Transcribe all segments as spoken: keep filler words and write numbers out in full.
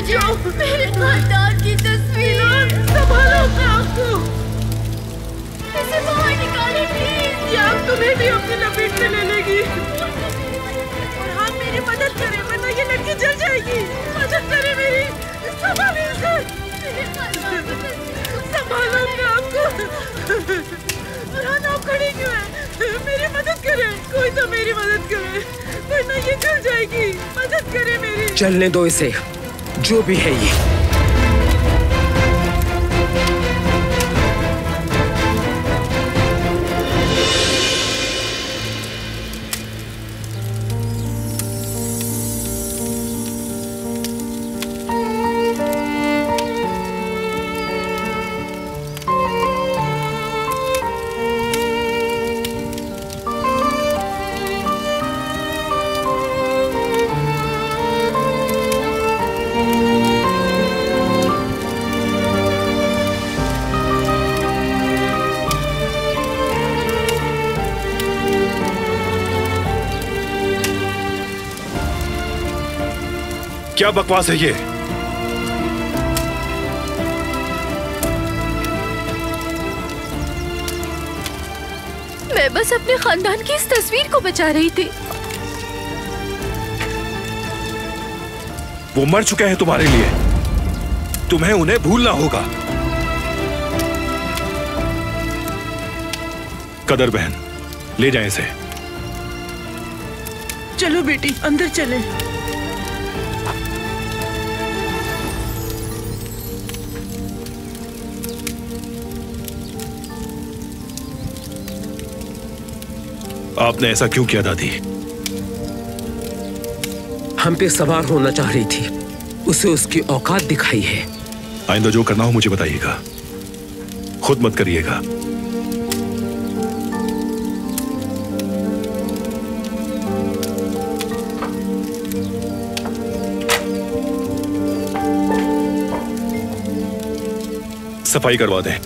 जाओ। मेरे खानदान की तस्वीर। संभालो अपने आप को। इसे बाहर निकालें प्लीज। ये आग तुम्हें भी अपनी लपेट में ले लेगी। और हाँ, मेरी मदद करें वरना ये लड़की जल जाएगी। मदद करें मेरी। संभालो इसे। संभालो अपने आप को। और हाँ, आप खड़ी क्यों हैं? मेरी मदद करें। कोई तो मेरी मदद करे वरना ये जल जाएगी। मदद करें मेरी। चलने दो इसे, जो भी है ये। क्या बकवास है ये? मैं बस अपने खानदान की इस तस्वीर को बचा रही थी। वो मर चुके हैं तुम्हारे लिए, तुम्हें उन्हें भूलना होगा। कदर बहन, ले जाएं इसे। चलो बेटी, अंदर चले। आपने ऐसा क्यों किया दादी? हम पे सवार होना चाह रही थी, उसे उसकी औकात दिखाई है। आइंदा जो करना हो मुझे बताइएगा, खुद मत करिएगा। सफाई करवा दें।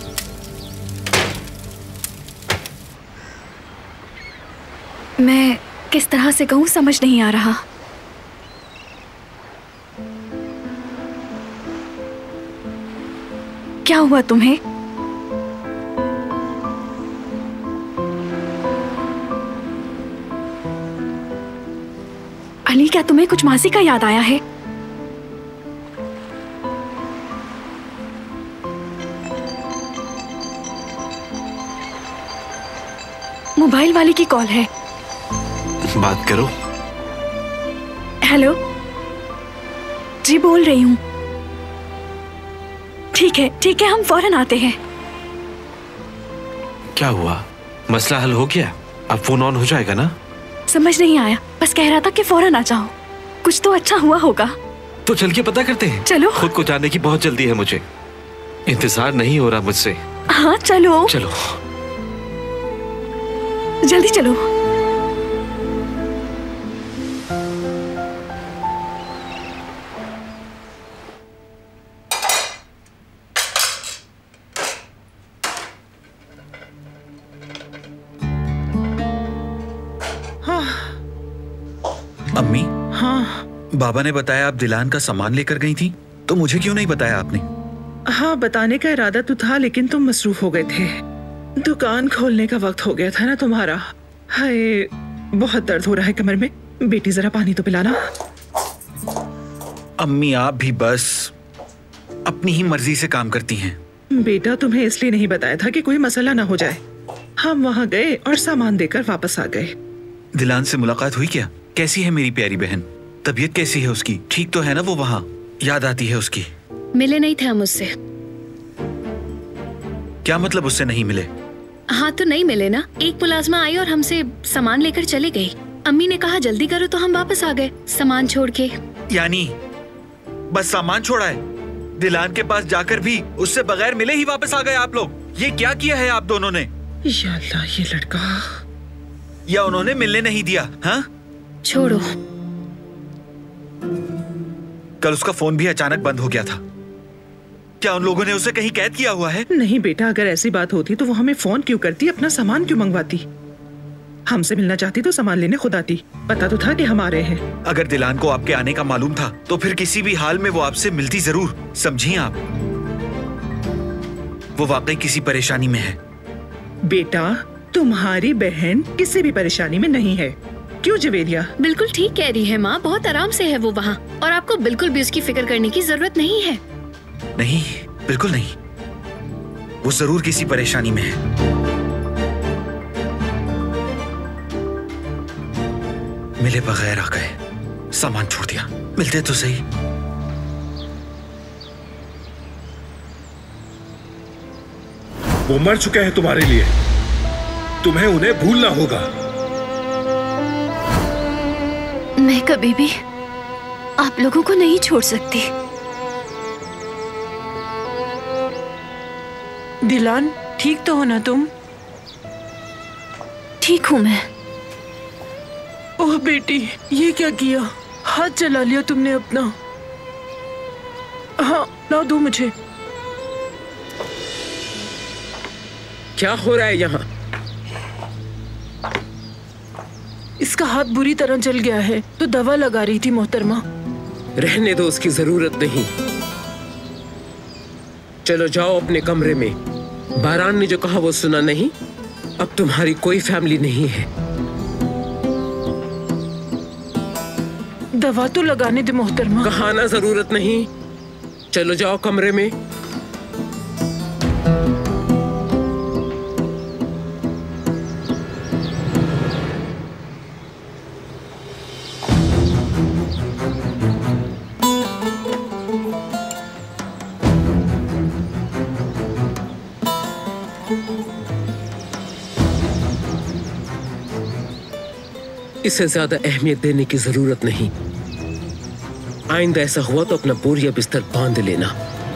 मैं किस तरह से कहूं समझ नहीं आ रहा। क्या हुआ तुम्हें? अली, क्या तुम्हें कुछ मासी का याद आया है? मोबाइल वाले की कॉल है। बात करो। हेलो जी, बोल रही हूँ। ठीक है ठीक है, हम फौरन आते हैं। क्या हुआ? मसला हल हो गया? अब फोन ऑन हो जाएगा ना? समझ नहीं आया, बस कह रहा था कि फौरन आ जाओ। कुछ तो अच्छा हुआ होगा। तो चल के पता करते हैं। चलो। खुद को जानने की बहुत जल्दी है मुझे, इंतजार नहीं हो रहा मुझसे। हाँ चलो चलो जल्दी चलो। अम्मी, हाँ बाबा ने बताया आप दिलान का सामान लेकर गई थी, तो मुझे क्यों नहीं बताया आपने? हाँ, बताने का इरादा तो था लेकिन तुम मसरूफ हो गए थे। दुकान खोलने का वक्त हो गया था ना तुम्हारा। हाय, बहुत दर्द हो रहा है कमर में। बेटी जरा पानी तो पिलाना। अम्मी, आप भी बस अपनी ही मर्जी से काम करती हैं। बेटा, तुम्हें इसलिए नहीं बताया था कि कोई मसला ना हो जाए। हम वहाँ गए और सामान देकर वापस आ गए। दिलान से मुलाकात हुई क्या? कैसी है मेरी प्यारी बहन? तबीयत कैसी है उसकी? ठीक तो है ना वो? वहाँ याद आती है उसकी? मिले नहीं थे हम उससे। क्या मतलब उससे नहीं मिले? हाँ तो नहीं मिले ना। एक मुलाजमा आई और हमसे सामान लेकर चली गई। अम्मी ने कहा जल्दी करो तो हम वापस आ गए सामान छोड़ के। यानी बस सामान छोड़ा है? दिलान के पास जाकर भी उससे बगैर मिले ही वापस आ गए आप लोग? ये क्या किया है आप दोनों ने? या अल्लाह, ये लड़का। या उन्होंने मिलने नहीं दिया? हाँ छोड़ो। कल उसका फोन भी अचानक बंद हो गया था। क्या उन लोगों ने उसे कहीं कैद किया हुआ है? नहीं बेटा, अगर ऐसी बात होती तो वो हमें फोन क्यों करती, अपना सामान क्यों मंगवाती? हमसे मिलना चाहती तो सामान लेने खुद आती। पता तो था कि हम आ रहे हैं। अगर दिलान को आपके आने का मालूम था तो फिर किसी भी हाल में वो आपसे मिलती जरूर, समझिए आप। वो वाकई किसी परेशानी में है। बेटा, तुम्हारी बहन किसी भी परेशानी में नहीं है, क्यों जवेरिया? बिल्कुल ठीक कह रही है माँ, बहुत आराम से है वो वहाँ, और आपको बिल्कुल भी उसकी फिक्र करने की जरूरत नहीं है। नहीं, बिल्कुल नहीं, वो जरूर किसी परेशानी में है। मिले बगैर आ गए, सामान छोड़ दिया, मिलते तो सही। वो मर चुके हैं तुम्हारे लिए, तुम्हें उन्हें भूलना होगा। मैं कभी भी आप लोगों को नहीं छोड़ सकती। दिलान, ठीक तो हो ना तुम? ठीक हूँ मैं। ओह बेटी, ये क्या किया? हाथ जला लिया तुमने अपना। हाँ, लाओ दो मुझे। क्या हो रहा है यहाँ? इसका हाथ बुरी तरह जल गया है तो दवा लगा रही थी मोहतरमा। रहने दो, उसकी जरूरत नहीं। चलो जाओ अपने कमरे में। बारान ने जो कहा वो सुना नहीं? अब तुम्हारी कोई फैमिली नहीं है। दवा तो लगाने दे मोहतरमा। कहा ना जरूरत नहीं। चलो जाओ कमरे में। इसे ज्यादा अहमियत देने की जरूरत नहीं। आइंदा ऐसा हुआ तो अपना बोरिया बिस्तर बांध लेना।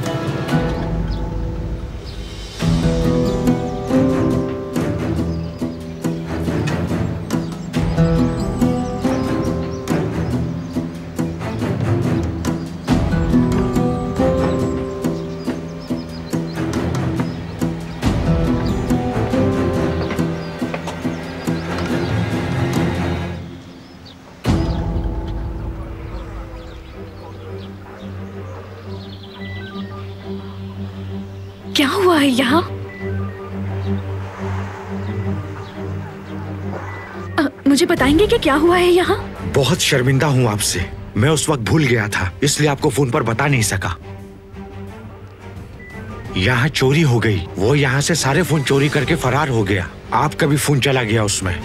क्या हुआ है यहाँ? अ, मुझे बताएंगे कि क्या हुआ है यहाँ? बहुत शर्मिंदा हूँ आपसे। मैं उस वक्त भूल गया था, इसलिए आपको फोन पर बता नहीं सका। यहाँ चोरी हो गई। वो यहाँ से सारे फोन चोरी करके फरार हो गया। आपका भी फोन चला गया उसमें।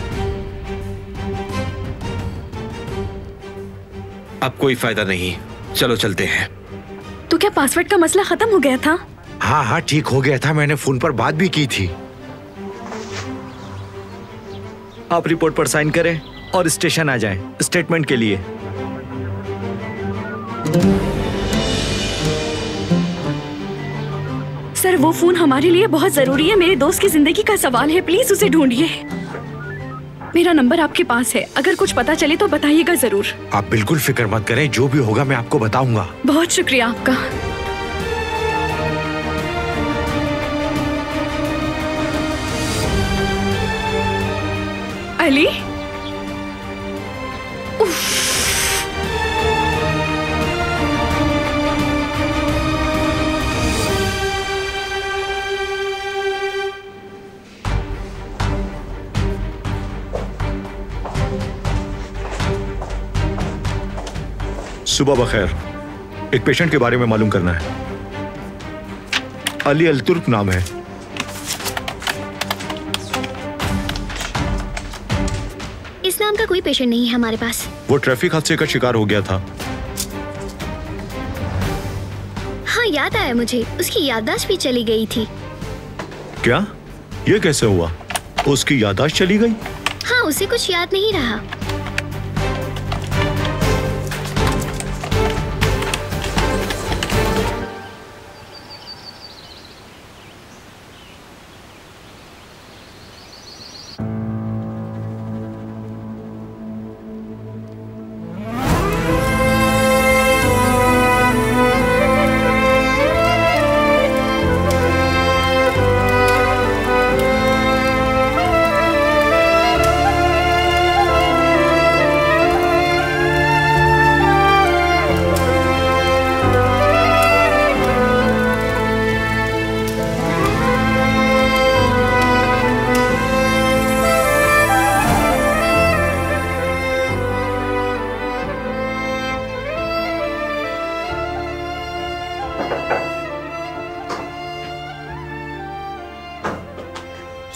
अब कोई फायदा नहीं, चलो चलते हैं। तो क्या पासवर्ड का मसला खत्म हो गया था? हाँ हाँ ठीक हो गया था, मैंने फोन पर बात भी की थी। आप रिपोर्ट पर साइन करें और स्टेशन आ जाएं स्टेटमेंट के लिए। सर, वो फोन हमारे लिए बहुत जरूरी है। मेरे दोस्त की जिंदगी का सवाल है, प्लीज उसे ढूंढिए। मेरा नंबर आपके पास है, अगर कुछ पता चले तो बताइएगा जरूर। आप बिल्कुल फिक्र मत करें, जो भी होगा मैं आपको बताऊंगा। बहुत शुक्रिया आपका। अली, सुबह बखैर। एक पेशेंट के बारे में मालूम करना है। अली अल तुर्क नाम है। इस नाम का कोई पेशेंट नहीं है हमारे पास। वो ट्रैफिक हादसे का शिकार हो गया था। हाँ, याद आया मुझे, उसकी याददाश्त भी चली गई थी। क्या? ये कैसे हुआ? उसकी याददाश्त चली गई? हाँ, उसे कुछ याद नहीं रहा।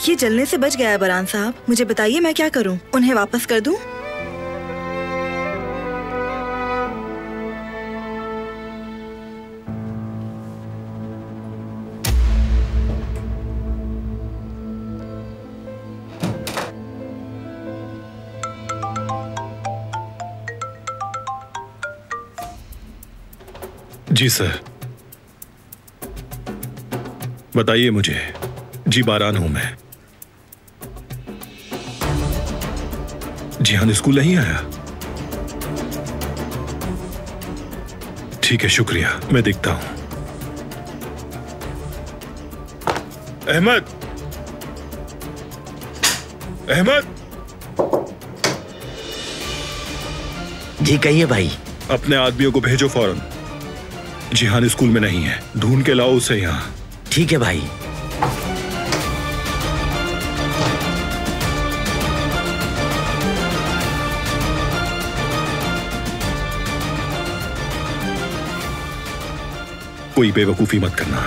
ये जलने से बच गया है बरान साहब। मुझे बताइए मैं क्या करूं? उन्हें वापस कर दूं? जी सर, बताइए मुझे। जी बारान हूं मैं। जिहान स्कूल नहीं आया? ठीक है, शुक्रिया, मैं देखता हूं। अहमद, अहमद। जी कहिए भाई। अपने आदमियों को भेजो फौरन। जिहान स्कूल में नहीं है, ढूंढ के लाओ उसे यहाँ। ठीक है भाई। कोई बेवकूफी मत करना।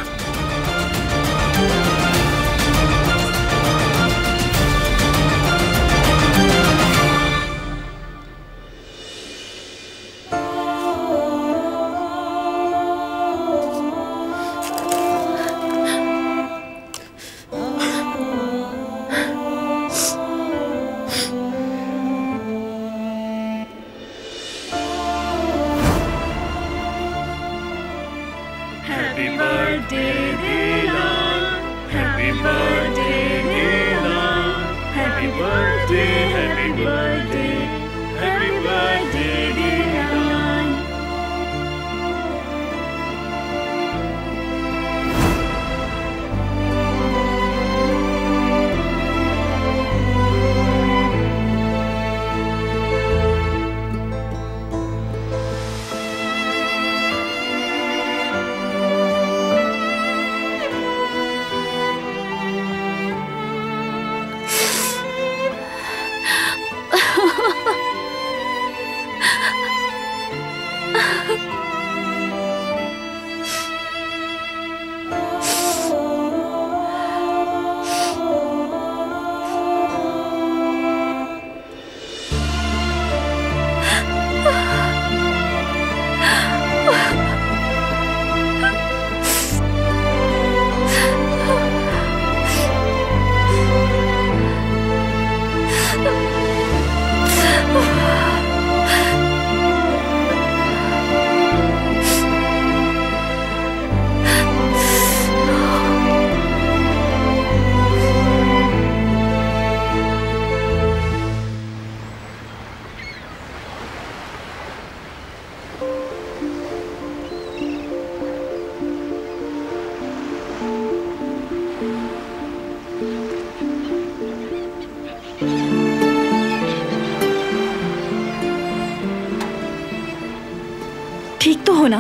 ठीक तो हो ना?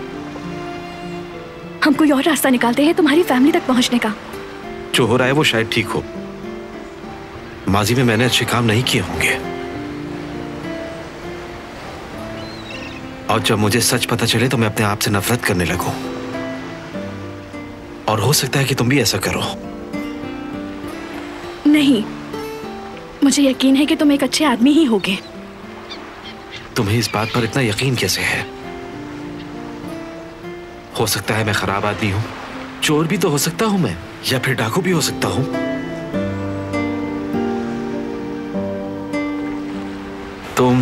हम कोई और रास्ता निकालते हैं तुम्हारी फैमिली तक पहुंचने का। जो हो रहा है वो शायद ठीक हो। माजी में मैंने अच्छे काम नहीं किए होंगे, और जब मुझे सच पता चले तो मैं अपने आप से नफरत करने लगूं। और हो सकता है कि तुम भी ऐसा करो। नहीं, मुझे यकीन है कि तुम एक अच्छे आदमी ही होगे। तुम्हें इस बात पर इतना यकीन कैसे है? हो सकता है मैं खराब आदमी हूं, चोर भी तो हो सकता हूं मैं, या फिर डाकू भी हो सकता हूं। तुम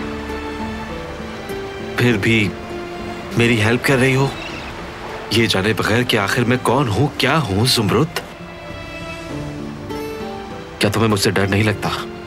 फिर भी मेरी हेल्प कर रही हो, ये जाने बगैर कि आखिर मैं कौन हूं, क्या हूं। ज़ुमरुद, क्या तुम्हें मुझसे डर नहीं लगता?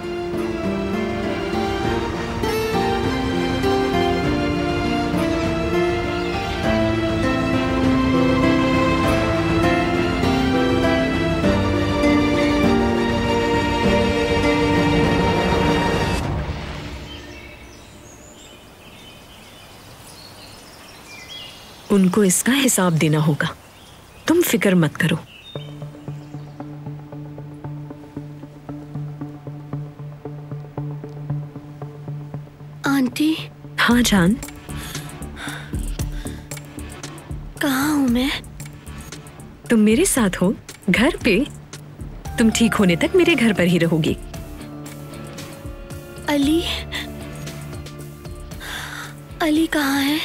उनको इसका हिसाब देना होगा, तुम फिक्र मत करो। आंटी। हाँ जान। कहाँ हूँ मैं? तुम मेरे साथ हो, घर पे। तुम ठीक होने तक मेरे घर पर ही रहोगी। अली अली कहाँ है?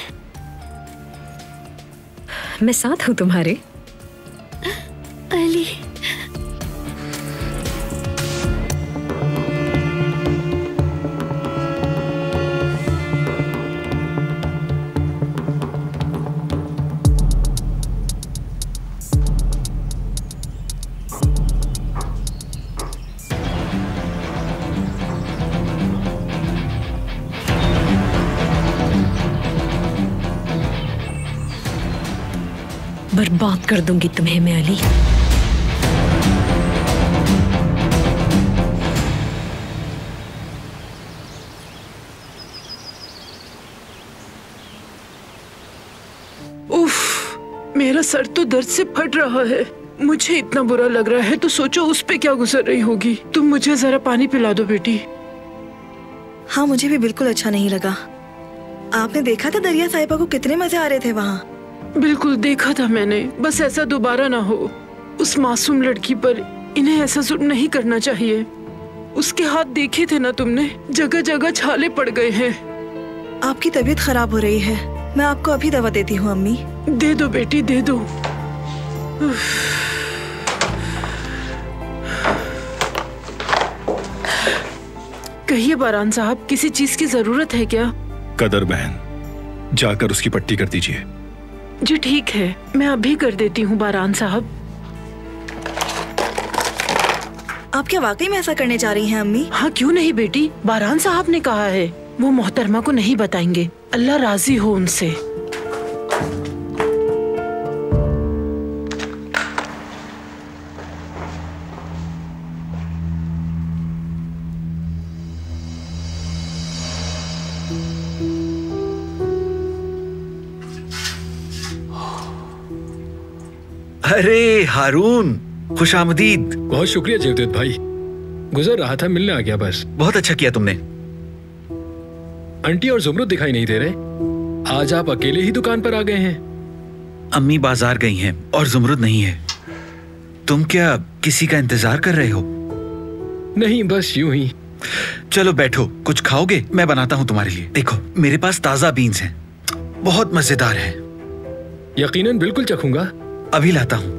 मैं साथ हूँ तुम्हारे। अली बर्बाद कर दूंगी तुम्हें मैं अली। उफ, मेरा सर तो दर्द से फट रहा है। मुझे इतना बुरा लग रहा है तो सोचो उस पे क्या गुजर रही होगी। तुम मुझे जरा पानी पिला दो बेटी। हाँ, मुझे भी बिल्कुल अच्छा नहीं लगा। आपने देखा था दरिया साहिबा को कितने मजे आ रहे थे वहाँ? बिल्कुल देखा था मैंने। बस ऐसा दोबारा ना हो। उस मासूम लड़की पर इन्हें ऐसा जुल्म नहीं करना चाहिए। उसके हाथ देखे थे ना तुमने, जगह जगह छाले पड़ गए हैं। आपकी तबीयत खराब हो रही है, मैं आपको अभी दवा देती हूँ अम्मी। दे दो बेटी, दे दो। कहिए बारान साहब, किसी चीज की जरूरत है क्या? कदर बहन, जाकर उसकी पट्टी कर दीजिए। जी ठीक है, मैं अभी कर देती हूँ बारान साहब। आप क्या वाकई में ऐसा करने जा रही हैं अम्मी? हाँ क्यों नहीं बेटी, बारान साहब ने कहा है। वो मोहतरमा को नहीं बताएंगे। अल्लाह राजी हो उनसे। अरे हारून, खुशामदीद। बहुत शुक्रिया जेवदेत भाई, गुजर रहा था, मिलने आ गया बस। बहुत अच्छा किया तुमने। आंटी और जुमरुद दिखाई नहीं दे रहे। आज आप अकेले ही दुकान पर आ गए हैं? अम्मी बाजार गई हैं और जुमरुद नहीं है। तुम क्या किसी का इंतजार कर रहे हो? नहीं, बस यूं ही। चलो बैठो, कुछ खाओगे? मैं बनाता हूँ तुम्हारे लिए। देखो मेरे पास ताजा बीन्स हैं, बहुत मजेदार है। यकीनन, बिल्कुल चखूंगा। अभी लाता हूँ।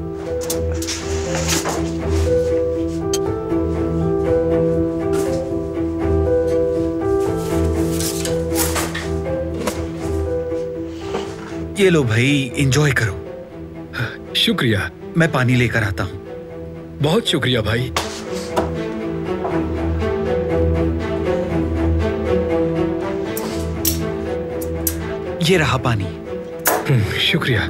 ये लो भाई, एंजॉय करो। शुक्रिया। मैं पानी लेकर आता हूँ। बहुत शुक्रिया भाई। ये रहा पानी। शुक्रिया।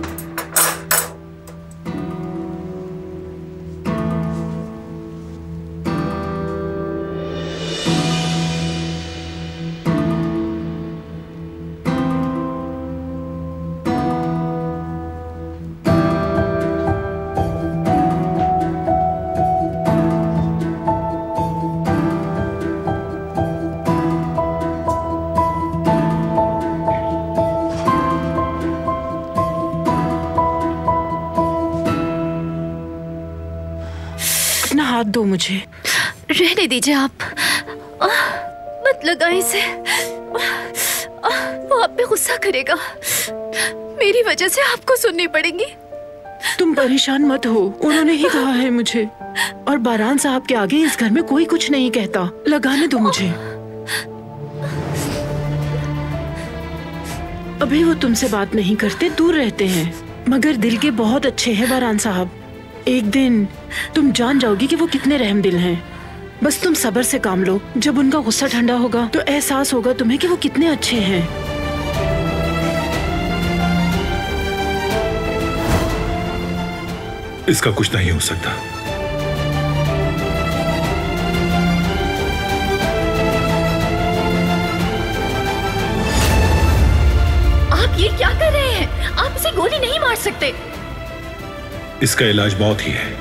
हाथ दो मुझे। रहने दीजिए आप, आ, मत लगाएं इसे। आ, वो आप पे गुस्सा करेगा। मेरी वजह से आपको सुननी पड़ेगी। तुम परेशान मत हो, उन्होंने ही कहा है मुझे। और बारान साहब के आगे इस घर में कोई कुछ नहीं कहता। लगाने दो मुझे। अभी वो तुमसे बात नहीं करते, दूर रहते हैं, मगर दिल के बहुत अच्छे हैं बारान साहब। एक दिन तुम जान जाओगी कि वो कितने रहमदिल हैं। बस तुम सब्र से काम लो। जब उनका गुस्सा ठंडा होगा तो एहसास होगा तुम्हें कि वो कितने अच्छे हैं। इसका कुछ नहीं हो सकता। आप ये क्या कर रहे हैं? आप इसे गोली नहीं मार सकते। इसका इलाज मौत ही है।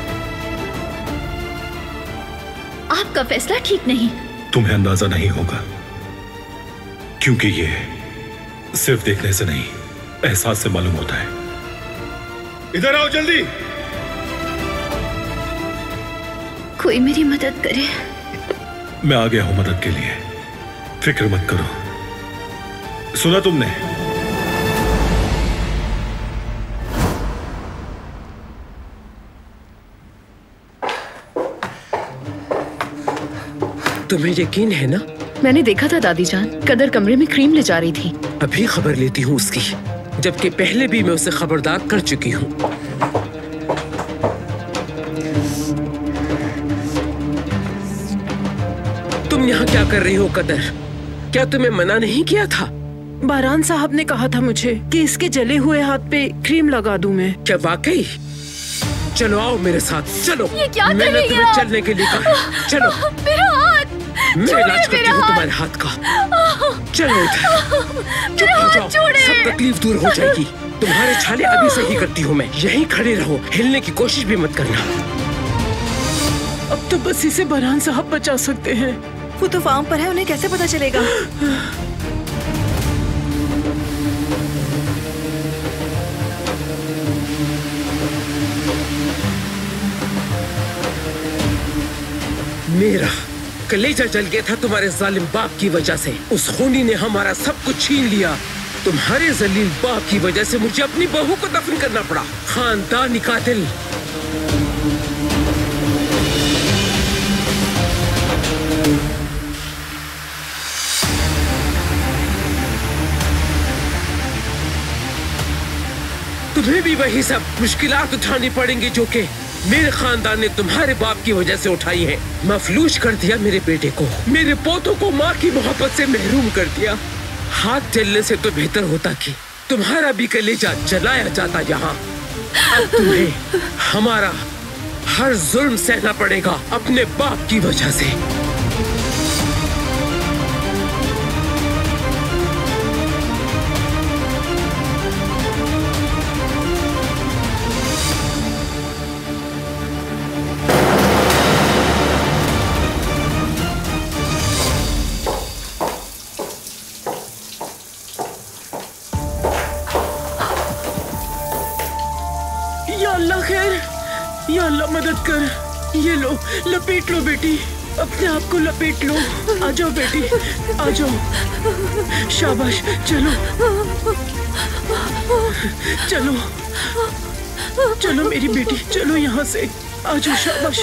आपका फैसला ठीक नहीं। तुम्हें अंदाजा नहीं होगा, क्योंकि ये सिर्फ देखने से नहीं, एहसास से मालूम होता है। इधर आओ जल्दी। कोई मेरी मदद करे। मैं आ गया हूं मदद के लिए, फिक्र मत करो। सुना तुमने? तुम्हें यकीन है ना? मैंने देखा था दादी जान, कदर कमरे में क्रीम ले जा रही थी। अभी खबर लेती हूँ उसकी, जबकि पहले भी मैं उसे खबरदार कर चुकी हूँ। तुम यहाँ क्या कर रही हो कदर? क्या तुम्हें मना नहीं किया था? बारान साहब ने कहा था मुझे कि इसके जले हुए हाथ पे क्रीम लगा दूं मैं। क्या वाकई? चलो आओ मेरे साथ, चलो। ये क्या कर मैंने रही तुम्हें हैं? चलने के लिए कहा है। चलो। मेरा हाथ। मैं इलाज करती हूँ तुम्हारे हाथ का। चलो इधर। चुप हो जाओ, सब तकलीफ दूर हो जाएगी। तुम्हारे छाले अभी से ही करती हूँ मैं। यहीं खड़े रहो, हिलने की कोशिश भी मत करना। अब तो बस इसे बारान साहब बचा सकते हैं। वो तो फार्म पर है, उन्हें कैसे पता चलेगा? मेरा कलेजा जल गया था तुम्हारे जालिम बाप की वजह से। उस खूनी ने हमारा सब कुछ छीन लिया। तुम्हारे जलील बाप की वजह से मुझे अपनी बहू को दफन करना पड़ा। खानदानी कातिल। तुम्हें भी वही सब मुश्किलात उठानी पड़ेंगी जो कि मेरे खानदान ने तुम्हारे बाप की वजह से उठाई है। मफलूज कर दिया मेरे बेटे को, मेरे पोतों को माँ की मोहब्बत से महरूम कर दिया। हाथ जलने से तो बेहतर होता कि तुम्हारा भी कलेजा जलाया जाता यहाँ। अब तुम्हें हमारा हर जुल्म सहना पड़ेगा अपने बाप की वजह से। या अल्लाह मदद कर। ये लो, लपेट लो बेटी, अपने आप को लपेट लो। आ जाओ बेटी, आ जाओ। शाबाश, चलो चलो चलो मेरी बेटी, चलो यहाँ से। आ जाओ, शाबाश।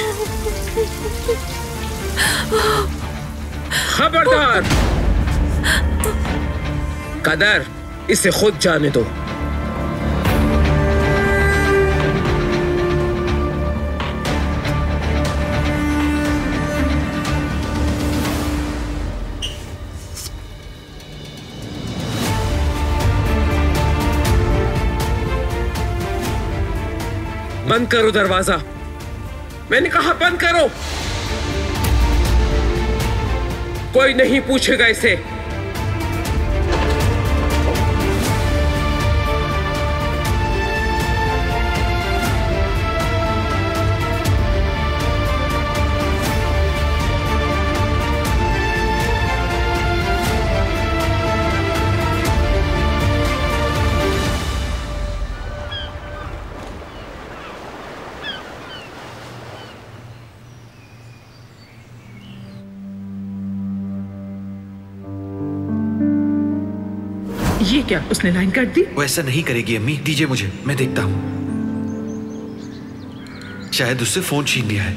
खबरदार कदर, इसे खुद जाने दो। बंद करो दरवाजा, मैंने कहा बंद करो। कोई नहीं पूछेगा इसे। ये क्या, उसने लाइन काट दी? वो ऐसा नहीं करेगी अम्मी, दीजिए मुझे, मैं देखता हूँ। शायद उससे फोन छीन लिया है।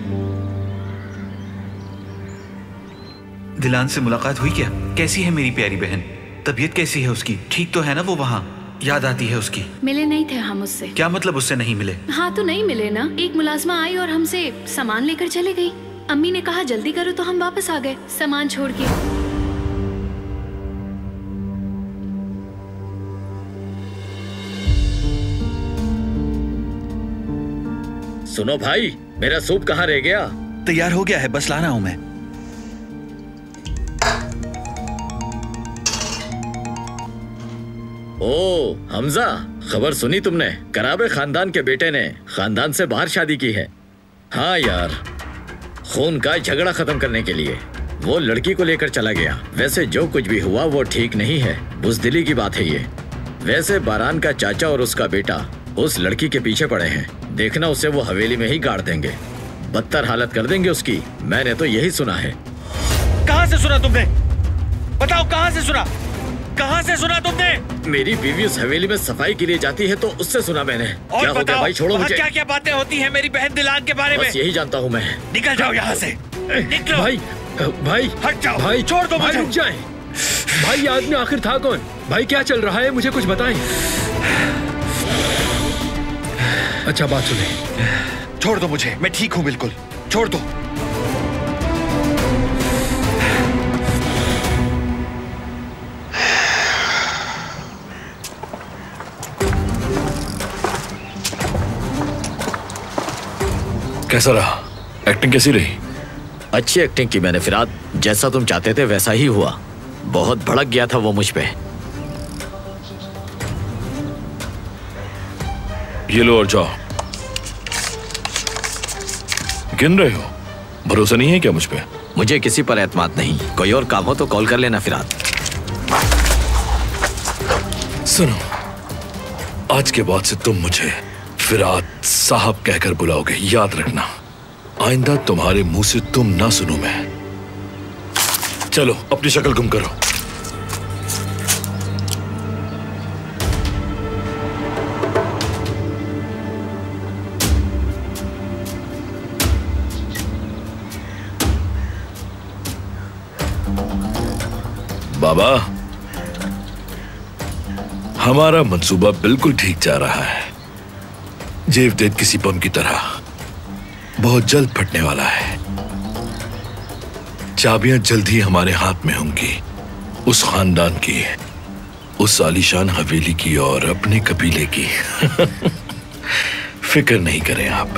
दिलान से मुलाकात हुई क्या? कैसी है मेरी प्यारी बहन? तबीयत कैसी है उसकी? ठीक तो है ना वो? वहाँ याद आती है उसकी? मिले नहीं थे हम उससे। क्या मतलब उससे नहीं मिले? हाँ तो नहीं मिले ना। एक मुलाजमा आई और हमसे सामान लेकर चले गई। अम्मी ने कहा जल्दी करो तो हम वापस आ गए सामान छोड़ के। सुनो भाई, मेरा सूप कहाँ रह गया? तैयार हो गया है, बस लाना हूं मैं। ओ हमजा, खबर सुनी तुमने? कराबे खानदान के बेटे ने खानदान से बाहर शादी की है। हाँ यार, खून का झगड़ा खत्म करने के लिए वो लड़की को लेकर चला गया। वैसे जो कुछ भी हुआ वो ठीक नहीं है, बुज़दिली की बात है ये। वैसे बारान का चाचा और उसका बेटा उस लड़की के पीछे पड़े हैं। देखना उसे वो हवेली में ही गाड़ देंगे। बदतर हालत कर देंगे उसकी। मैंने तो यही सुना है। कहाँ से सुना तुमने? बताओ कहाँ से सुना? कहाँ से सुना तुमने? मेरी बीवी उस हवेली में सफाई के लिए जाती है तो उससे सुना मैंने। और क्या हो गया भाई, छोड़ो मुझे। क्या क्या बातें होती हैं मेरी बहन दिलान के बारे में? बस यही जानता हूँ मैं। निकल जाओ यहाँ से, निकलो। भाई भाई हट जाओ भाई, छोड़ दो भाई, मुझे। रुक जाए भाई। ये आदमी आखिर था कौन? भाई क्या चल रहा है, मुझे कुछ बताएं। अच्छा बात सुने। छोड़ दो मुझे, मैं ठीक हूँ बिल्कुल, छोड़ दो। कैसा रहा? एक्टिंग कैसी रही? अच्छी एक्टिंग की मैंने फिराद। जैसा तुम चाहते थे वैसा ही हुआ। बहुत भड़क गया था वो मुझ पे। ये लो और जाओ। गिन रहे हो? भरोसा नहीं है क्या मुझ पे? मुझे किसी पर एतमाद नहीं। कोई और काम हो तो कॉल कर लेना फिराद। सुनो, आज के बाद से तुम मुझे फिराद साहब कहकर बुलाओगे, याद रखना। आइंदा तुम्हारे मुंह से तुम ना सुनूं मैं। चलो अपनी शक्ल गुम करो। बाबा, हमारा मंसूबा बिल्कुल ठीक जा रहा है। जेवदेद किसी बम की तरह बहुत जल्द फटने वाला है। चाबियां जल्द ही हमारे हाथ में होंगी, उस खानदान की, उस आलीशान हवेली की और अपने कबीले की। फिक्र नहीं करें आप।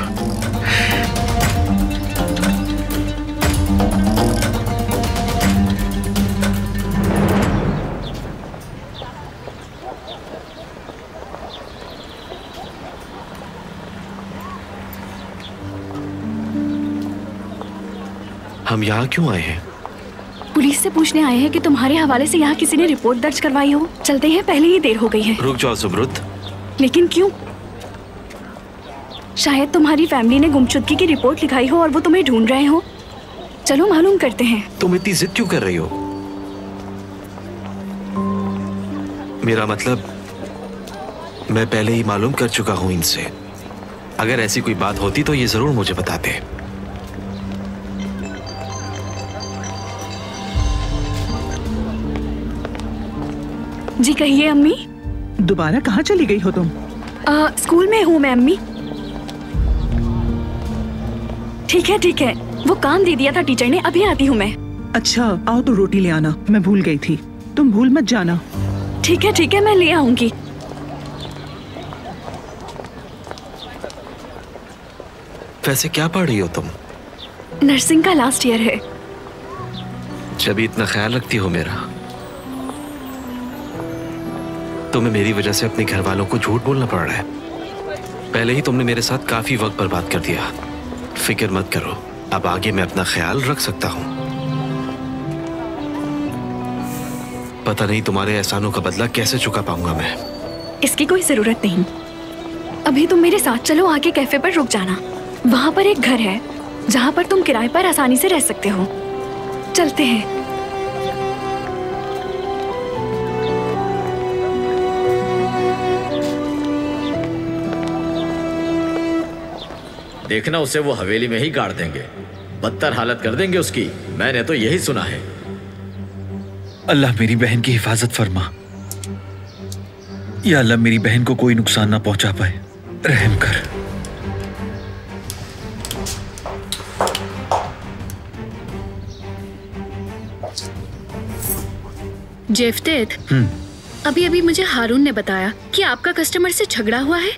हम यहाँ क्यों आए हैं? पुलिस से पूछने आए हैं कि तुम्हारे हवाले से यहाँ किसी ने रिपोर्ट दर्ज करवाई हो। चलते हैं, पहले ही देर हो गई है। रुक जाओ ज़ुमरुद। लेकिन क्यों? शायद तुम्हारी फैमिली ने गुमशुदगी की रिपोर्ट लिखाई हो और वो तुम्हें ढूंढ रहे हो। चलो मालूम करते हैं। तुम इतनी जिद क्यों कर रही हो? मेरा मतलब मैं पहले ही मालूम कर चुका हूं इनसे। अगर ऐसी कोई बात होती तो ये जरूर मुझे बताते। जी कहिए अम्मी। दोबारा कहाँ चली गई हो तुम? आ, स्कूल में हूँ मैं अम्मी। ठीक है ठीक है, वो काम दे दिया था टीचर ने, अभी आती हूँ मैं। अच्छा आओ तो रोटी ले आना, मैं भूल गई थी। तुम भूल मत जाना। ठीक है ठीक है, मैं ले आऊंगी। वैसे क्या पढ़ रही हो तुम? नर्सिंग का लास्ट ईयर है। जब इतना ख्याल रखती हो मेरा, तुम्हें मेरी वजह से अपने घर वालों को झूठ बोलना पड़ रहा है। पहले ही तुमने मेरे साथ काफी वक्त बर्बाद कर दिया। फिक्र मत करो, अब आगे मैं अपना ख्याल रख सकता हूँ। पता नहीं तुम्हारे एहसानों का बदला कैसे चुका पाऊंगा मैं। इसकी कोई जरूरत नहीं। अभी तुम मेरे साथ चलो, आगे कैफे पर रुक जाना। वहाँ पर एक घर है जहाँ पर तुम किराए पर आसानी से रह सकते हो। चलते हैं। देखना उसे वो हवेली में ही गाड़ देंगे, बदतर हालत कर देंगे उसकी। मैंने तो यही सुना है। अल्लाह मेरी बहन की हिफाजत फरमा। या अल्लाह मेरी बहन को कोई नुकसान ना पहुंचा पाए, रहम कर। जेवदेद, अभी अभी मुझे हारून ने बताया कि आपका कस्टमर से झगड़ा हुआ है।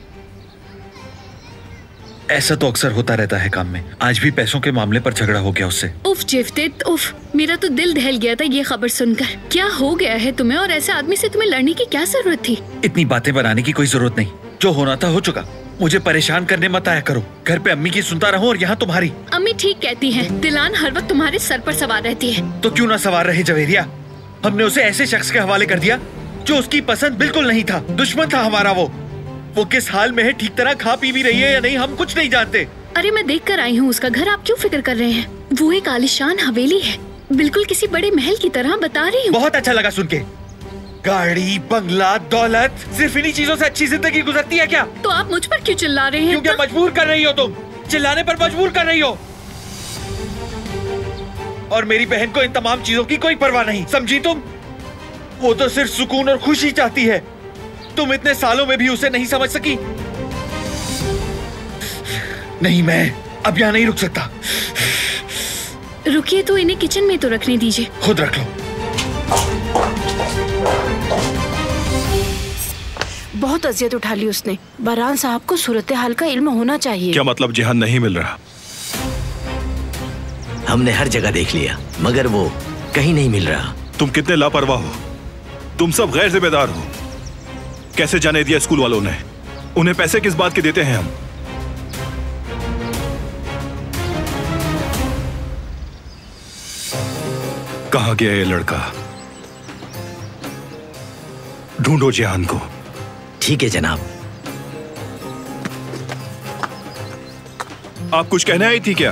ऐसा तो अक्सर होता रहता है काम में। आज भी पैसों के मामले पर झगड़ा हो गया उससे। उफ जेवदेद उफ, मेरा तो दिल दहल गया था ये खबर सुनकर। क्या हो गया है तुम्हें, और ऐसे आदमी से तुम्हें लड़ने की क्या जरूरत थी? इतनी बातें बनाने की कोई जरूरत नहीं। जो होना था हो चुका। मुझे परेशान करने मत आया करो। घर पे अम्मी की सुनता रहूं और यहाँ तुम्हारी। अम्मी ठीक कहती हैं, दिलान हर वक्त तुम्हारे सर पर सवार रहती है। तो क्यों ना सवार रहे जवेरिया। हमने उसे ऐसे शख्स के हवाले कर दिया जो उसकी पसंद बिल्कुल नहीं था। दुश्मन था हमारा वो। वो किस हाल में है, ठीक तरह खा पी भी रही है या नहीं, हम कुछ नहीं जानते। अरे मैं देख कर आई हूँ उसका घर, आप क्यों फिक्र कर रहे हैं? वो एक आलिशान हवेली है, बिल्कुल किसी बड़े महल की तरह, बता रही हूँ। बहुत अच्छा लगा सुन के। गाड़ी, बंगला, दौलत, सिर्फ इन्हीं चीजों से अच्छी जिंदगी गुजरती है क्या? तो आप मुझ पर क्यों चिल्ला रहे हैं? क्योंकि मजबूर कर रही हो तुम, चिल्लाने पर मजबूर कर रही हो। और मेरी बहन को इन तमाम चीजों की कोई परवाह नहीं, समझी तुम? वो तो सिर्फ सुकून और खुशी चाहती है। तुम इतने सालों में भी उसे नहीं समझ सकी। नहीं, मैं अब यहाँ नहीं रुक सकता। रुकिए तो इन्हें किचन में तो रखने दीजिए। खुद रख लो। बहुत अजियत उठा ली उसने। बरहान साहब को सूरत हाल का इल्म होना चाहिए। क्या मतलब जिहान नहीं मिल रहा? हमने हर जगह देख लिया मगर वो कहीं नहीं मिल रहा। तुम कितने लापरवाह हो, तुम सब गैर जिम्मेदार हो। कैसे जाने दिया स्कूल वालों ने? उन्हें पैसे किस बात के देते हैं हम? कहाँ गया ये लड़का? ढूंढो जिहान को। ठीक है जनाब। आप कुछ कहने आई थी क्या?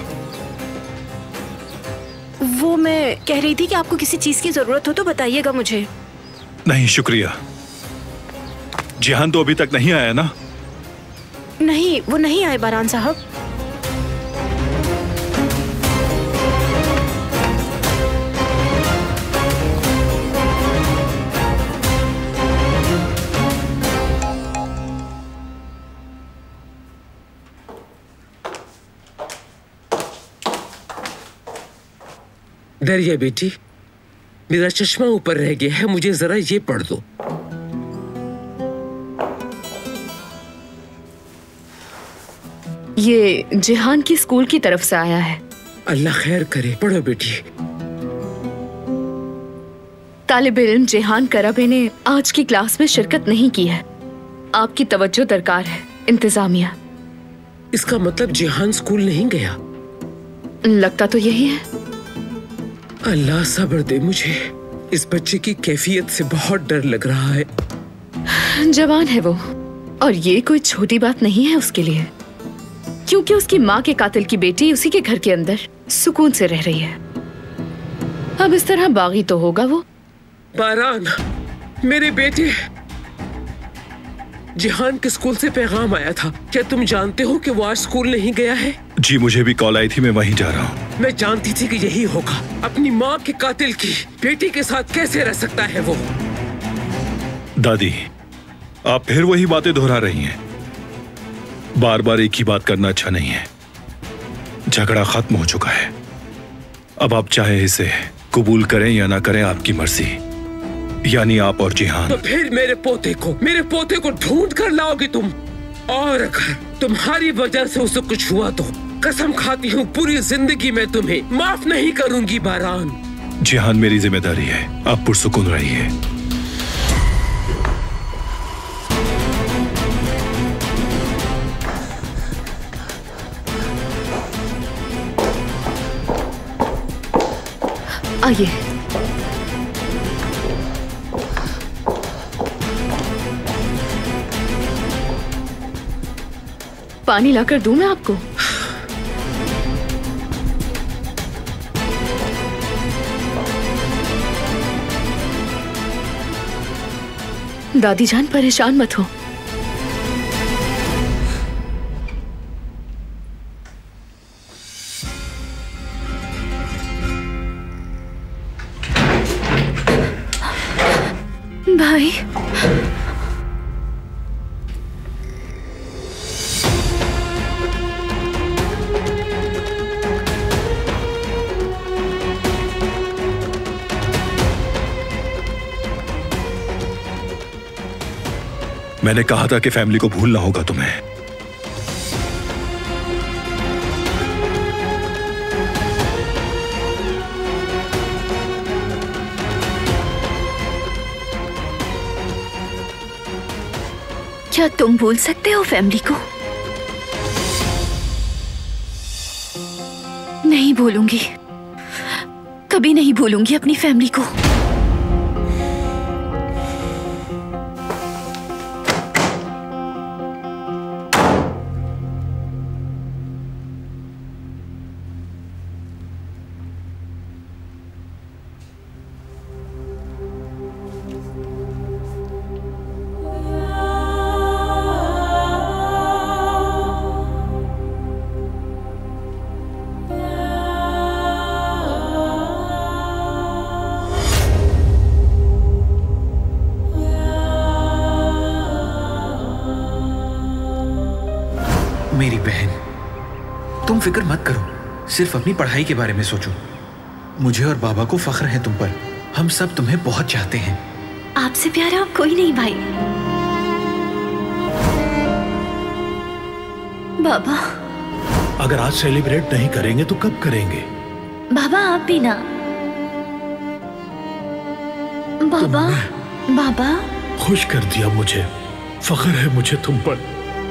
वो मैं कह रही थी कि आपको किसी चीज की जरूरत हो तो बताइएगा मुझे। नहीं शुक्रिया। जिहान तो अभी तक नहीं आया ना? नहीं, वो नहीं आए बरहान साहब। दरिया बेटी, मेरा चश्मा ऊपर रह गया है, मुझे जरा ये पढ़ दो। ये जिहान की स्कूल की तरफ से आया है। अल्लाह खैर करे, पढ़ो बेटी। तालिब इल्म जिहान करबे ने आज की क्लास में शिरकत नहीं की है। आपकी तवज्जो दरकार है इंतजामिया। इसका मतलब जिहान स्कूल नहीं गया? लगता तो यही है। अल्लाह सब्र दे मुझे, इस बच्चे की कैफियत से बहुत डर लग रहा है। जवान है वो, और ये कोई छोटी बात नहीं है उसके लिए, क्योंकि उसकी माँ के कातिल की बेटी उसी के घर के अंदर सुकून से रह रही है। अब इस तरह बागी तो होगा वो। बारान, मेरे बेटे, जिहान के स्कूल से पैगाम आया था। क्या तुम जानते हो कि वो आज स्कूल नहीं गया है? जी मुझे भी कॉल आई थी, मैं वहीं जा रहा हूँ। मैं जानती थी कि यही होगा। अपनी माँ के कातिल की बेटी के साथ कैसे रह सकता है वो? दादी, आप फिर वही बातें दोहरा रही हैं। बार बार एक ही बात करना अच्छा नहीं है। झगड़ा खत्म हो चुका है। अब आप चाहे इसे कबूल करें या ना करें, आपकी मर्जी। यानी आप और जिहान। तो फिर मेरे पोते को मेरे पोते को ढूंढ कर लाओगी तुम? और अगर तुम्हारी वजह से उसे कुछ हुआ तो कसम खाती हूँ पूरी जिंदगी में तुम्हें माफ नहीं करूंगी बारान। जिहान मेरी जिम्मेदारी है, आप पुरसुकून रहिए। आइए। पानी लाकर दूं मैं आपको? दादी जान परेशान मत हो। भाई, मैंने कहा था कि फैमिली को भूलना होगा तुम्हें। क्या तुम भूल सकते हो फैमिली को? नहीं भूलूंगी, कभी नहीं भूलूंगी अपनी फैमिली को। फिक्र मत करो, सिर्फ अपनी पढ़ाई के बारे में सोचो। मुझे और बाबा को फख्र है तुम पर। हम सब तुम्हें बहुत चाहते हैं। आपसे प्यारा अब कोई नहीं भाई। बाबा, अगर आज सेलिब्रेट नहीं करेंगे तो कब करेंगे? बाबा आप भी ना। बाबा, बाबा खुश कर दिया मुझे, फख्र है मुझे तुम पर।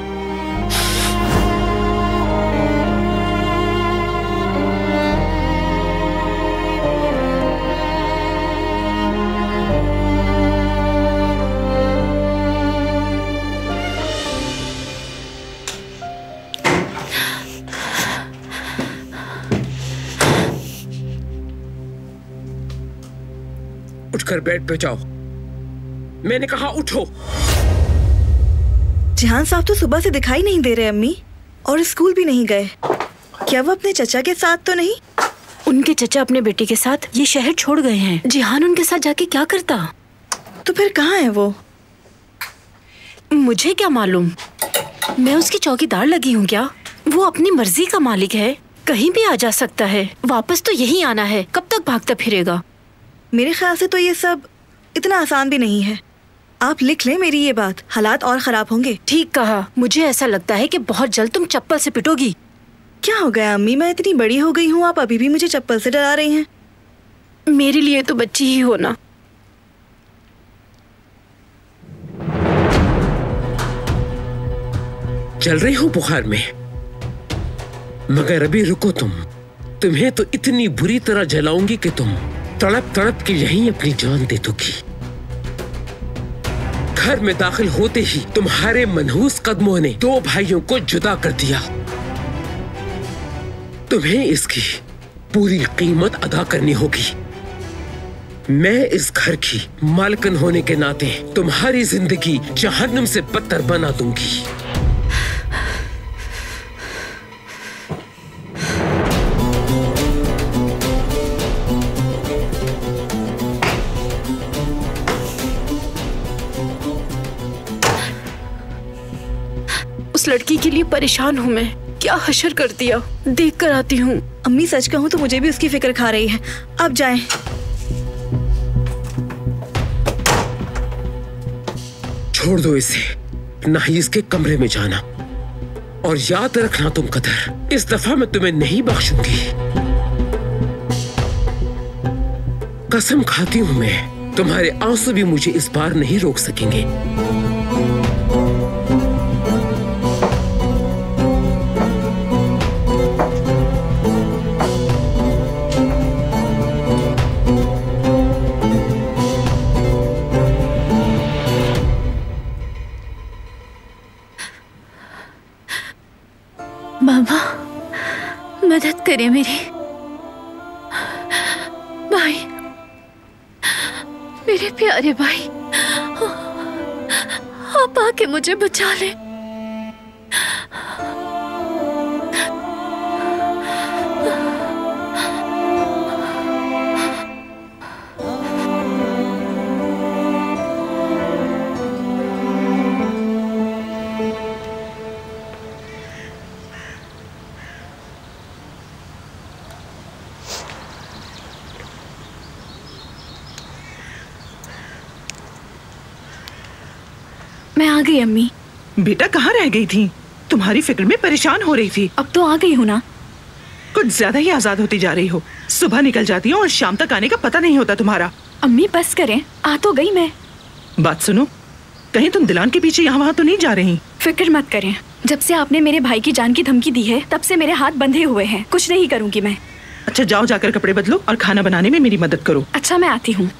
उठकर बेड पे जाओ, मैंने कहा उठो। जिहान साहब तो सुबह से दिखाई नहीं दे रहे अम्मी, और स्कूल भी नहीं गए। क्या वो अपने चचा के साथ तो नहीं? उनके चचा अपने बेटे के साथ ये शहर छोड़ गए हैं। जिहान उनके साथ जाके क्या करता? तो फिर कहाँ है वो? मुझे क्या मालूम, मैं उसकी चौकीदार लगी हूँ क्या? वो अपनी मर्जी का मालिक है, कहीं भी आ जा सकता है। वापस तो यही आना है, कब तक भागता फिरेगा? मेरे ख्याल से तो ये सब इतना आसान भी नहीं है। आप लिख लें मेरी ये बात, हालात और खराब होंगे। ठीक कहा, मुझे ऐसा लगता है कि बहुत जल्द तुम चप्पल से पिटोगी। क्या हो गया अम्मी, मैं इतनी बड़ी हो गई हूँ, आप अभी भी मुझे चप्पल से डरा रही हैं। मेरे लिए तो बच्ची ही हो ना। चल रही हूँ बुखार में, मगर अभी रुको तुम। तुम्हें तो इतनी बुरी तरह जलाऊंगी कि तुम तड़प तड़प के यहीं अपनी जान दे दोगी। घर में दाखिल होते ही तुम्हारे मनहूस कदमों ने दो भाइयों को जुदा कर दिया। तुम्हें इसकी पूरी कीमत अदा करनी होगी। मैं इस घर की मालकिन होने के नाते तुम्हारी जिंदगी जहन्नुम से बदतर बना दूंगी। उस लड़की के लिए परेशान हूँ मैं, क्या हशर कर दिया। देख कर आती हूँ। अम्मी सच कहूँ तो मुझे भी उसकी फिक्र खा रही है। आप जाएं। छोड़ दो इसे, ना ही इसके कमरे में जाना। और याद रखना तुम कदर, इस दफा मैं तुम्हें नहीं बख्शूंगी। कसम खाती हूँ मैं, तुम्हारे आंसू भी मुझे इस बार नहीं रोक सकेंगे। बाबा मदद करें मेरी। भाई, मेरे प्यारे भाई, आप आके मुझे बचा ले। मैं आ गई अम्मी। बेटा कहाँ रह गई थी? तुम्हारी फिक्र में परेशान हो रही थी। अब तो आ गई हूँ ना। कुछ ज्यादा ही आजाद होती जा रही हो। सुबह निकल जाती हो और शाम तक आने का पता नहीं होता तुम्हारा। अम्मी बस करें, आ तो गई मैं। बात सुनो, कहीं तुम दिलान के पीछे यहाँ वहाँ तो नहीं जा रही? फिक्र मत करें, जब से आपने मेरे भाई की जान की धमकी दी है तब से मेरे हाथ बंधे हुए हैं। कुछ नहीं करूँगी मैं। अच्छा जाओ, जाकर कपड़े बदलो और खाना बनाने में मेरी मदद करो। अच्छा मैं आती हूँ।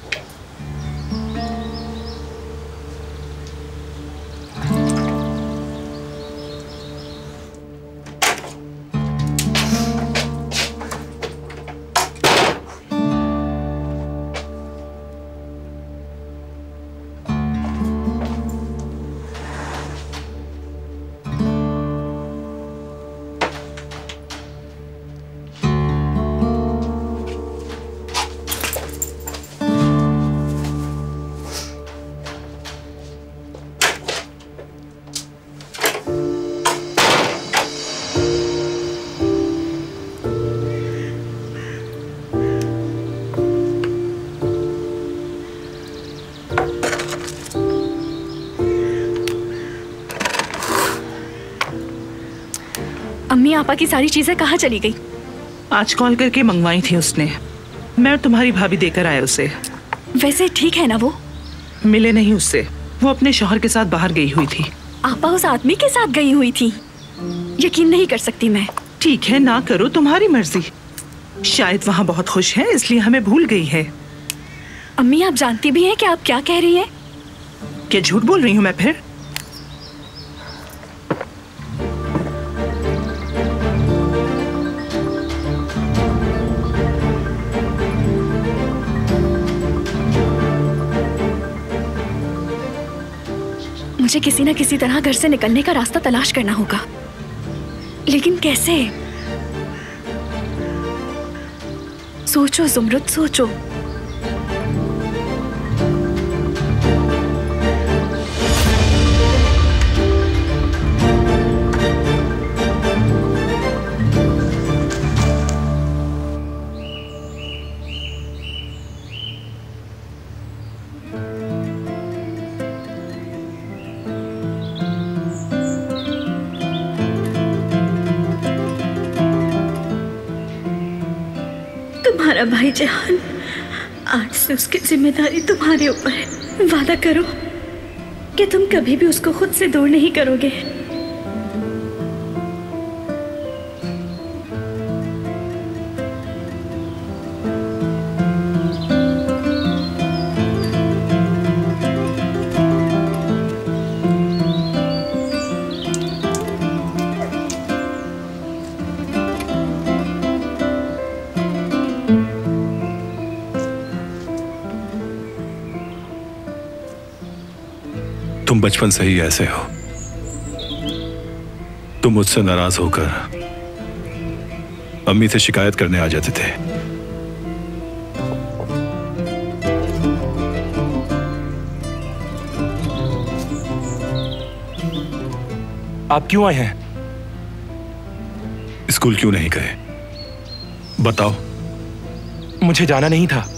अम्मी आपा की सारी चीजें कहाँ चली गई? आज कॉल करके मंगवाई थी उसने। मैं और तुम्हारी भाभी देकर आए उसे। वैसे ठीक है ना वो? मिले नहीं उससे, वो अपने शौहर के साथ बाहर गई हुई थी। आपा उस आदमी के साथ गई हुई थी? यकीन नहीं कर सकती मैं। ठीक है, ना करो, तुम्हारी मर्जी। शायद वहाँ बहुत खुश है इसलिए हमें भूल गई है। अम्मी आप जानती भी हैं कि आप क्या कह रही हैं? क्या झूठ बोल रही हूँ मैं फिर? मुझे किसी ना किसी तरह घर से निकलने का रास्ता तलाश करना होगा, लेकिन कैसे? सोचो ज़ुमरुद, सोचो। तुम्हारा भाई जहान, आज से उसकी जिम्मेदारी तुम्हारे ऊपर है। वादा करो कि तुम कभी भी उसको खुद से दूर नहीं करोगे। तुम बचपन से ही ऐसे हो। तुम मुझसे नाराज होकर अम्मी से शिकायत करने आ जाते थे। आप क्यों आए हैं? स्कूल क्यों नहीं गए? बताओ। मुझे जाना नहीं था।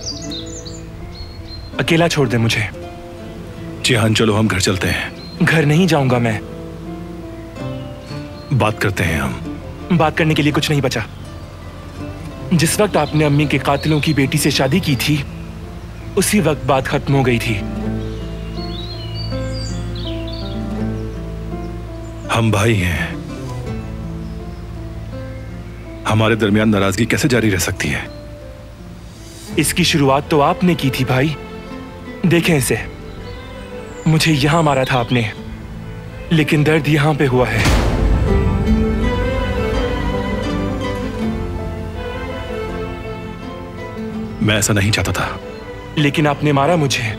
अकेला छोड़ दे मुझे। जिहान चलो हम घर चलते हैं। घर नहीं जाऊंगा मैं। बात करते हैं हम। बात करने के लिए कुछ नहीं बचा। जिस वक्त आपने अम्मी के कातिलों की बेटी से शादी की थी, उसी वक्त बात खत्म हो गई थी। हम भाई हैं। हमारे दरमियान नाराजगी कैसे जारी रह सकती है? इसकी शुरुआत तो आपने की थी भाई। देखें इसे। मुझे यहां मारा था आपने, लेकिन दर्द यहां पे हुआ है। मैं ऐसा नहीं चाहता था। लेकिन आपने मारा मुझे।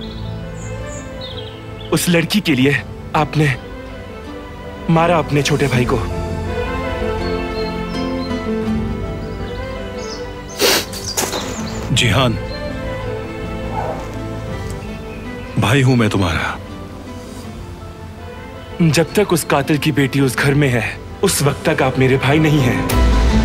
उस लड़की के लिए आपने मारा अपने छोटे भाई को। जिहान, भाई हूं मैं तुम्हारा। जब तक उस कातिल की बेटी उस घर में है, उस वक्त तक आप मेरे भाई नहीं हैं।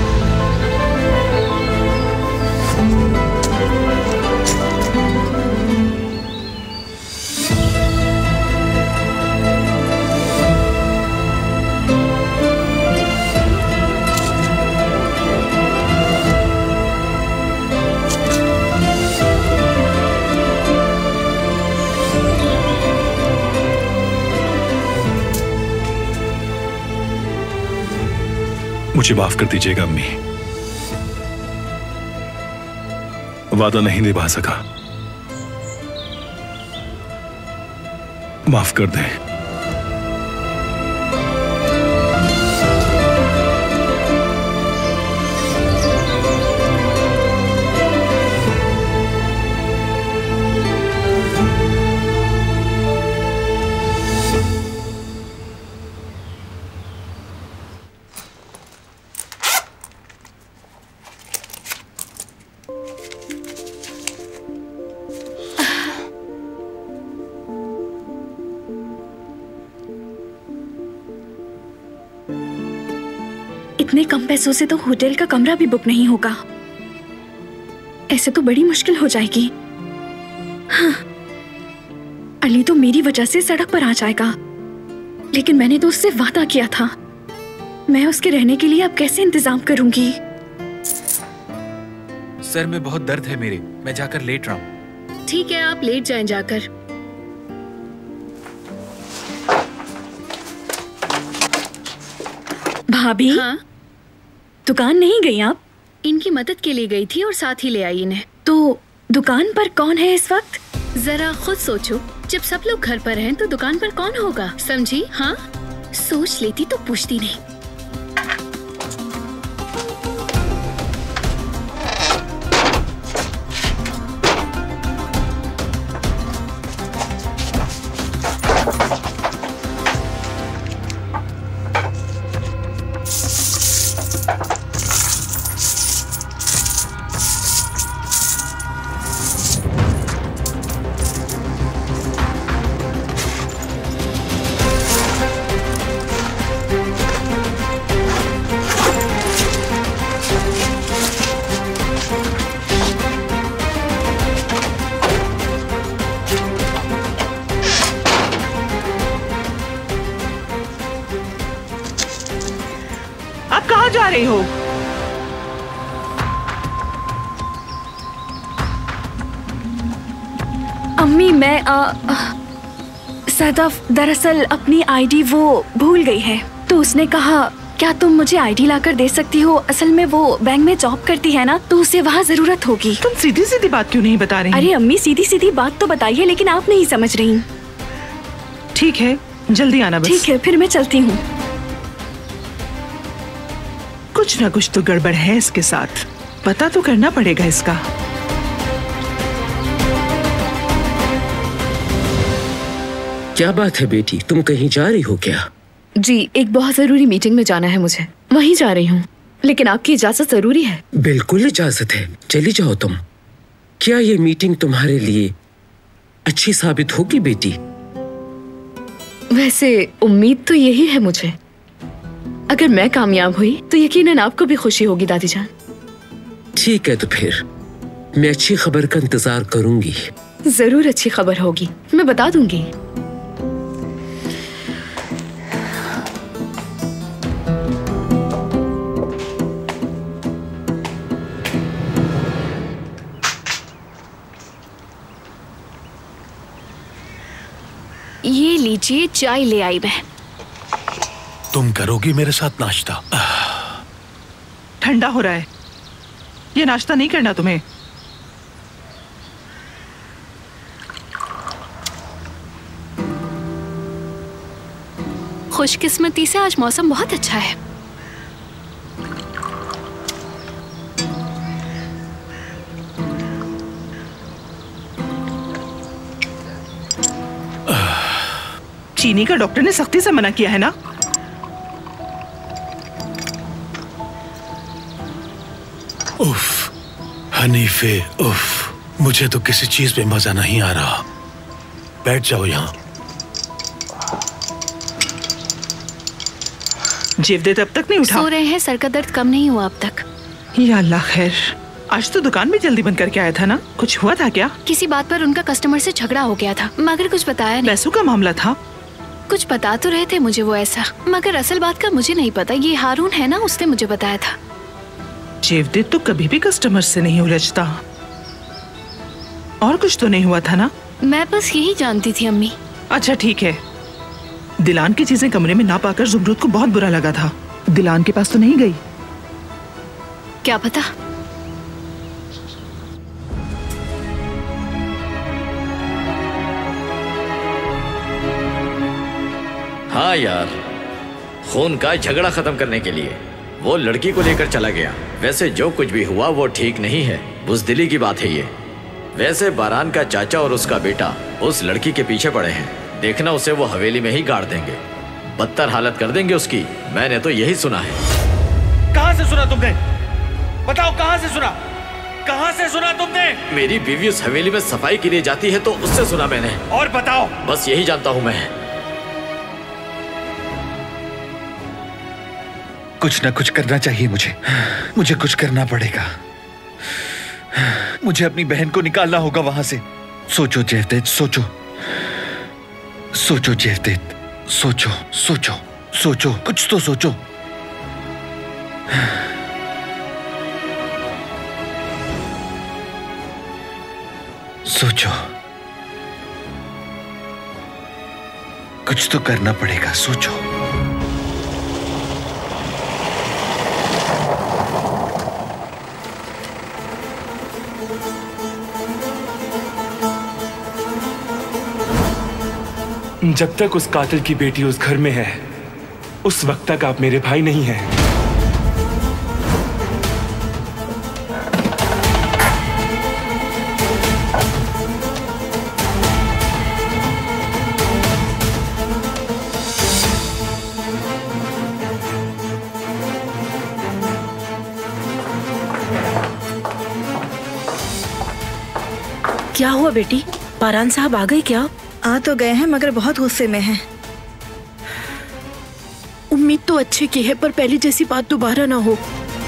मुझे माफ कर दीजिएगा अम्मी। वादा नहीं निभा सका। माफ कर दें। इतने कम पैसों से तो होटल का कमरा भी बुक नहीं होगा। ऐसे तो बड़ी मुश्किल हो जाएगी। हाँ, अली तो मेरी वजह से सड़क पर आ जाएगा, लेकिन मैंने तो उससे वादा किया था मैं उसके रहने के लिए अब कैसे इंतजाम करूंगी? सर में बहुत दर्द है मेरे, मैं जाकर लेट रहा हूँ। ठीक है, आप लेट जाएं जाकर। भाभी, हाँ? दुकान नहीं गई आप? इनकी मदद के लिए गई थी और साथ ही ले आई इन्हें। तो दुकान पर कौन है इस वक्त? जरा खुद सोचो, जब सब लोग घर पर हैं तो दुकान पर कौन होगा, समझी? हाँ, सोच लेती तो पूछती नहीं। जा रही हो? अम्मी, मैं आ, आ, सदफ दरअसल अपनी आईडी वो भूल गई है, तो उसने कहा क्या तुम मुझे आईडी लाकर दे सकती हो? असल में वो बैंक में जॉब करती है ना, तो उसे वहाँ जरूरत होगी। तुम सीधी सीधी बात क्यों नहीं बता रही? अरे अम्मी, सीधी सीधी बात तो बताइए, लेकिन आप नहीं समझ रही। ठीक है, जल्दी आना बस। ठीक है, फिर मैं चलती हूँ। कुछ ना कुछ तो गड़बड़ है इसके साथ, पता तो करना पड़ेगा इसका। क्या बात है बेटी, तुम कहीं जा रही हो क्या? जी, एक बहुत जरूरी मीटिंग में जाना है मुझे, वहीं जा रही हूँ, लेकिन आपकी इजाजत जरूरी है। बिल्कुल इजाजत है, चली जाओ तुम। क्या ये मीटिंग तुम्हारे लिए अच्छी साबित होगी बेटी? वैसे उम्मीद तो यही है मुझे। अगर मैं कामयाब हुई तो यकीनन आपको भी खुशी होगी दादी जान। ठीक है, तो फिर मैं अच्छी खबर का इंतजार करूंगी। जरूर अच्छी खबर होगी, मैं बता दूंगी। ये लीजिए, चाय ले आई मैं। तुम करोगी मेरे साथ नाश्ता? ठंडा हो रहा है, ये नाश्ता नहीं करना तुम्हें। खुशकिस्मती से आज मौसम बहुत अच्छा है। चीनी का डॉक्टर ने सख्ती से मना किया है ना? उफ, हनीफे, उफ, मुझे तो किसी चीज पे मजा नहीं आ रहा। बैठ जाओ यहाँ। जेवदेत अब तक नहीं उठा? सो रहे हैं, सर का दर्द कम नहीं हुआ अब तक। या अल्लाह खैर, आज तो दुकान भी जल्दी बंद करके आया था ना, कुछ हुआ था क्या? किसी बात पर उनका कस्टमर से झगड़ा हो गया था, मगर कुछ बताया नहीं। पैसों का मामला था? कुछ बता तो रहे थे मुझे वो ऐसा, मगर असल बात का मुझे नहीं पता। ये हारून है ना, उसने मुझे बताया था। जेवदेत तो कभी भी कस्टमर से नहीं उलझता। और कुछ तो नहीं हुआ था ना? मैं बस यही जानती थी अम्मी। अच्छा ठीक है। दिलान की चीजें कमरे में ना पाकर जुमरूद को बहुत बुरा लगा था। दिलान के पास तो नहीं गई? क्या पता। हाँ यार, खून का झगड़ा खत्म करने के लिए वो लड़की को लेकर चला गया। वैसे जो कुछ भी हुआ वो ठीक नहीं है, बुज़दिली की बात है ये। वैसे बारान का चाचा और उसका बेटा उस लड़की के पीछे पड़े हैं। देखना उसे वो हवेली में ही गाड़ देंगे, बदतर हालत कर देंगे उसकी। मैंने तो यही सुना है। कहाँ से सुना तुमने? बताओ कहाँ से सुना? कहाँ से सुना तुमने? मेरी बीवी उस हवेली में सफाई के लिए जाती है तो उससे सुना मैंने। और बताओ? बस यही जानता हूँ मैं। कुछ ना कुछ करना चाहिए मुझे। मुझे कुछ करना पड़ेगा। मुझे अपनी बहन को निकालना होगा वहां से। सोचो जेवदेत, सोचो सोचो जेवदेत, सोचो सोचो सोचो, कुछ तो सोचो। सोचो, कुछ तो करना पड़ेगा, सोचो। जब तक उस कातिल की बेटी उस घर में है, उस वक्त तक आप मेरे भाई नहीं हैं। क्या हुआ बेटी? पारान साहब आ गए क्या? आ तो गए हैं मगर बहुत गुस्से में हैं। उम्मीद तो अच्छे की है, पर पहली जैसी बात दोबारा ना हो।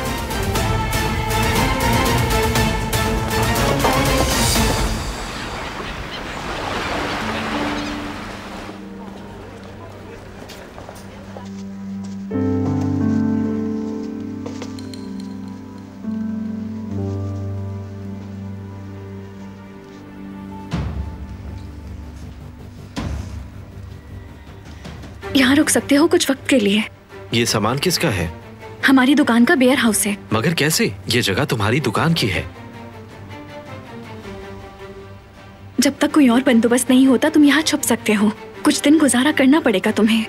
यहाँ रुक सकते हो कुछ वक्त के लिए? ये सामान किसका है? हमारी दुकान का वेयर हाउस है। मगर कैसे? ये जगह तुम्हारी दुकान की है। जब तक कोई और बंदोबस्त नहीं होता तुम यहाँ छुप सकते हो। कुछ दिन गुजारा करना पड़ेगा तुम्हें।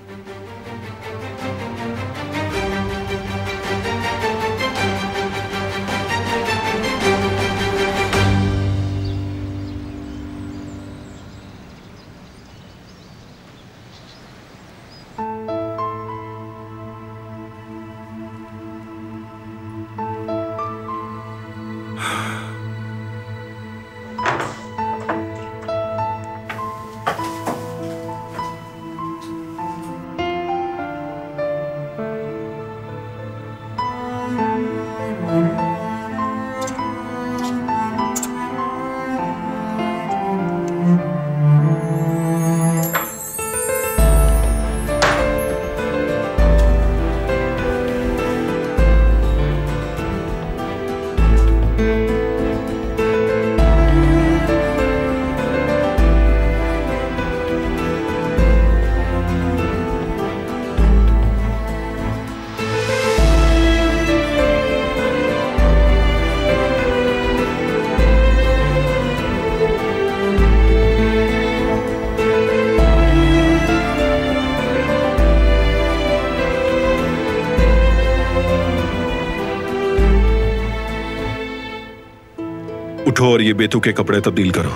उठो और ये बेतु के कपड़े तब्दील करो।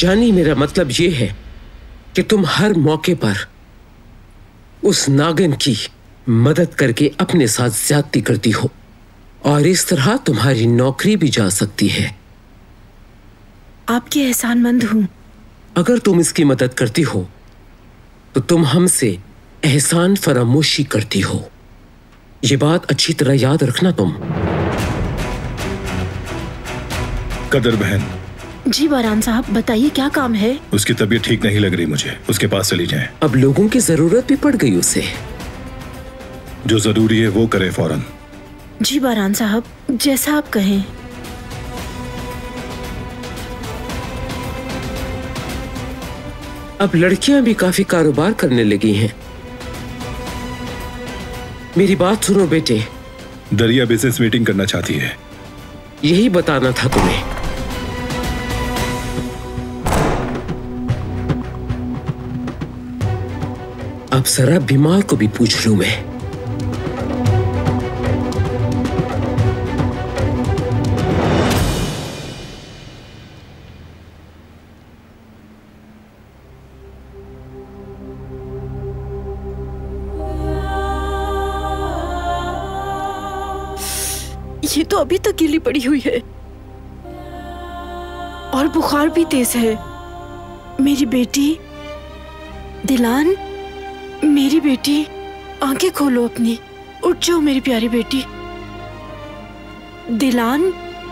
यानी मेरा मतलब ये है कि तुम हर मौके पर उस नागिन की मदद करके अपने साथ ज्यादती करती हो और इस तरह तुम्हारी नौकरी भी जा सकती है। आपकी एहसानमंद हूँ। अगर तुम इसकी मदद करती हो तो तुम हमसे एहसान फरामोशी करती हो। ये बात अच्छी तरह याद रखना तुम। कदर बहन। जी बारान साहब, बताइए क्या काम है? उसकी तबीयत ठीक नहीं लग रही मुझे, उसके पास चली जाएं। अब लोगों की जरूरत भी पड़ गई उसे। जो जरूरी है वो करे फौरन। जी बारान साहब, जैसा आप कहें। अब लड़कियां भी काफी कारोबार करने लगी हैं। मेरी बात सुनो बेटे। दरिया बिजनेस मीटिंग करना चाहती है। यही बताना था तुम्हें। अब जरा बीमार को भी पूछ लूं मैं। ये तो अभी तक गिली पड़ी हुई है और बुखार भी तेज है। मेरी बेटी दिलान, मेरी बेटी, आंखें खोलो अपनी, उठ जाओ मेरी प्यारी बेटी। दिलान,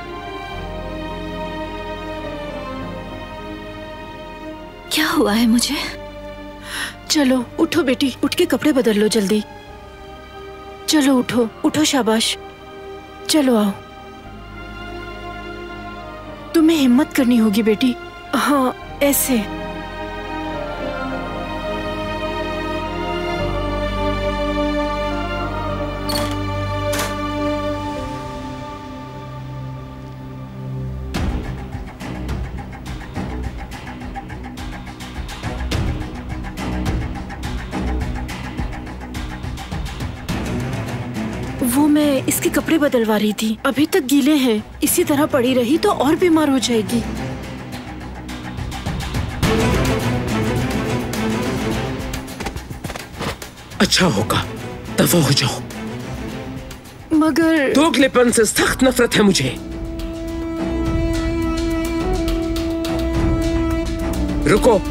क्या हुआ है मुझे? चलो उठो बेटी, उठ के कपड़े बदल लो जल्दी। चलो उठो, उठो, शाबाश, चलो आओ। तुम्हें हिम्मत करनी होगी बेटी। हाँ, ऐसे। वो मैं इसके कपड़े बदलवा रही थी, अभी तक गीले हैं। इसी तरह पड़ी रही तो और बीमार हो जाएगी। अच्छा होगा दफा हो जाओ। मगर दोगलेपन से सख्त नफरत है मुझे। रुको।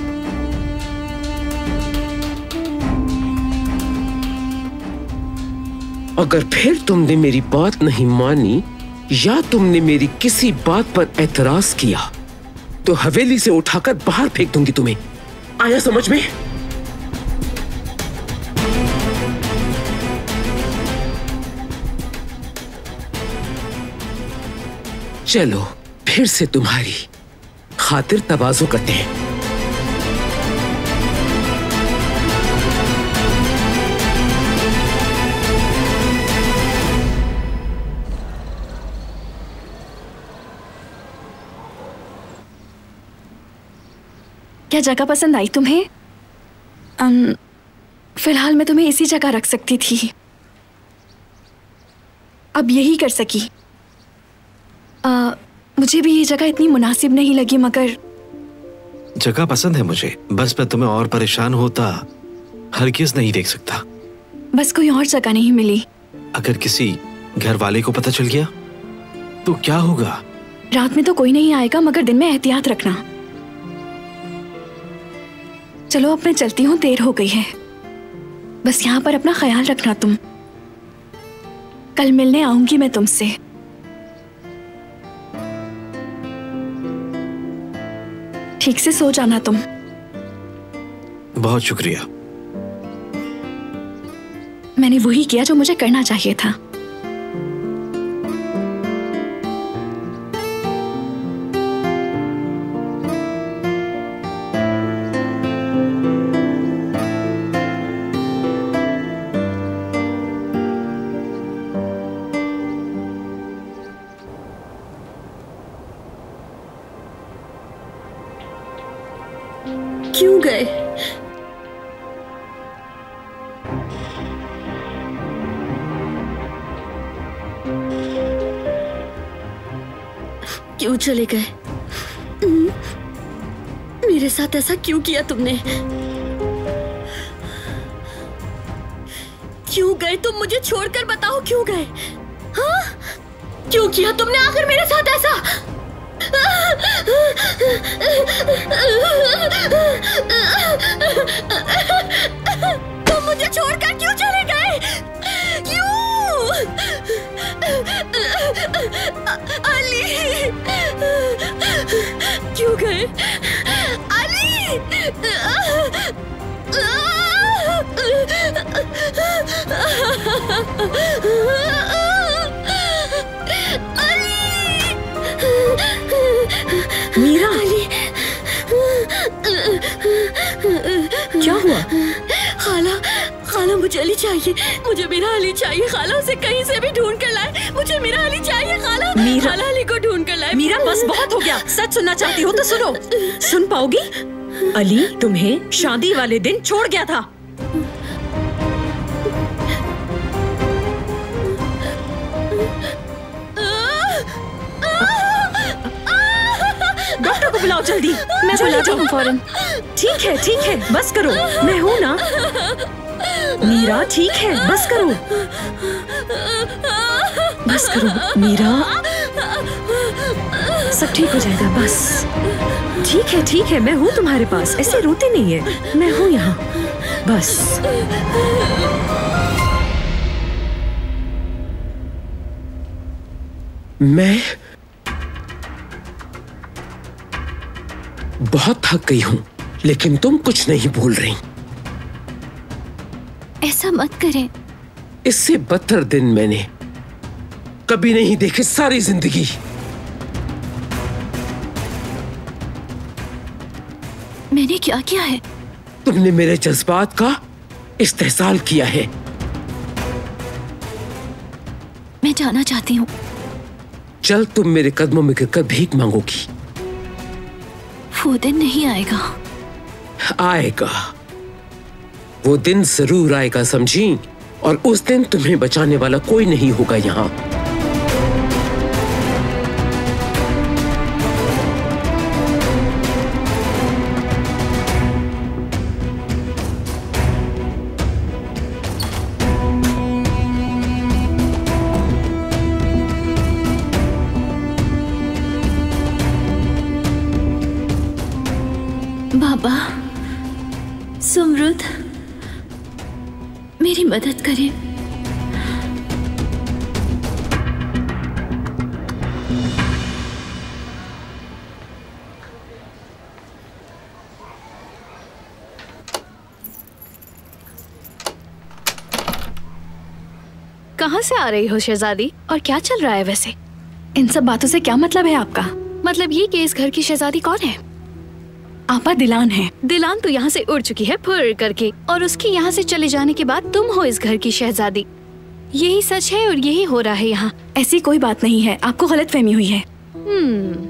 अगर फिर तुमने मेरी बात नहीं मानी या तुमने मेरी किसी बात पर एतराज किया तो हवेली से उठाकर बाहर फेंक दूंगी तुम्हें। आया समझ में? चलो फिर से तुम्हारी खातिर तवाज़ो करते हैं। क्या जगह पसंद आई तुम्हें? um, फिलहाल मैं तुम्हें इसी जगह रख सकती थी, अब यही कर सकी। uh, मुझे भी ये जगह इतनी मुनासिब नहीं लगी, मगर जगह पसंद है मुझे, बस मैं तुम्हें और परेशान होता हरगिज़ नहीं देख सकता। बस कोई और जगह नहीं मिली। अगर किसी घर वाले को पता चल गया तो क्या होगा? रात में तो कोई नहीं आएगा, मगर दिन में एहतियात रखना। चलो अब मैं चलती हूँ, देर हो गई है। बस यहाँ पर अपना ख्याल रखना तुम। कल मिलने आऊंगी मैं तुमसे। ठीक से सो जाना तुम। बहुत शुक्रिया। मैंने वही किया जो मुझे करना चाहिए था। क्यों गए? क्यों चले गए? मेरे साथ ऐसा क्यों किया तुमने? क्यों गए तुम? मुझे छोड़कर बताओ, क्यों गए? हाँ? क्यों किया तुमने आखिर मेरे साथ ऐसा? तुम मुझे छोड़कर क्यों चले गए? क्यों? अली, क्यों गए? अली, मीरा, क्या हुआ? खाला, खाला मुझे अली चाहिए, मुझे मेरा अली चाहिए। खाला उसे कहीं से भी ढूंढ कर लाए, मुझे मेरा अली चाहिए। खाला, मीरा, खाला अली को ढूंढ कर लाए। मीरा बस बहुत हो गया। सच सुनना चाहती हो तो सुनो। सुन पाओगी? अली तुम्हें शादी वाले दिन छोड़ गया था। डॉक्टर को बुलाओ जल्दी। मैं बुलाती हूँ फौरन। ठीक है ठीक है, बस करो, मैं हूँ ना। मीरा ठीक है, बस करो, बस करो मीरा, सब ठीक हो जाएगा। बस ठीक है ठीक है, मैं हूँ तुम्हारे पास, ऐसे रोते नहीं है, मैं हूँ यहाँ, बस। मैं बहुत थक गई हूँ, लेकिन तुम कुछ नहीं बोल रही। ऐसा मत करें। इससे बदतर दिन मैंने कभी नहीं देखे सारी जिंदगी। मैंने क्या किया है? तुमने मेरे जज्बात का इस्तेहसाल किया है। मैं जाना चाहती हूँ। जल्द तुम मेरे कदमों में गिरकर भीख मांगोगी। वो दिन नहीं आएगा। आएगा, वो दिन जरूर आएगा, समझी? और उस दिन तुम्हें बचाने वाला कोई नहीं होगा यहाँ। बाबा, सुमरुद, मेरी मदद करें। कहाँ से आ रही हो शहजादी, और क्या चल रहा है वैसे? इन सब बातों से क्या मतलब है आपका? मतलब ये कि इस घर की शहजादी कौन है? आपा दिलान है। दिलान तो यहाँ से उड़ चुकी है फुर करके, और उसके यहाँ से चले जाने के बाद तुम हो इस घर की शहजादी। यही सच है और यही हो रहा है यहाँ। ऐसी कोई बात नहीं है, आपको गलतफहमी हुई है। हम्म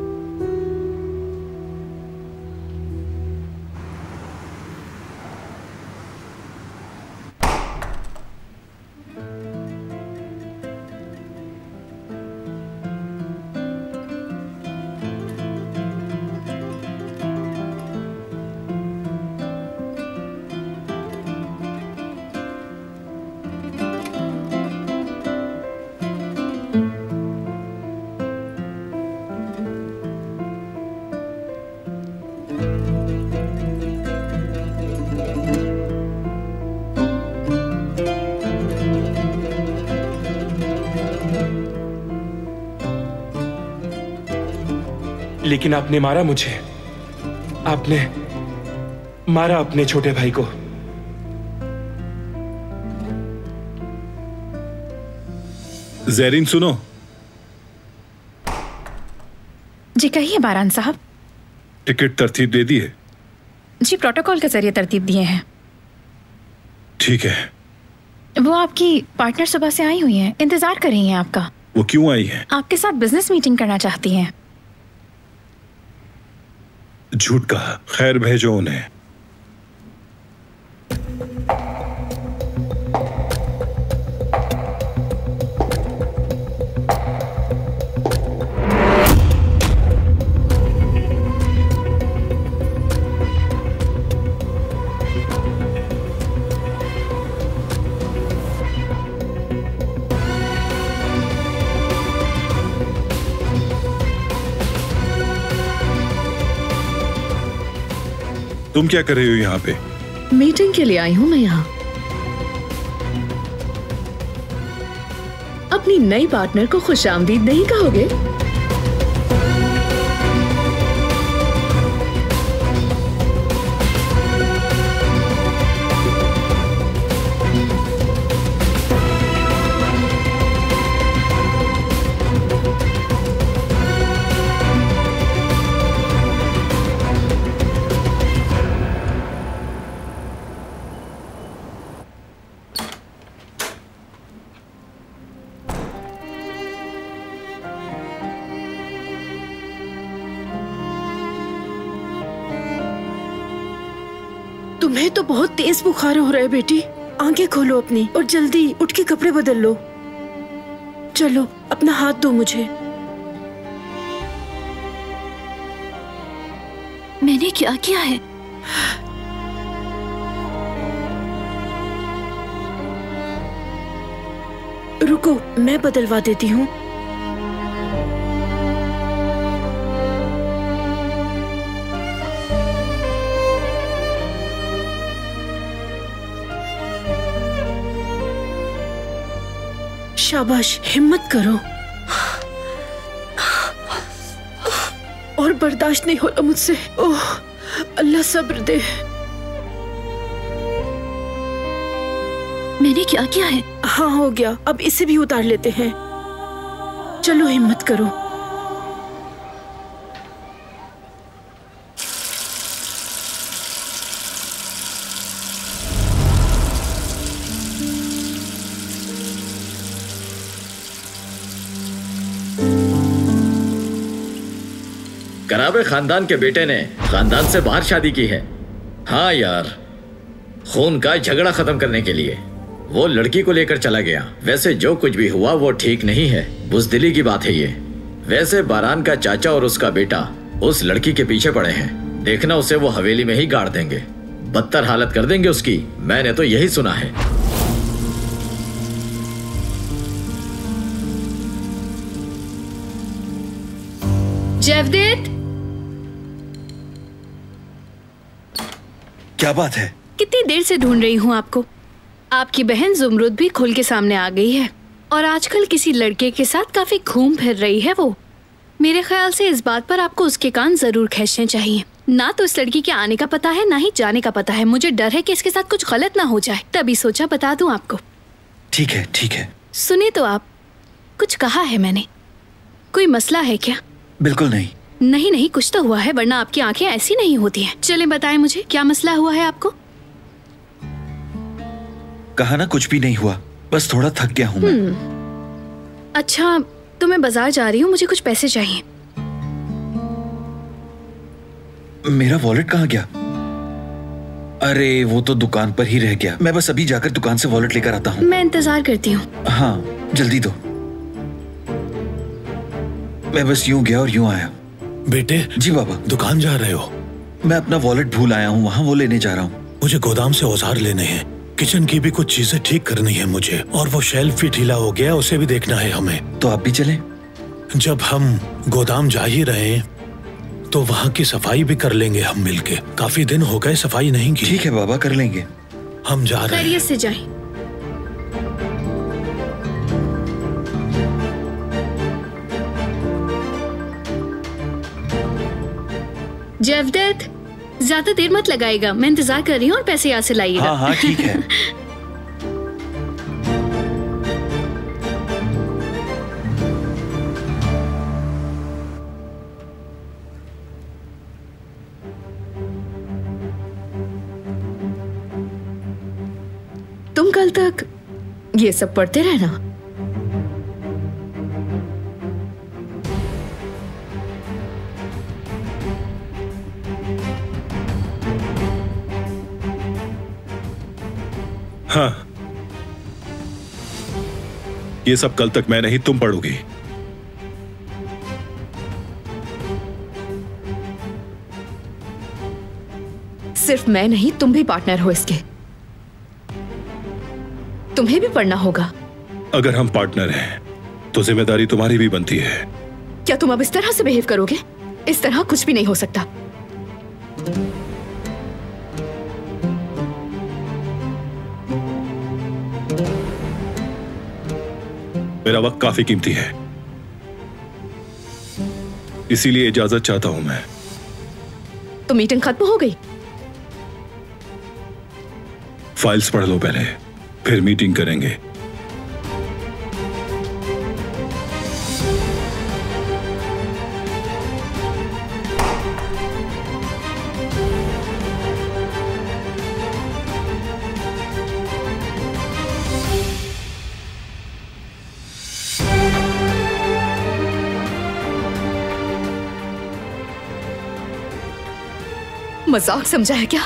लेकिन आपने मारा मुझे, आपने मारा अपने छोटे भाई को। ज़ैरीन सुनो। जी कहिए बारान साहब। टिकट तरतीब दे दी है? जी प्रोटोकॉल के जरिए तरतीब दिए हैं। ठीक है। वो आपकी पार्टनर सुबह से आई हुई हैं, इंतजार कर रही हैं आपका। वो क्यों आई है? आपके साथ बिजनेस मीटिंग करना चाहती हैं। झूठ कहा, खैर भेजो उन्हें। तुम क्या कर रही हो यहाँ पे? मीटिंग के लिए आई हूँ मैं यहाँ। अपनी नई पार्टनर को खुशामदीद नहीं कहोगे? तुम्हें तो बहुत तेज बुखार हो रहा है बेटी। आंखें खोलो अपनी और जल्दी उठ के कपड़े बदल लो। चलो अपना हाथ दो मुझे। मैंने क्या किया है? रुको, मैं बदलवा देती हूँ। शाबाश, हिम्मत करो। और बर्दाश्त नहीं हो रहा मुझसे। ओह, अल्लाह सब्र दे। मैंने क्या किया है? हाँ हो गया, अब इसे भी उतार लेते हैं। चलो हिम्मत करो। कराबे खानदान के बेटे ने खानदान से बाहर शादी की है। हाँ यार, खून का झगड़ा खत्म करने के लिए वो लड़की को लेकर चला गया। वैसे जो कुछ भी हुआ वो ठीक नहीं है, बुज़दिली की बात है ये। वैसे बारान का चाचा और उसका बेटा उस लड़की के पीछे पड़े हैं। देखना उसे वो हवेली में ही गाड़ देंगे, बदतर हालत कर देंगे उसकी। मैंने तो यही सुना है। जैवदेद, क्या बात है? कितनी देर से ढूंढ रही हूँ आपको। आपकी बहन जुमरुद भी खुल के सामने आ गई है और आजकल किसी लड़के के साथ काफी घूम फिर रही है वो। मेरे ख्याल से इस बात पर आपको उसके कान जरूर खींचने चाहिए। ना तो इस लड़की के आने का पता है, ना ही जाने का पता है। मुझे डर है कि इसके साथ कुछ गलत ना हो जाए, तभी सोचा बता दूं आपको। ठीक है ठीक है। सुने तो आप, कुछ कहा है मैंने? कोई मसला है क्या? बिल्कुल नहीं। नहीं नहीं, कुछ तो हुआ है, वरना आपकी आंखें ऐसी नहीं होती हैं। चलें बताएं मुझे, क्या मसला हुआ है आपको? कहा ना कुछ भी नहीं हुआ, बस थोड़ा थक गया हूँ मैं। अच्छा, तो मैं बाजार जा रही हूँ, मुझे कुछ पैसे चाहिए। मेरा वॉलेट कहाँ गया? अरे वो तो दुकान पर ही रह गया। मैं बस अभी जाकर दुकान से वॉलेट लेकर आता हूँ। मैं इंतजार करती हूँ। हाँ जल्दी दो। मैं बस यूं गया और यूं आया। बेटे। जी बाबा। दुकान जा रहे हो? मैं अपना वॉलेट भूल आया हूँ, वहाँ वो लेने जा रहा हूँ। मुझे गोदाम से औजार लेने हैं, किचन की भी कुछ चीजें ठीक करनी है मुझे, और वो शेल्फ भी ढीला हो गया, उसे भी देखना है हमें। तो आप भी चलें? जब हम गोदाम जा ही रहे हैं तो वहाँ की सफाई भी कर लेंगे हम मिलके। काफी दिन हो गए सफाई नहीं की। ठीक है बाबा, कर लेंगे। हम जा रहे हैं। खैरियत से जाएं। जैवदेद, ज्यादा देर मत लगाएगा, मैं इंतजार कर रही हूँ और पैसे यहाँ से लाइएगा। हाँ हाँ ठीक है। तुम कल तक ये सब पढ़ते रहना। हाँ, ये सब कल तक मैं नहीं, तुम पढ़ोगी। सिर्फ मैं नहीं, तुम भी पार्टनर हो इसके। तुम्हें भी पढ़ना होगा। अगर हम पार्टनर हैं तो जिम्मेदारी तुम्हारी भी बनती है। क्या तुम अब इस तरह से बिहेव करोगे? इस तरह कुछ भी नहीं हो सकता। मेरा वक्त काफी कीमती है, इसीलिए इजाजत चाहता हूं मैं। तो मीटिंग खत्म हो गई? फाइल्स पढ़ लो पहले, फिर मीटिंग करेंगे। मजाक समझा है क्या?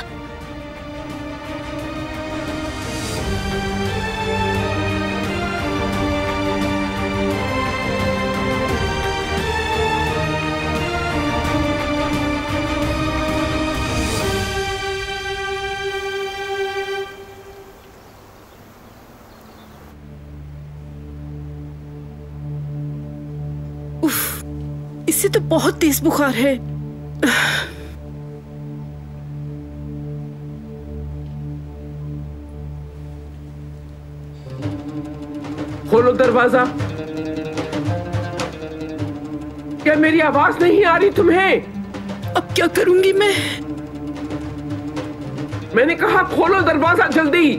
उफ, इससे तो बहुत तेज बुखार है। खोलो दरवाजा। क्या मेरी आवाज नहीं आ रही तुम्हें? अब क्या करूंगी मैं? मैंने कहा खोलो दरवाजा जल्दी।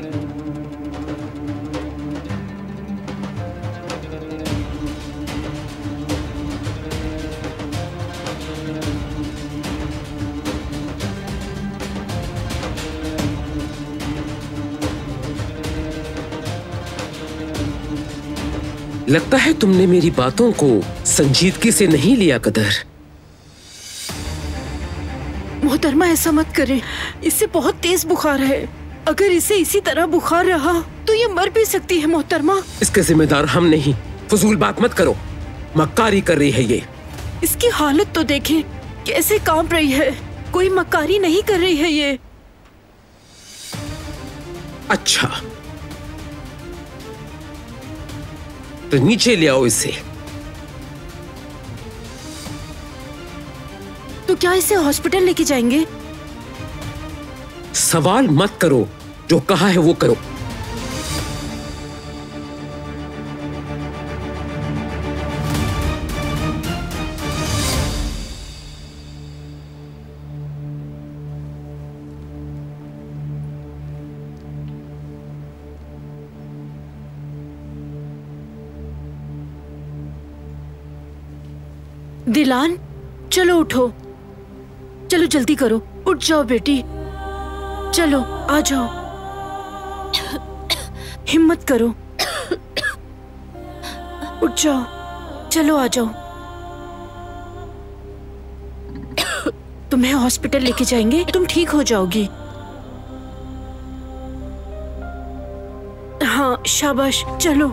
लगता है तुमने मेरी बातों को संजीदगी से नहीं लिया कदर। मोहतरमा ऐसा मत करें, इससे बहुत तेज बुखार है। अगर इसे इसी तरह बुखार रहा तो ये मर भी सकती है मोहतरमा। इसके जिम्मेदार हम नहीं, फजूल बात मत करो। मक्कारी कर रही है ये। इसकी हालत तो देखें, कैसे कांप रही है। कोई मक्कारी नहीं कर रही है ये। अच्छा तो नीचे ले आओ इसे। तो क्या इसे हॉस्पिटल लेके जाएंगे? सवाल मत करो, जो कहा है वो करो। दिलान, चलो उठो, चलो जल्दी करो, उठ जाओ बेटी, चलो आ जाओ, हिम्मत करो, उठ जाओ, चलो आ जाओ। तुम्हें हॉस्पिटल लेके जाएंगे, तुम ठीक हो जाओगी। हाँ शाबाश, चलो।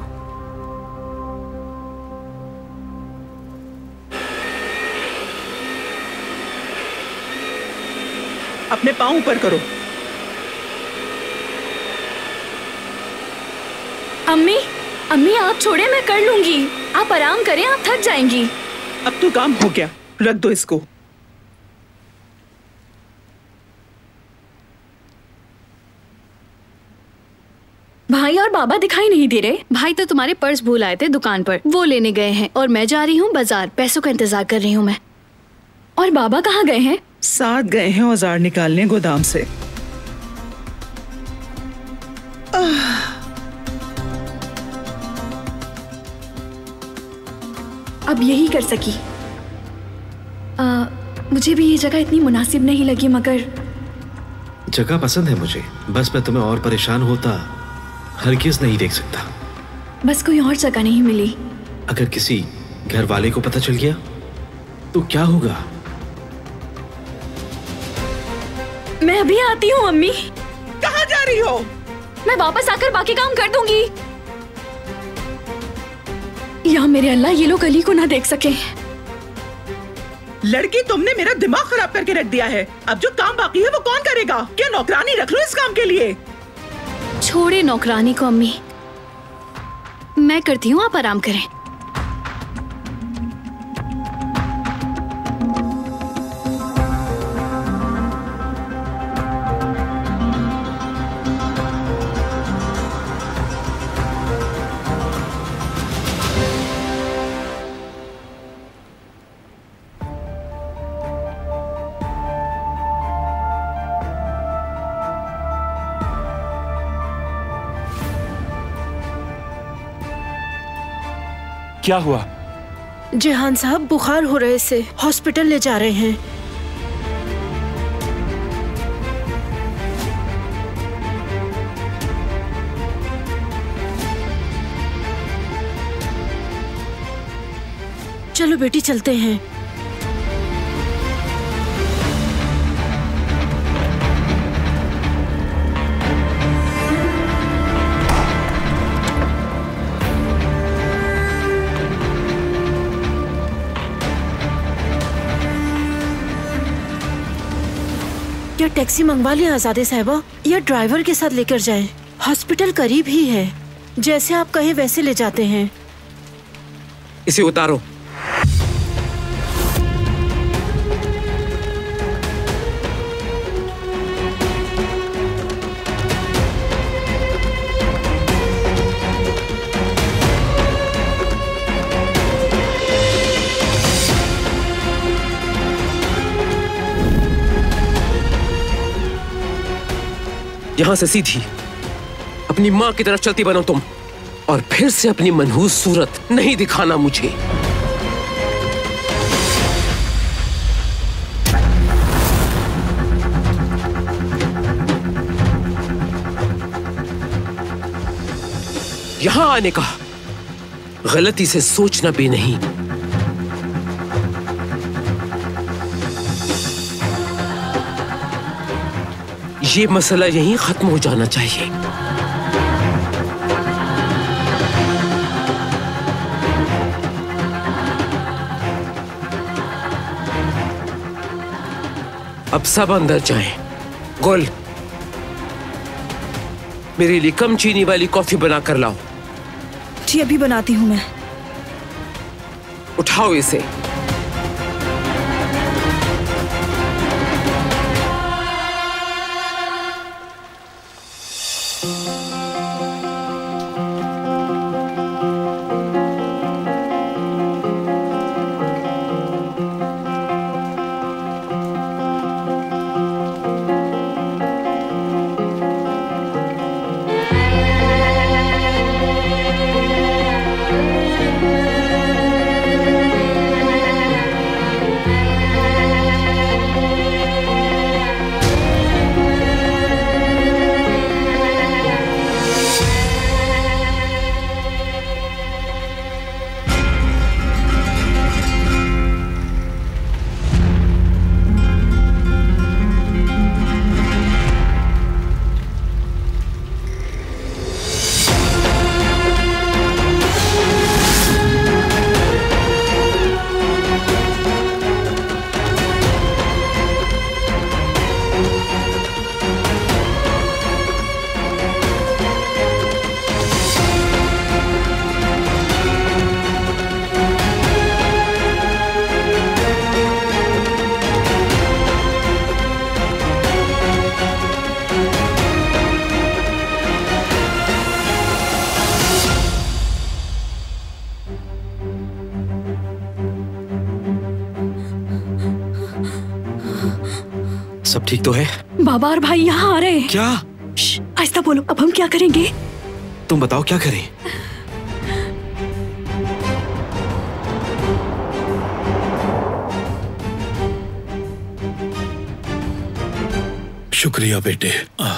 अपने पांव ऊपर करो। अम्मी, अम्मी आप छोड़े, मैं कर लूंगी। आप आराम करें, आप थक जाएंगी। अब तो काम हो गया, रख दो इसको। भाई और बाबा दिखाई नहीं दे रहे। भाई तो तुम्हारे पर्स भूल आए थे दुकान पर, वो लेने गए हैं और मैं जा रही हूँ बाजार, पैसों का इंतजार कर रही हूँ मैं। और बाबा कहाँ गए हैं? साथ गए हैं औजार निकालने गोदाम से। अब यही कर सकी। आ, मुझे भी ये जगह इतनी मुनासिब नहीं लगी, मगर जगह पसंद है मुझे। बस मैं तुम्हें और परेशान होता हरगिज़ नहीं देख सकता। बस कोई और जगह नहीं मिली। अगर किसी घर वाले को पता चल गया तो क्या होगा? मैं अभी आती हूँ अम्मी। कहाँ जा रही हो? मैं वापस आकर बाकी काम कर दूंगी। या मेरे अल्लाह ये लोग अली को ना देख सके। लड़की, तुमने मेरा दिमाग खराब करके रख दिया है। अब जो काम बाकी है वो कौन करेगा? क्या नौकरानी रख लो इस काम के लिए? छोड़े नौकरानी को अम्मी, मैं करती हूँ, आप आराम करें। क्या हुआ? जेहान साहब बुखार हो रहे से हॉस्पिटल ले जा रहे हैं। चलो बेटी चलते हैं। क्या टैक्सी मंगवा लें आजादे साहिबा, या ड्राइवर के साथ लेकर जाएं? हॉस्पिटल करीब ही है, जैसे आप कहें वैसे ले जाते हैं। इसे उतारो। यहां से सीधी अपनी मां की तरफ चलती बनो तुम, और फिर से अपनी मनहूस सूरत नहीं दिखाना मुझे। यहां आने का गलती से सोचना भी नहीं। ये मसला यहीं खत्म हो जाना चाहिए। अब सब अंदर जाएं। गुल, मेरे लिए कम चीनी वाली कॉफी बना कर लाओ। जी अभी बनाती हूँ मैं। उठाओ इसे। सब ठीक तो है? बाबा और भाई यहाँ आ रहे हैं। क्या? आहिस्ता बोलो, अब हम क्या करेंगे? तुम बताओ क्या करें? शुक्रिया बेटे।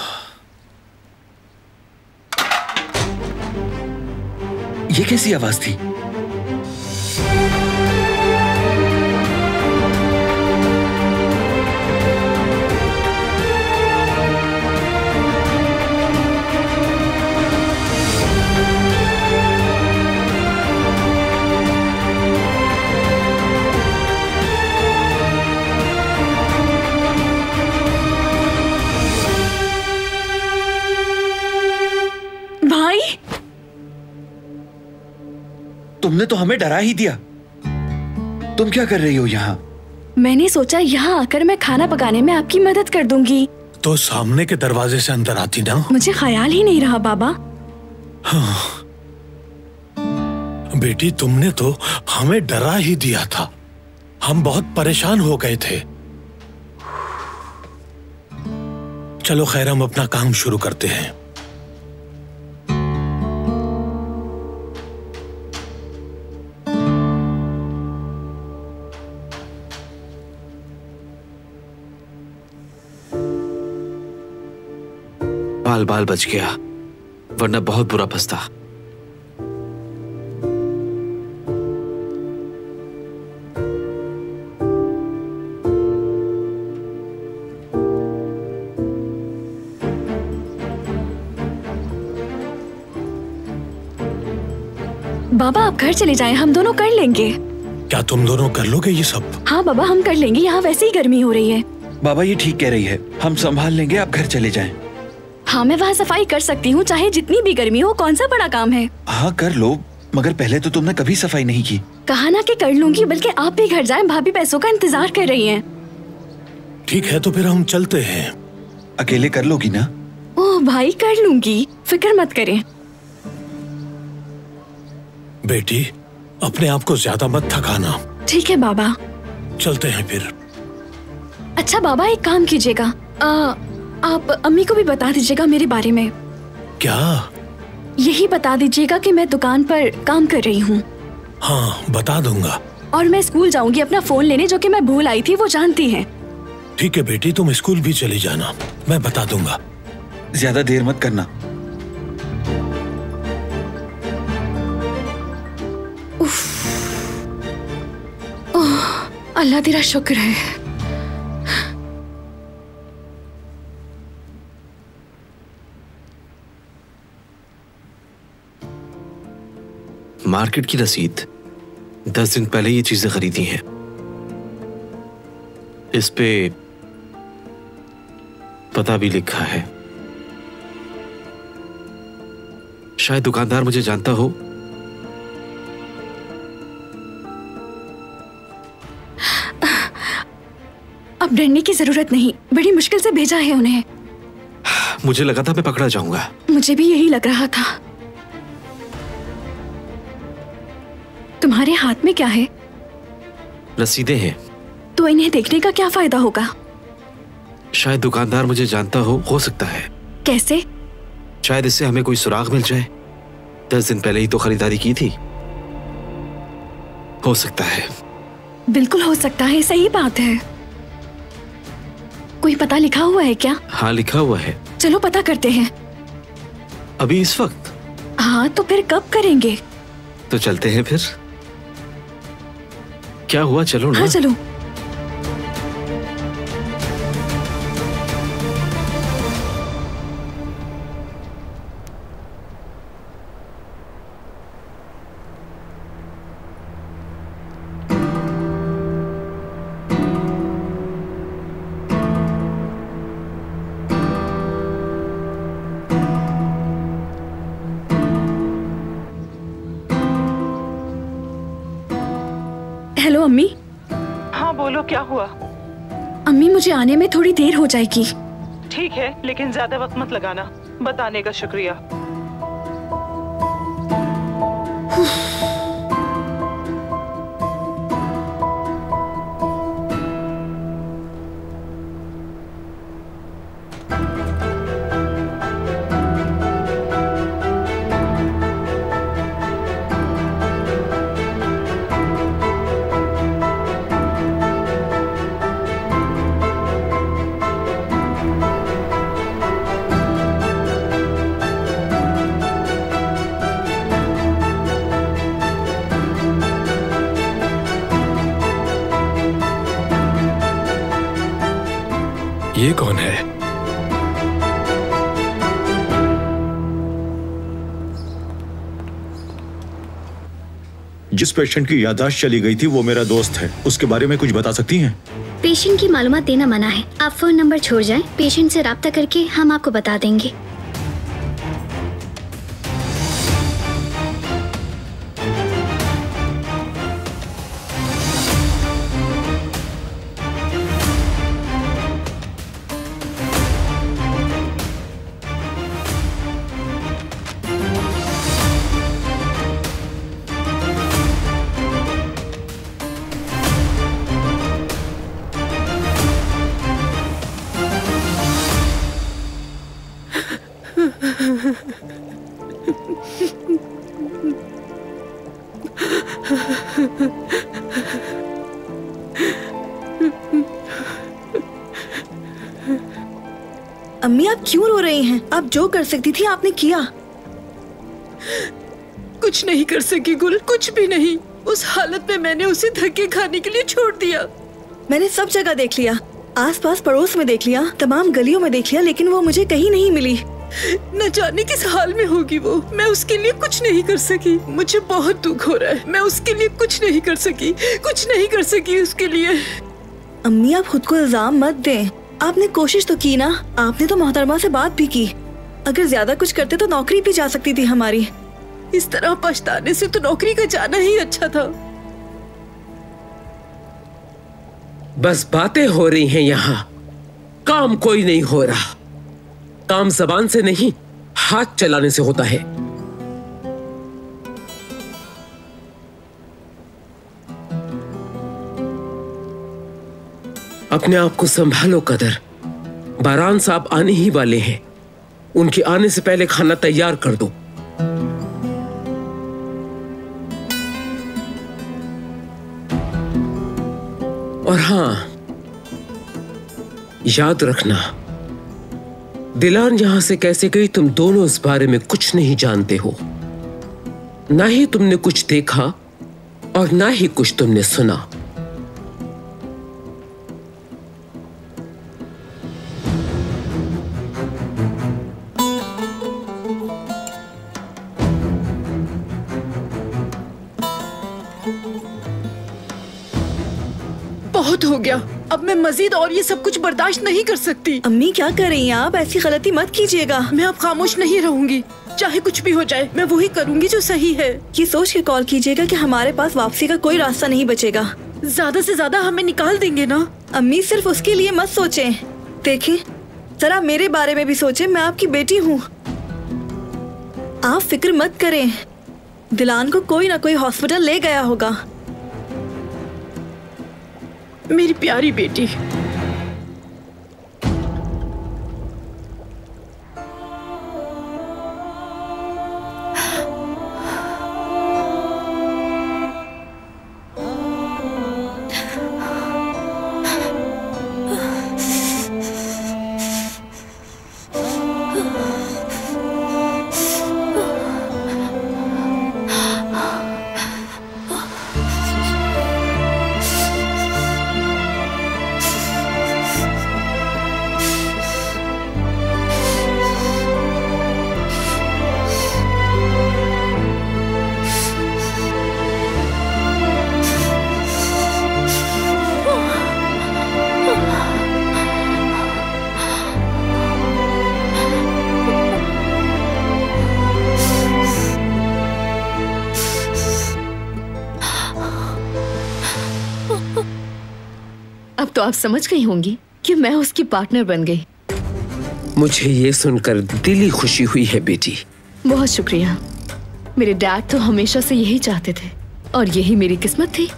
ये कैसी आवाज थी? तुमने तो हमें डरा ही दिया। तुम क्या कर रही हो यहाँ? मैंने सोचा यहाँ आकर मैं खाना पकाने में आपकी मदद कर दूंगी। तो सामने के दरवाजे से अंदर आती ना। मुझे ख्याल ही नहीं रहा बाबा। हाँ। बेटी तुमने तो हमें डरा ही दिया था, हम बहुत परेशान हो गए थे। चलो खैर हम अपना काम शुरू करते हैं। बाल बाल बच गया, वरना बहुत बुरा फंसता। बाबा आप घर चले जाएं, हम दोनों कर लेंगे। क्या तुम दोनों कर लोगे ये सब? हाँ बाबा हम कर लेंगे, यहाँ वैसे ही गर्मी हो रही है। बाबा ये ठीक कह रही है, हम संभाल लेंगे, आप घर चले जाएं। हाँ मैं वहाँ सफाई कर सकती हूँ, चाहे जितनी भी गर्मी हो। कौन सा बड़ा काम है। हाँ कर लो, मगर पहले तो तुमने कभी सफाई नहीं की। कहा ना कि कर लूंगी, बल्कि आप भी घर जाएं, भाभी पैसों का इंतजार कर रही हैं। ठीक है तो फिर हम चलते हैं। अकेले कर लोगी ना? ओह भाई कर लूंगी, फिक्र मत करें। बेटी अपने आप को ज्यादा मत थकाना। ठीक है बाबा। चलते हैं फिर। अच्छा बाबा एक काम कीजिएगा, आप अम्मी को भी बता दीजिएगा मेरे बारे में। क्या? यही बता दीजिएगा कि मैं दुकान पर काम कर रही हूँ। हाँ बता दूंगा। और मैं स्कूल जाऊंगी अपना फोन लेने, जो कि मैं भूल आई थी, वो जानती हैं। ठीक है बेटी तुम स्कूल भी चली जाना, मैं बता दूंगा। ज्यादा देर मत करना। ओह अल्लाह तेरा शुक्र है। मार्केट की रसीद, दस दिन पहले ये चीजें खरीदी हैं। इस पे पता भी लिखा है। शायद दुकानदार मुझे जानता हो। अब डरने की जरूरत नहीं, बड़ी मुश्किल से भेजा है उन्हें। मुझे लगा था मैं पकड़ा जाऊंगा। मुझे भी यही लग रहा था। तुम्हारे हाथ में क्या है? रसीदें हैं। तो इन्हें देखने का क्या फायदा होगा? शायद दुकानदार मुझे जानता हो हो सकता है। कैसे? शायद इससे हमें कोई सुराग मिल जाए। दस दिन पहले ही तो खरीदारी की थी। हो सकता है। बिल्कुल हो सकता है, सही बात है। कोई पता लिखा हुआ है क्या? हाँ लिखा हुआ है। चलो पता करते हैं। अभी इस वक्त? हाँ तो फिर कब करेंगे? तो चलते हैं फिर। क्या हुआ, चलो ना। हाँ चलो। हेलो अम्मी। हाँ बोलो क्या हुआ? अम्मी मुझे आने में थोड़ी देर हो जाएगी। ठीक है लेकिन ज्यादा वक्त मत लगाना। बताने का शुक्रिया। ये कौन है? जिस पेशेंट की याददाश्त चली गई थी वो मेरा दोस्त है, उसके बारे में कुछ बता सकती हैं? पेशेंट की मालूमात देना मना है। आप फोन नंबर छोड़ जाएं, पेशेंट से राब्ता करके हम आपको बता देंगे। अम्मी आप क्यों रो रही हैं? आप जो कर सकती थी आपने किया। कुछ नहीं कर सकी गुल, कुछ भी नहीं। उस हालत में मैंने उसे धक्के खाने के लिए छोड़ दिया। मैंने सब जगह देख लिया, आसपास पड़ोस में देख लिया, तमाम गलियों में देख लिया, लेकिन वो मुझे कहीं नहीं मिली। न जाने किस हाल में होगी वो। मैं उसके लिए कुछ नहीं कर सकी। मुझे बहुत दुख हो रहा है। मैं उसके लिए कुछ नहीं कर सकी, कुछ नहीं कर सकी उसके लिए। अम्मी आप खुद को इल्जाम मत दें। आपने कोशिश तो की ना, आपने तो मोहतरमा से बात भी की। अगर ज्यादा कुछ करते तो नौकरी भी जा सकती थी हमारी। इस तरह पछताने से तो नौकरी का जाना ही अच्छा था। बस बातें हो रही हैं यहाँ, काम कोई नहीं हो रहा। काम जबान से नहीं, हाथ चलाने से होता है। अपने आप को संभालो कदर। बारान साहब आने ही वाले हैं। उनके आने से पहले खाना तैयार कर दो। और हाँ, याद रखना, दिलान यहां से कैसे गई तुम दोनों इस बारे में कुछ नहीं जानते हो। ना ही तुमने कुछ देखा और ना ही कुछ तुमने सुना। बहुत हो गया, अब मैं मजीद और ये सब कुछ बर्दाश्त नहीं कर सकती। अम्मी क्या कर रही हैं आप? ऐसी गलती मत कीजिएगा। मैं अब खामोश नहीं रहूंगी, चाहे कुछ भी हो जाए। मैं वही करूंगी जो सही है। ये सोच के कॉल कीजिएगा कि हमारे पास वापसी का कोई रास्ता नहीं बचेगा। ज्यादा से ज्यादा हमें निकाल देंगे ना। अम्मी सिर्फ उसके लिए मत सोचें। देखें, जरा मेरे बारे में भी सोचें। मैं आपकी बेटी हूँ। आप फिक्र मत करें, दिलान को कोई ना कोई हॉस्पिटल ले गया होगा। मेरी प्यारी बेटी। अब तो आप समझ गई होंगी कि मैं उसकी पार्टनर बन गई। मुझे ये सुनकर दिली खुशी हुई है बेटी। बहुत शुक्रिया। मेरे डैड तो हमेशा से यही चाहते थे और यही मेरी किस्मत थी।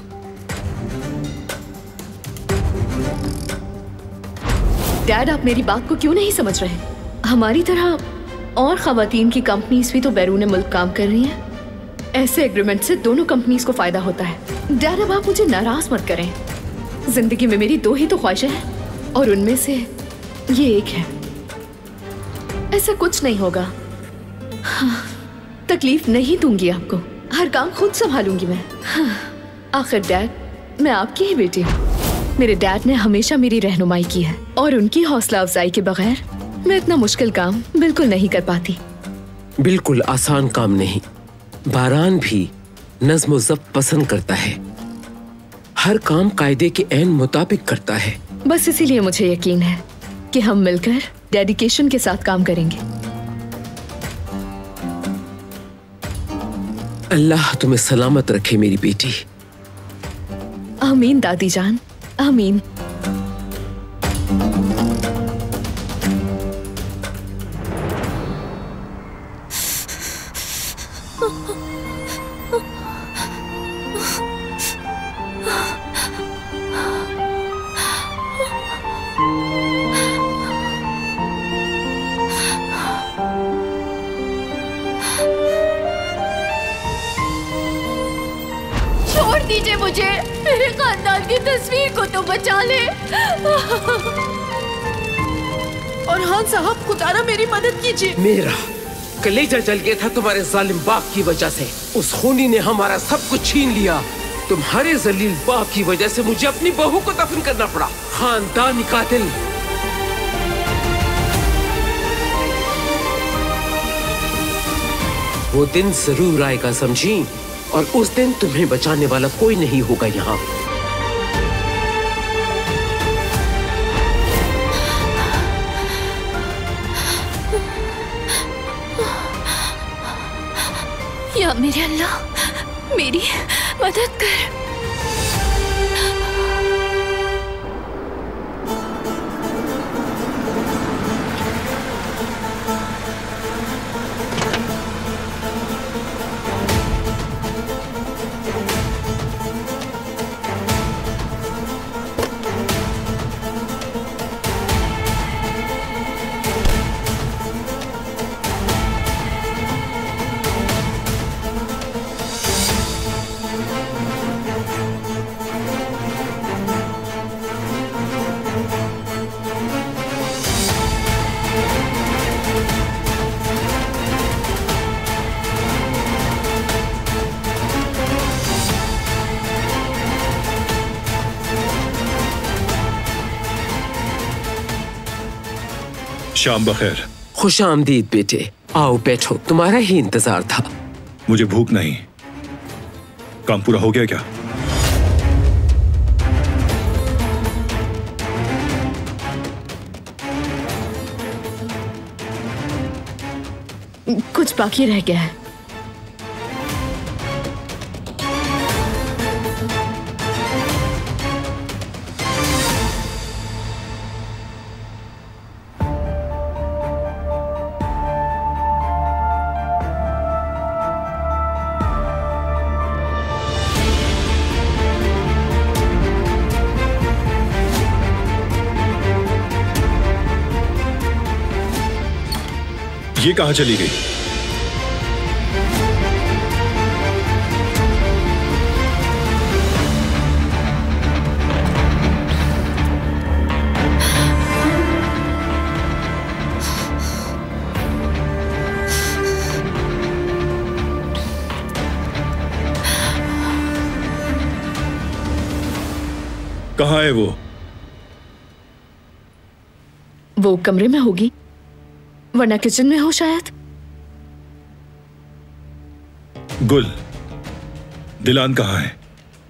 डैड, आप मेरी बात को क्यों नहीं समझ रहे? हमारी तरह और खवातीन की कंपनीज भी तो बैरून मुल्क काम कर रही हैं। ऐसे एग्रीमेंट से दोनों कंपनीज को फायदा होता है। डैड, अब आप मुझे नाराज मत करें। जिंदगी में मेरी दो ही तो ख्वाहिशें हैं और उनमें से ये एक है। ऐसा कुछ नहीं होगा। हाँ, तकलीफ नहीं दूंगी आपको। हर काम खुद संभालूंगी मैं। हाँ, आखिर डैड, मैं आपकी ही बेटी हूँ। मेरे डैड ने हमेशा मेरी रहनुमाई की है और उनकी हौसला अफजाई के बगैर मैं इतना मुश्किल काम बिल्कुल नहीं कर पाती। बिल्कुल आसान काम नहीं। बारान भी नज्म व ज़ब्त पसंद करता है, हर काम कायदे के ऐन मुताबिक करता है। बस इसीलिए मुझे यकीन है कि हम मिलकर डेडिकेशन के साथ काम करेंगे। अल्लाह तुम्हें सलामत रखे मेरी बेटी। आमीन दादी जान, आमीन। छोड़ दीजिए मुझे, मेरे खानदान की तस्वीर को तो बचा ले। और हाँ साहब खुदारा मेरी मदद कीजिए। मेरा कलेजा जल गया था तुम्हारे जालिम बाप की वजह से। उस खूनी ने हमारा सब कुछ छीन लिया। तुम्हारे जलील बाप की वजह से मुझे अपनी बहू को दफन करना पड़ा। खानदानी कातिल। वो दिन जरूर आएगा समझी, और उस दिन तुम्हें बचाने वाला कोई नहीं होगा यहाँ। या मेरे अल्लाह मेरी मदद कर। शाम बखैर। खुश आमदीद बेटे, आओ बैठो, तुम्हारा ही इंतजार था। मुझे भूख नहीं। काम पूरा हो गया क्या? कुछ बाकी रह गया है। ये कहाँ चली गई? कहाँ है वो? वो कमरे में होगी, वरना किचन में हो शायद। गुल, दिलान कहाँ है?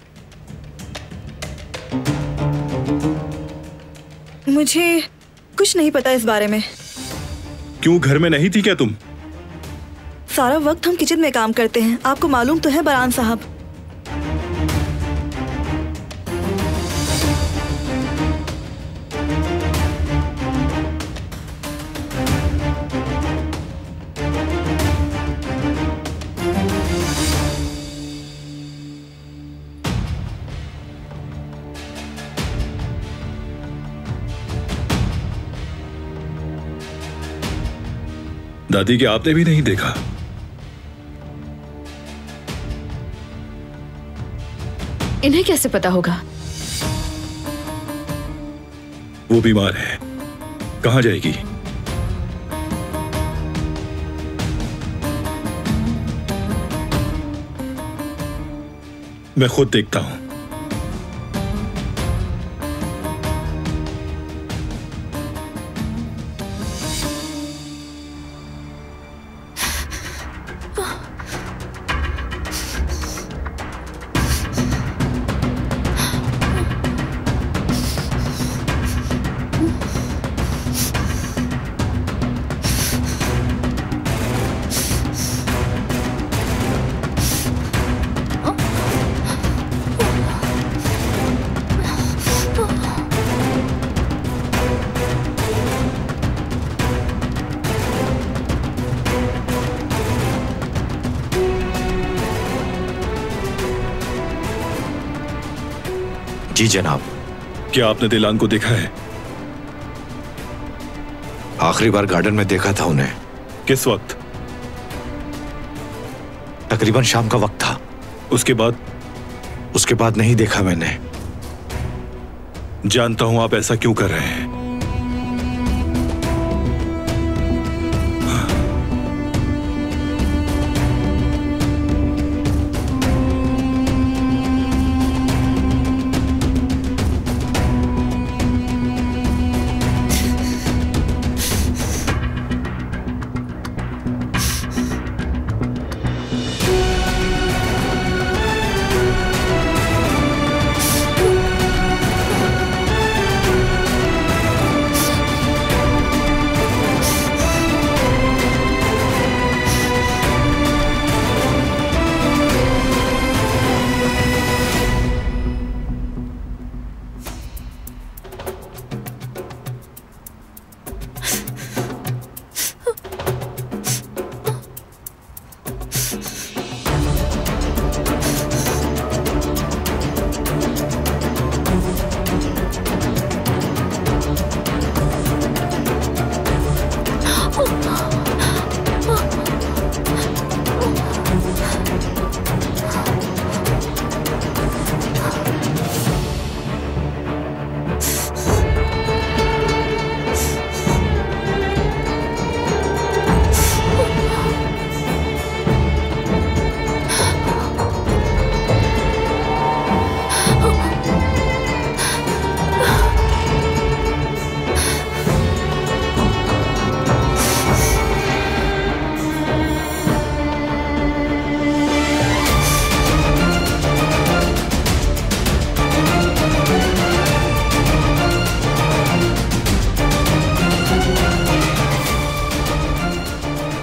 मुझे कुछ नहीं पता इस बारे में। क्यों, घर में नहीं थी क्या तुम? सारा वक्त हम किचन में काम करते हैं, आपको मालूम तो है बरान साहब। दादी के आपने भी नहीं देखा? इन्हें कैसे पता होगा? वो बीमार है, कहाँ जाएगी? मैं खुद देखता हूं। जी जनाब। क्या आपने दिलान को देखा है? आखिरी बार गार्डन में देखा था उन्हें। किस वक्त? तकरीबन शाम का वक्त था। उसके बाद? उसके बाद नहीं देखा मैंने। जानता हूं आप ऐसा क्यों कर रहे हैं।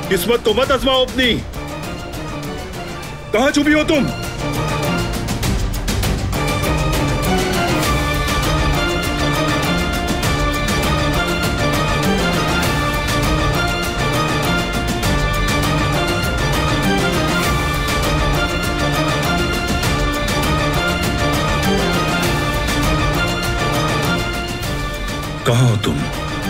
किस्मत को मत आजमाओ अपनी। कहां छुपी हो तुम? कहां हो तुम?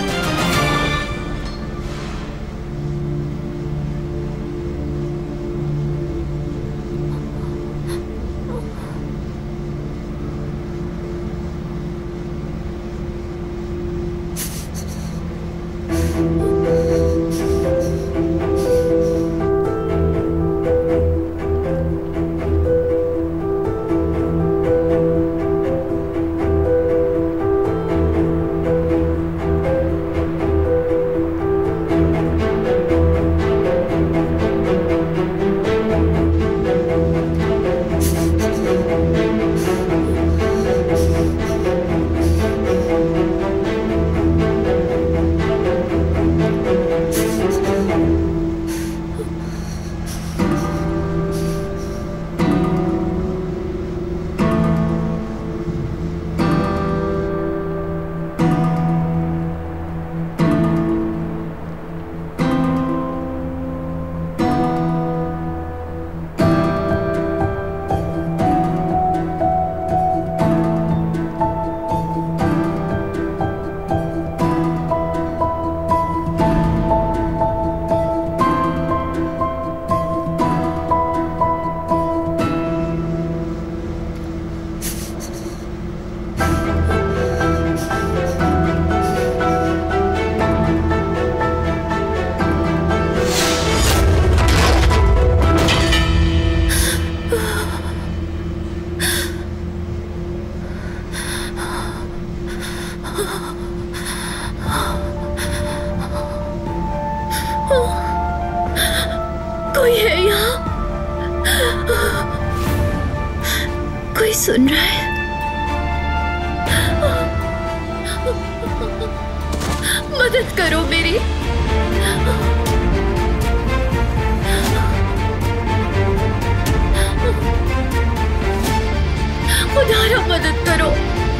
कोई है यहाँ? कोई सुन रहा है? मदद करो मेरी। खुदारा मदद करो।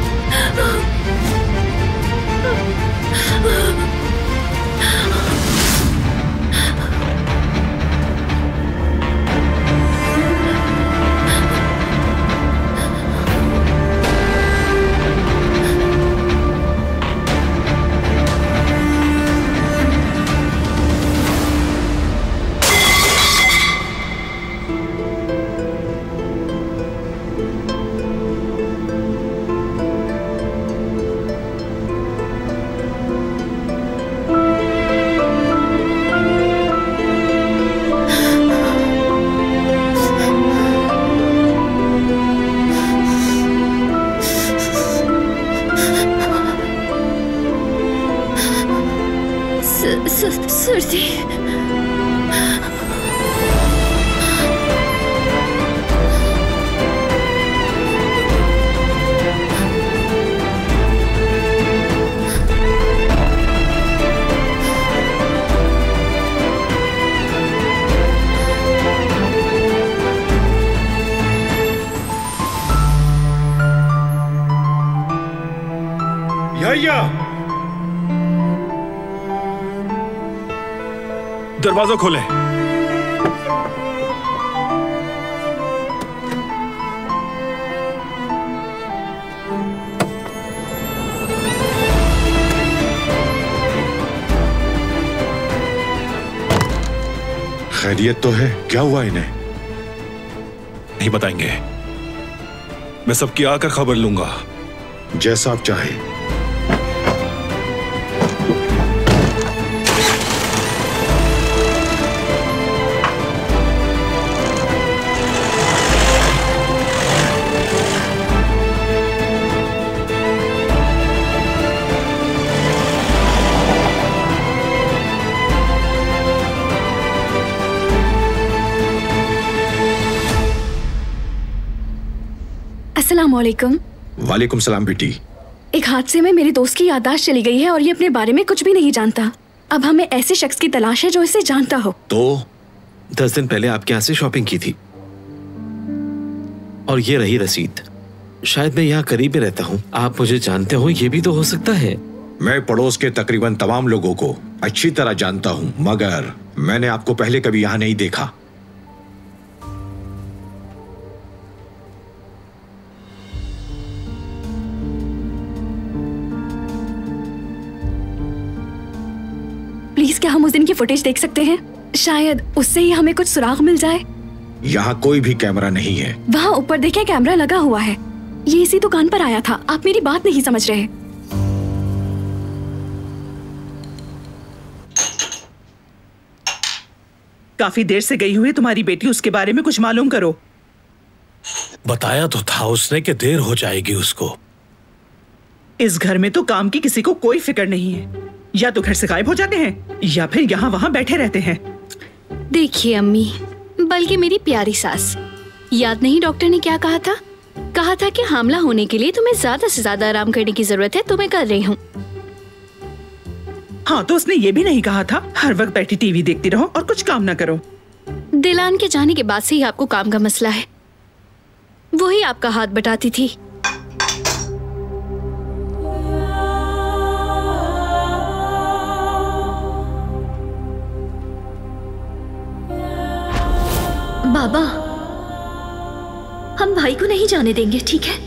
सर्दी। यहिया, दरवाजा खोले। खैरियत तो है? क्या हुआ इन्हें? नहीं बताएंगे। मैं सबकी आकर खबर लूंगा। जैसा आप चाहे। अस्सलामुअलैकुम। वालेकुम सलाम बेटी। एक हादसे में मेरे दोस्त की याददाश्त चली गई है और ये अपने बारे में कुछ भी नहीं जानता। अब हमें ऐसे शख्स की तलाश है जो इसे जानता हो। तो दस दिन पहले आपके यहाँ से शॉपिंग की थी और ये रही रसीद। शायद मैं यहाँ करीब ही रहता हूँ, आप मुझे जानते हो, ये भी तो हो सकता है। मैं पड़ोस के तकरीबन तमाम लोगों को अच्छी तरह जानता हूँ, मगर मैंने आपको पहले कभी यहाँ नहीं देखा। प्लीज क्या हम उस दिन की फुटेज देख सकते हैं? शायद उससे ही हमें कुछ सुराग मिल जाए। यहाँ कोई भी कैमरा नहीं है। वहाँ ऊपर देखें, कैमरा लगा हुआ है। ये इसी दुकान पर आया था। आप मेरी बात नहीं समझ रहे। काफी देर से गई हुई तुम्हारी बेटी, उसके बारे में कुछ मालूम करो। बताया तो था उसने कि देर हो जाएगी उसको। इस घर में तो काम की किसी को कोई फिक्र नहीं है। या तो घर से गायब हो जाते हैं या फिर यहाँ वहाँ बैठे रहते हैं। देखिए अम्मी, बल्कि मेरी प्यारी सास, याद नहीं डॉक्टर ने क्या कहा था? कहा था कि हामला होने के लिए तुम्हें ज्यादा से ज्यादा आराम करने की जरूरत है, तो मैं कर रही हूँ। हाँ, तो उसने ये भी नहीं कहा था हर वक्त बैठी टीवी देखती रहो और कुछ काम ना करो। दिलान के जाने के बाद से ही आपको काम का मसला है। वही आपका हाथ बटाती थी। बाबा, हम भाई को नहीं जाने देंगे, ठीक है?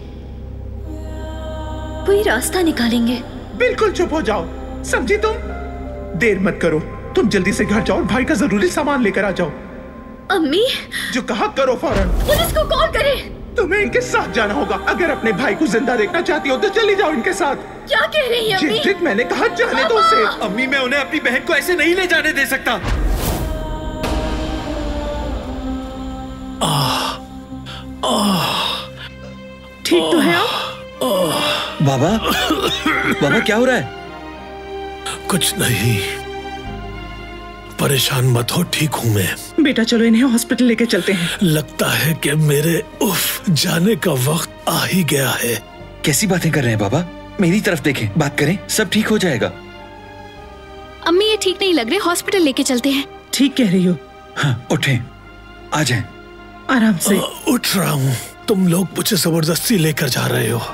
कोई रास्ता निकालेंगे। बिल्कुल चुप हो जाओ, समझी तुम? देर मत करो, तुम जल्दी से घर जाओ और भाई का जरूरी सामान लेकर आ जाओ। अम्मी, जो कहा करो फौरन। पुलिस को कॉल करें। तुम्हें इनके साथ जाना होगा। अगर अपने भाई को जिंदा देखना चाहती हो तो चली जाओ इनके साथ। क्या कह रही है अम्मी? जित मैंने कहा जाने दो उसे। अम्मी, मैं उन्हें अपनी बहन को ऐसे नहीं ले जाने दे सकता। ठीक तो है आप? बाबा, बाबा क्या हो रहा है? कुछ नहीं, परेशान मत हो, ठीक हूँ मैं। बेटा चलो इन्हें हॉस्पिटल लेके चलते हैं। लगता है कि मेरे उफ जाने का वक्त आ ही गया है। कैसी बातें कर रहे हैं बाबा? मेरी तरफ देखें, बात करें, सब ठीक हो जाएगा। अम्मी ये ठीक नहीं लग रहे, हॉस्पिटल लेके चलते हैं। ठीक कह रही हो। हाँ, उठें, आ जाएं। आराम से। आ, उठ रहा हूँ। तुम लोग मुझे जबरदस्ती लेकर जा रहे हो।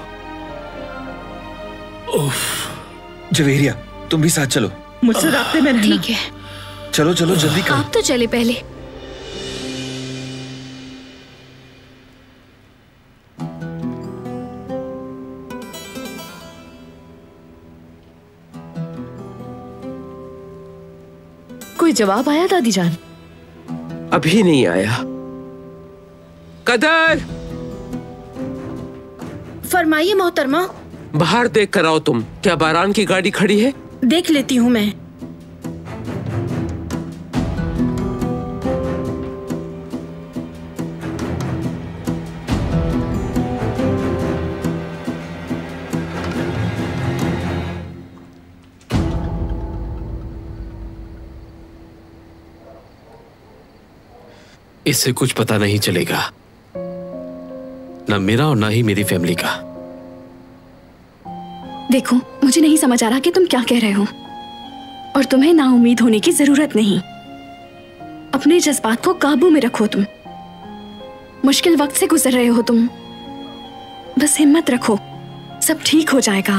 उफ। जवेरिया, तुम भी साथ चलो। मुझसे रास्ते में रहना। ठीक है, चलो चलो जल्दी करो। आप तो चले पहले। कोई जवाब आया दादी जान? अभी नहीं आया। कदर, फरमाइए मोहतरमा। बाहर देख कर आओ तुम। क्या बारान की गाड़ी खड़ी है? देख लेती हूँ मैं। इससे कुछ पता नहीं चलेगा, ना मेरा और ना ही मेरी फैमिली का। देखो, मुझे नहीं समझ आ रहा कि तुम क्या कह रहे हो, और तुम्हें नाउम्मीद होने की जरूरत नहीं। अपने जज्बात को काबू में रखो। तुम मुश्किल वक्त से गुजर रहे हो, तुम बस हिम्मत रखो, सब ठीक हो जाएगा।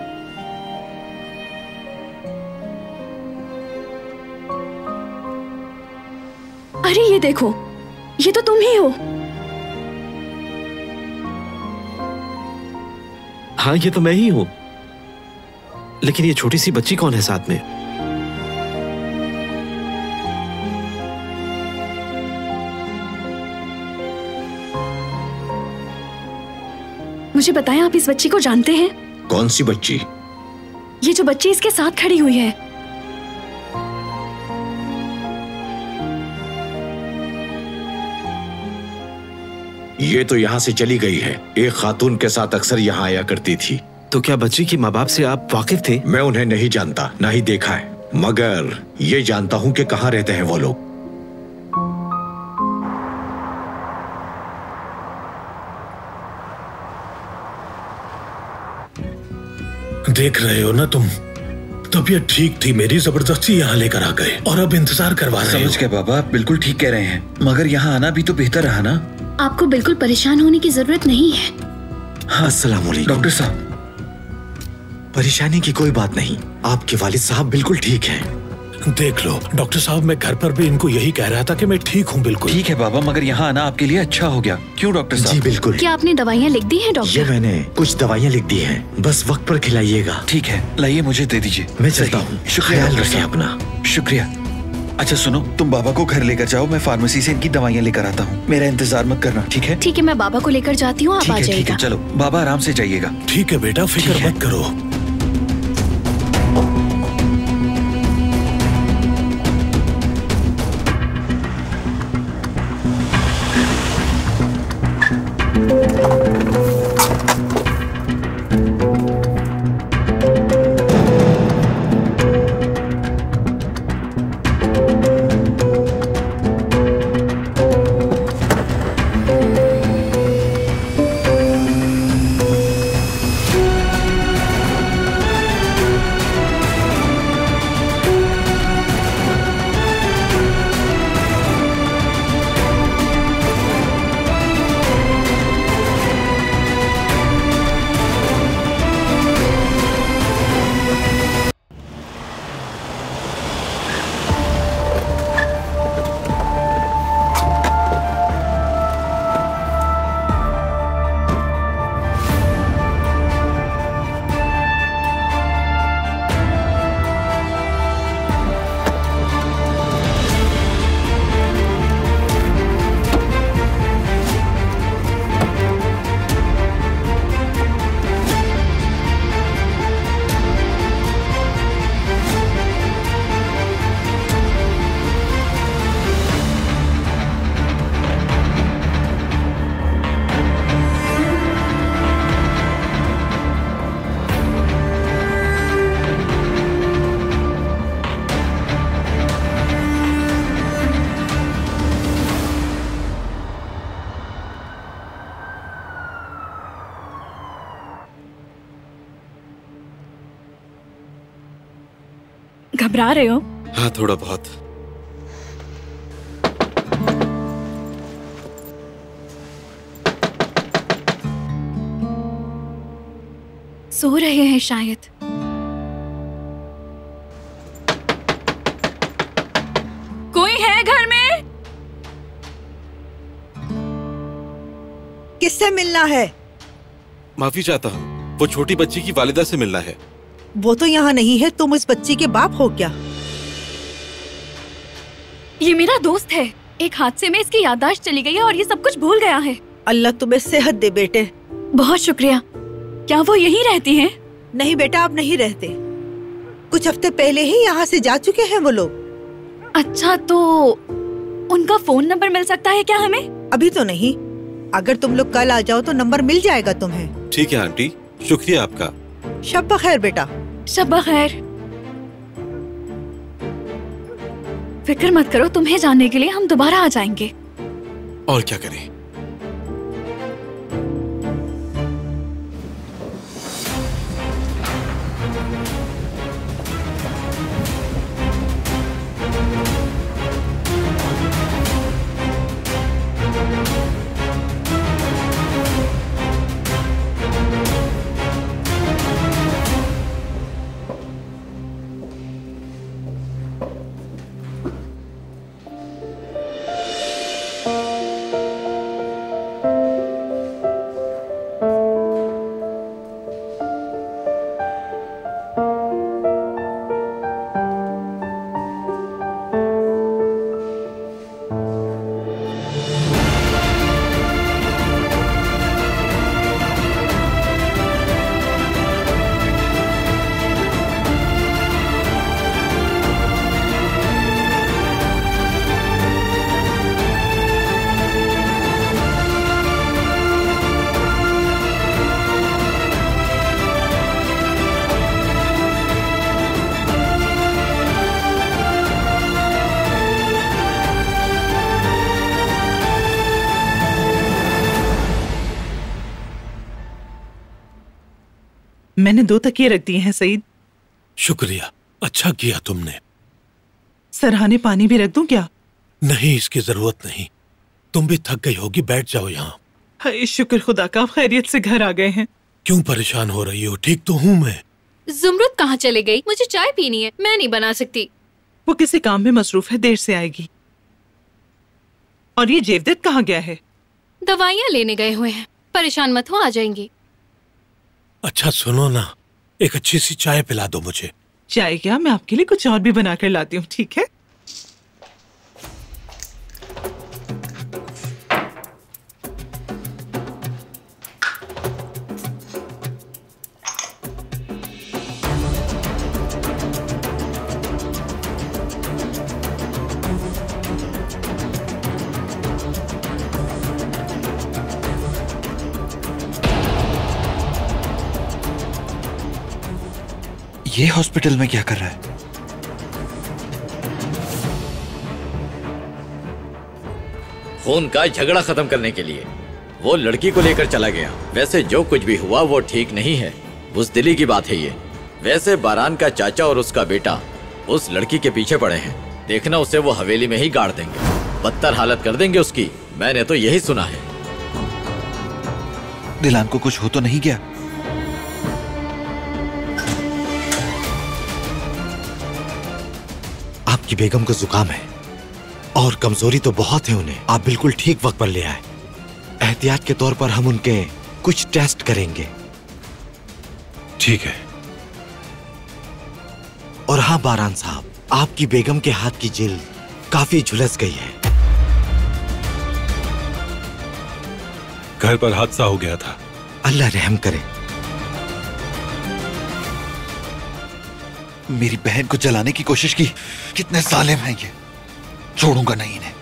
अरे ये देखो, ये तो तुम ही हो। हाँ, ये तो मैं ही हूं, लेकिन ये छोटी सी बच्ची कौन है साथ में? मुझे बताएं, आप इस बच्ची को जानते हैं? कौन सी बच्ची? ये जो बच्ची इसके साथ खड़ी हुई है। ये तो यहाँ से चली गई है। एक खातून के साथ अक्सर यहाँ आया करती थी। तो क्या बच्ची की माँ बाप से आप वाकिफ थे? मैं उन्हें नहीं जानता, ना ही देखा है, मगर ये जानता हूँ कि कहाँ रहते हैं वो लोग। देख रहे हो ना तुम, तबीयत ठीक थी मेरी, जबरदस्ती यहाँ लेकर आ गए और अब इंतजार करवा रहे हो। समझ गए बाबा, आप बिल्कुल ठीक कह रहे हैं, मगर यहाँ आना भी तो बेहतर रहा ना। आपको बिल्कुल परेशान होने की जरूरत नहीं है। हाँ, अस्सलाम वालेकुम डॉक्टर साहब। परेशानी की कोई बात नहीं, आपके वालिद साहब बिल्कुल ठीक हैं। देख लो डॉक्टर साहब, मैं घर पर भी इनको यही कह रहा था कि मैं ठीक हूँ बिल्कुल। ठीक है बाबा, मगर यहाँ आना आपके लिए अच्छा हो गया। क्यों डॉक्टर साहब? जी बिल्कुल। क्या आपने दवाइयाँ लिख दी हैं डॉक्टर? ये मैंने कुछ दवाइयाँ लिख दी हैं, बस वक्त पर खिलाइएगा। ठीक है, लाइए मुझे दे दीजिए। मैं चलता हूँ, शुक्रिया ख्याल रखिए अपना। शुक्रिया। अच्छा सुनो, तुम बाबा को घर लेकर जाओ, मैं फार्मेसी से इनकी दवाइयाँ लेकर आता हूँ। मेरा इंतजार मत करना, ठीक है? ठीक है, मैं बाबा को लेकर जाती हूँ, आप आ जाइएगा। ठीक है, चलो बाबा आराम से जाइएगा। ठीक है बेटा, फिक्र मत करो। घबरा रहे हो? हाँ, थोड़ा बहुत। सो रहे हैं शायद। कोई है घर में? किससे मिलना है? माफी चाहता हूँ, वो छोटी बच्ची की वालिदा से मिलना है। वो तो यहाँ नहीं है, तुम इस बच्ची के बाप हो क्या? ये मेरा दोस्त है, एक हादसे में इसकी याददाश्त चली गई है और ये सब कुछ भूल गया है। अल्लाह तुम्हें सेहत दे बेटे। बहुत शुक्रिया। क्या वो यहीं रहती हैं? नहीं बेटा, अब नहीं रहते, कुछ हफ्ते पहले ही यहाँ से जा चुके हैं वो लोग। अच्छा, तो उनका फोन नंबर मिल सकता है क्या हमें? अभी तो नहीं, अगर तुम लोग कल आ जाओ तो नंबर मिल जाएगा तुम्हें। ठीक है आंटी, शुक्रिया आपका। शब बखैर बेटा। शब बखैर। फिक्र मत करो, तुम्हें जानने के लिए हम दोबारा आ जाएंगे। और क्या करें? मैंने दो तकिए रख दिए हैं सईद। शुक्रिया। अच्छा किया तुमने। सरहाने पानी भी रख दूं क्या? नहीं, इसकी जरूरत नहीं। तुम भी थक गई होगी, बैठ जाओ यहाँ। हाय शुक्र खुदा का, आप खैरियत से घर आ गए हैं। क्यों परेशान हो रही हो? ठीक तो हूँ मैं। जुमरुद कहाँ चले गई? मुझे चाय पीनी है, मैं नहीं बना सकती। वो किसी काम में मसरूफ है, देर से आएगी। और ये जेवदत कहाँ गया है? दवाइयाँ लेने गए हुए हैं, परेशान मत हो, आ जाएंगी। अच्छा सुनो ना, एक अच्छी सी चाय पिला दो मुझे। चाय क्या, मैं आपके लिए कुछ और भी बना कर लाती हूँ, ठीक है? ये हॉस्पिटल में क्या कर रहा है? खून का झगड़ा खत्म करने के लिए वो लड़की को लेकर चला गया। वैसे जो कुछ भी हुआ वो ठीक नहीं है, बुज़दिली की बात है ये। वैसे बारान का चाचा और उसका बेटा उस लड़की के पीछे पड़े हैं। देखना उसे वो हवेली में ही गाड़ देंगे, बदतर हालत कर देंगे उसकी। मैंने तो यही सुना है। दिलान को कुछ हो तो नहीं गया? आपकी बेगम को जुकाम है और कमजोरी तो बहुत है उन्हें। आप बिल्कुल ठीक वक्त पर ले आए। एहतियात के तौर पर हम उनके कुछ टेस्ट करेंगे। ठीक है। और हाँ बारान साहब, आपकी बेगम के हाथ की जिल्द काफी झुलस गई है। घर पर हादसा हो गया था। अल्लाह रहम करे। मेरी बहन को जलाने की कोशिश की। कितने जालिम हैं ये, छोड़ूंगा नहीं इन्हें।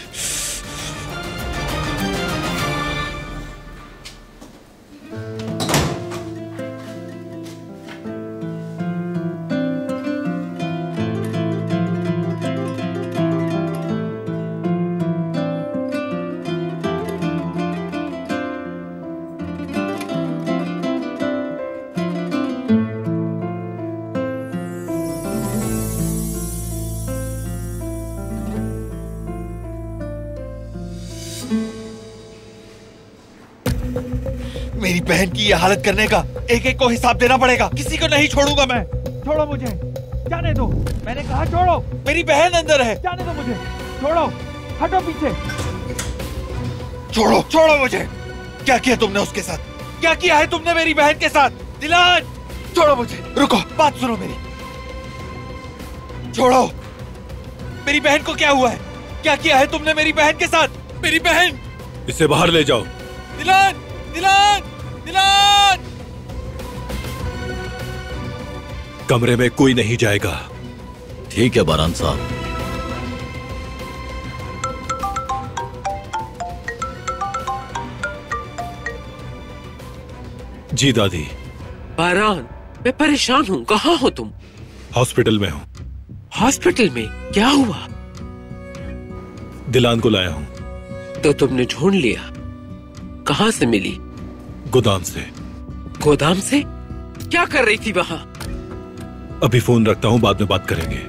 मेरी बहन की ये हालत करने का एक एक को हिसाब देना पड़ेगा। किसी को नहीं छोड़ूंगा मैं। छोड़ो मुझे, जाने दो। मैंने कहा छोड़ो। मेरी बहन अंदर है, जाने दो मुझे। छोड़ो, हटो पीछे। छोड़ो, छोड़ो मुझे। क्या किया तुमने उसके साथ? क्या किया है तुमने मेरी बहन के साथ? दिलान, छोड़ो मुझे। रुको, बात सुनो मेरी। छोड़ो। मेरी बहन को क्या हुआ है? क्या किया है तुमने मेरी बहन के साथ? मेरी बहन, इसे बाहर ले जाओ। दिलान, दिलान, दिलान। कमरे में कोई नहीं जाएगा। ठीक है बारान साहब। जी दादी। बारान, मैं परेशान हूँ। कहाँ हो तुम? हॉस्पिटल में हूँ। हॉस्पिटल में? क्या हुआ? दिलान को लाया हूँ। तो तुमने ढूंढ लिया? कहाँ से मिली? गोदाम से। गोदाम से? क्या कर रही थी वहाँ? अभी फोन रखता हूँ, बाद में बात करेंगे।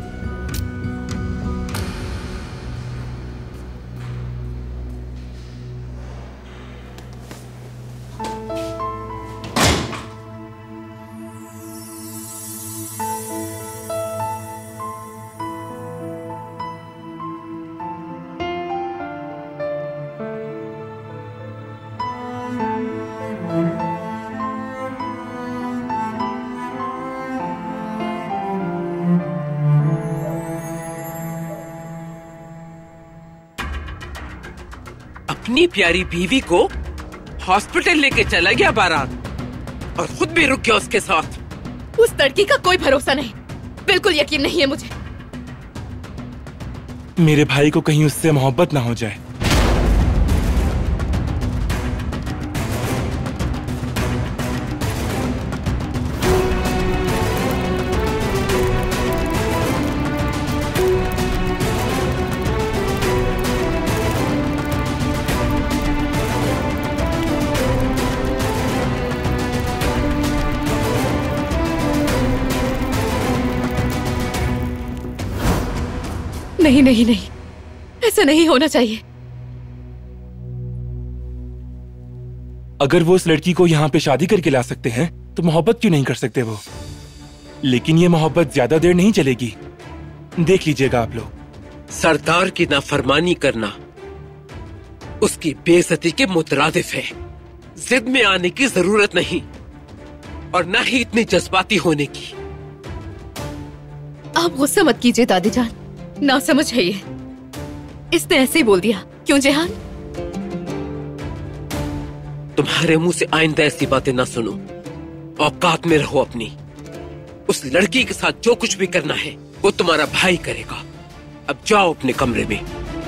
अपनी प्यारी बीवी को हॉस्पिटल लेके चला गया बारान, और खुद भी रुक गया उसके साथ। उस लड़की का कोई भरोसा नहीं, बिल्कुल यकीन नहीं है मुझे। मेरे भाई को कहीं उससे मोहब्बत ना हो जाए। नहीं नहीं नहीं, ऐसा नहीं होना चाहिए। अगर वो उस लड़की को यहाँ पे शादी करके ला सकते हैं तो मोहब्बत क्यों नहीं कर सकते वो? लेकिन ये मोहब्बत ज्यादा देर नहीं चलेगी, देख लीजिएगा आप लोग। सरदार की नाफरमानी करना उसकी बेइज्जती के मुतरादिफ है। जिद में आने की जरूरत नहीं और ना ही इतनी जज्बाती होने की। आप गुस्सा मत कीजिए दादी जान, ना समझ है ये, इसने ऐसे ही बोल दिया। क्यों जेहान? तुम्हारे मुंह से आइंदा ऐसी बातें ना सुनो। औकात में रहो अपनी। उस लड़की के साथ जो कुछ भी करना है वो तुम्हारा भाई करेगा। अब जाओ अपने कमरे में।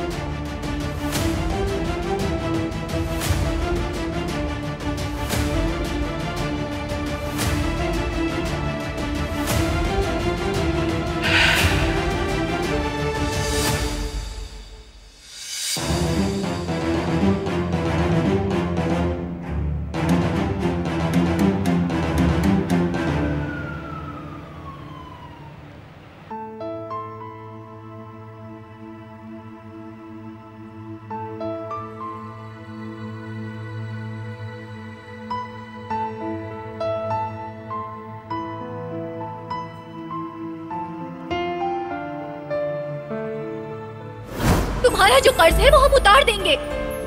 तुम्हारा जो कर्ज है वो हम उतार देंगे।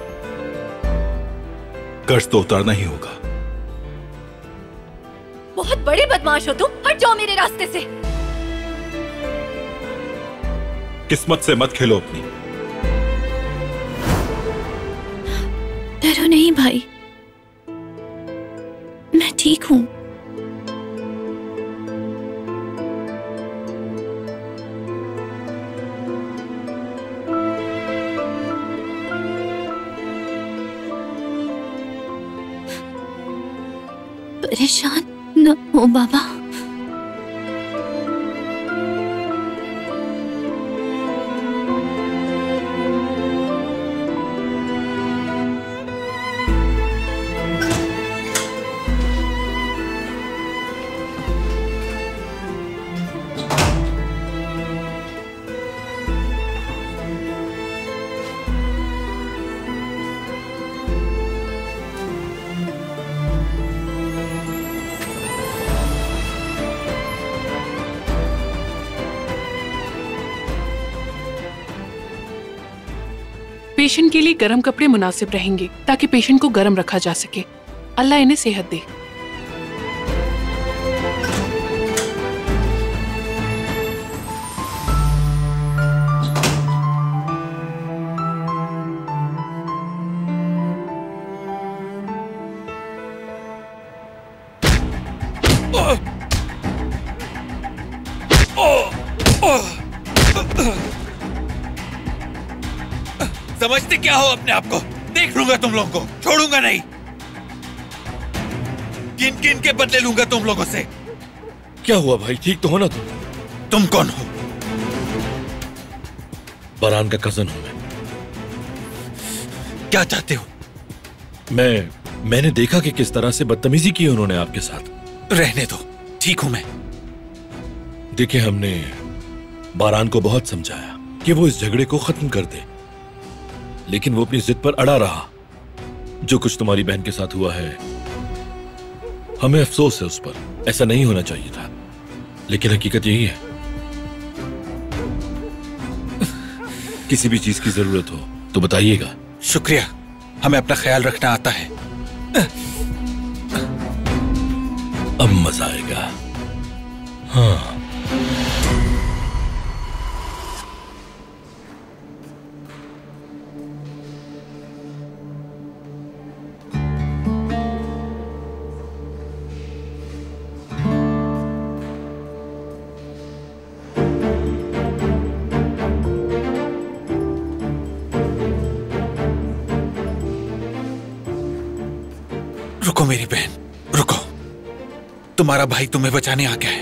कर्ज तो उतारना ही होगा। बहुत बड़े बदमाश हो तुम, हट जाओ मेरे रास्ते से। किस्मत से मत खेलो अपनी। डरो नहीं भाई, मैं ठीक हूँ। परेशान न हो बाबा। पेशेंट के लिए गर्म कपड़े मुनासिब रहेंगे ताकि पेशेंट को गर्म रखा जा सके। अल्लाह इन्हें सेहत दे। समझते क्या हो अपने आप को? देख लूंगा तुम लोगों को, छोड़ूंगा नहीं। किन किन के बदले लूंगा तुम लोगों से। क्या हुआ भाई, ठीक तो हो ना तुम? तुम कौन हो? बरान का कजन हूं मैं। क्या चाहते हो? मैं मैंने देखा कि किस तरह से बदतमीजी की उन्होंने आपके साथ। रहने दो, ठीक हूं मैं। देखिए, हमने बारान को बहुत समझाया कि वो इस झगड़े को खत्म कर दे, लेकिन वो अपनी जिद पर अड़ा रहा। जो कुछ तुम्हारी बहन के साथ हुआ है, हमें अफसोस है उस पर। ऐसा नहीं होना चाहिए था, लेकिन हकीकत यही है। किसी भी चीज की जरूरत हो तो बताइएगा। शुक्रिया, हमें अपना ख्याल रखना आता है। अब मजा आएगा। हाँ, रुको मेरी बहन, रुको। तुम्हारा भाई तुम्हें बचाने आ गया है।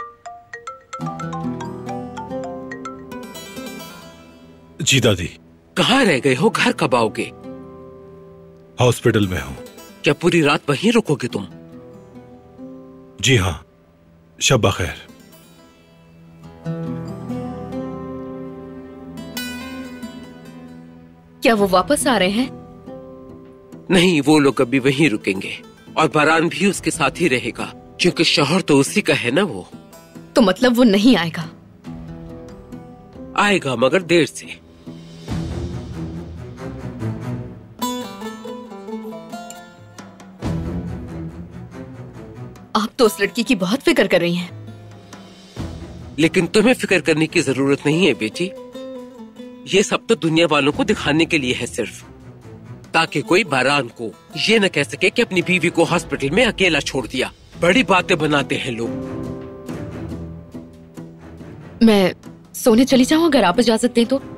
जी दादी। कहाँ रह गए हो? घर कब आओगे? हॉस्पिटल में हूँ। क्या पूरी रात वहीं रुकोगे तुम? जी हाँ, शब बखैर। क्या वो वापस आ रहे हैं? नहीं, वो लोग अभी वहीं रुकेंगे और बारान भी उसके साथ ही रहेगा, क्योंकि शौहर तो उसी का है ना वो। तो मतलब वो नहीं आएगा? आएगा, मगर देर से। आप तो उस लड़की की बहुत फिक्र कर रही हैं। लेकिन तुम्हें फिक्र करने की जरूरत नहीं है बेटी। ये सब तो दुनिया वालों को दिखाने के लिए है सिर्फ, ताकि कोई बारान को ये न कह सके कि अपनी बीवी को हॉस्पिटल में अकेला छोड़ दिया। बड़ी बातें बनाते हैं लोग। मैं सोने चली जाऊं अगर आप इजाजत दें तो।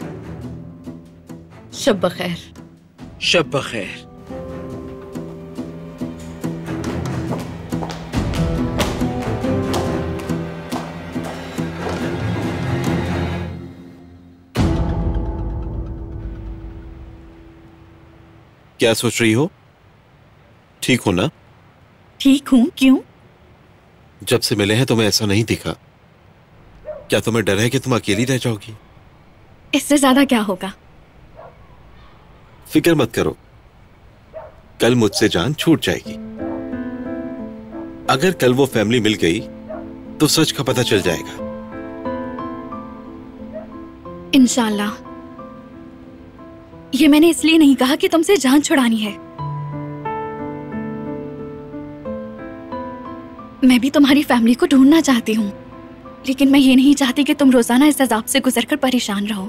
शब बखैर। शब बखैर। क्या सोच रही हो? ठीक हो ना? ठीक हूँ। क्यों? जब से मिले हैं तुम्हें ऐसा नहीं दिखा। क्या तुम्हें डर है कि तुम अकेली रह जाओगी? इससे ज्यादा क्या होगा? फिक्र मत करो, कल मुझसे जान छूट जाएगी। अगर कल वो फैमिली मिल गई तो सच का पता चल जाएगा। इंशाल्लाह। ये मैंने इसलिए नहीं कहा कि तुमसे जान छुड़ानी है। मैं भी तुम्हारी फैमिली को ढूंढना चाहती हूँ, लेकिन मैं ये नहीं चाहती कि तुम रोजाना इस अजाब से गुजरकर परेशान रहो।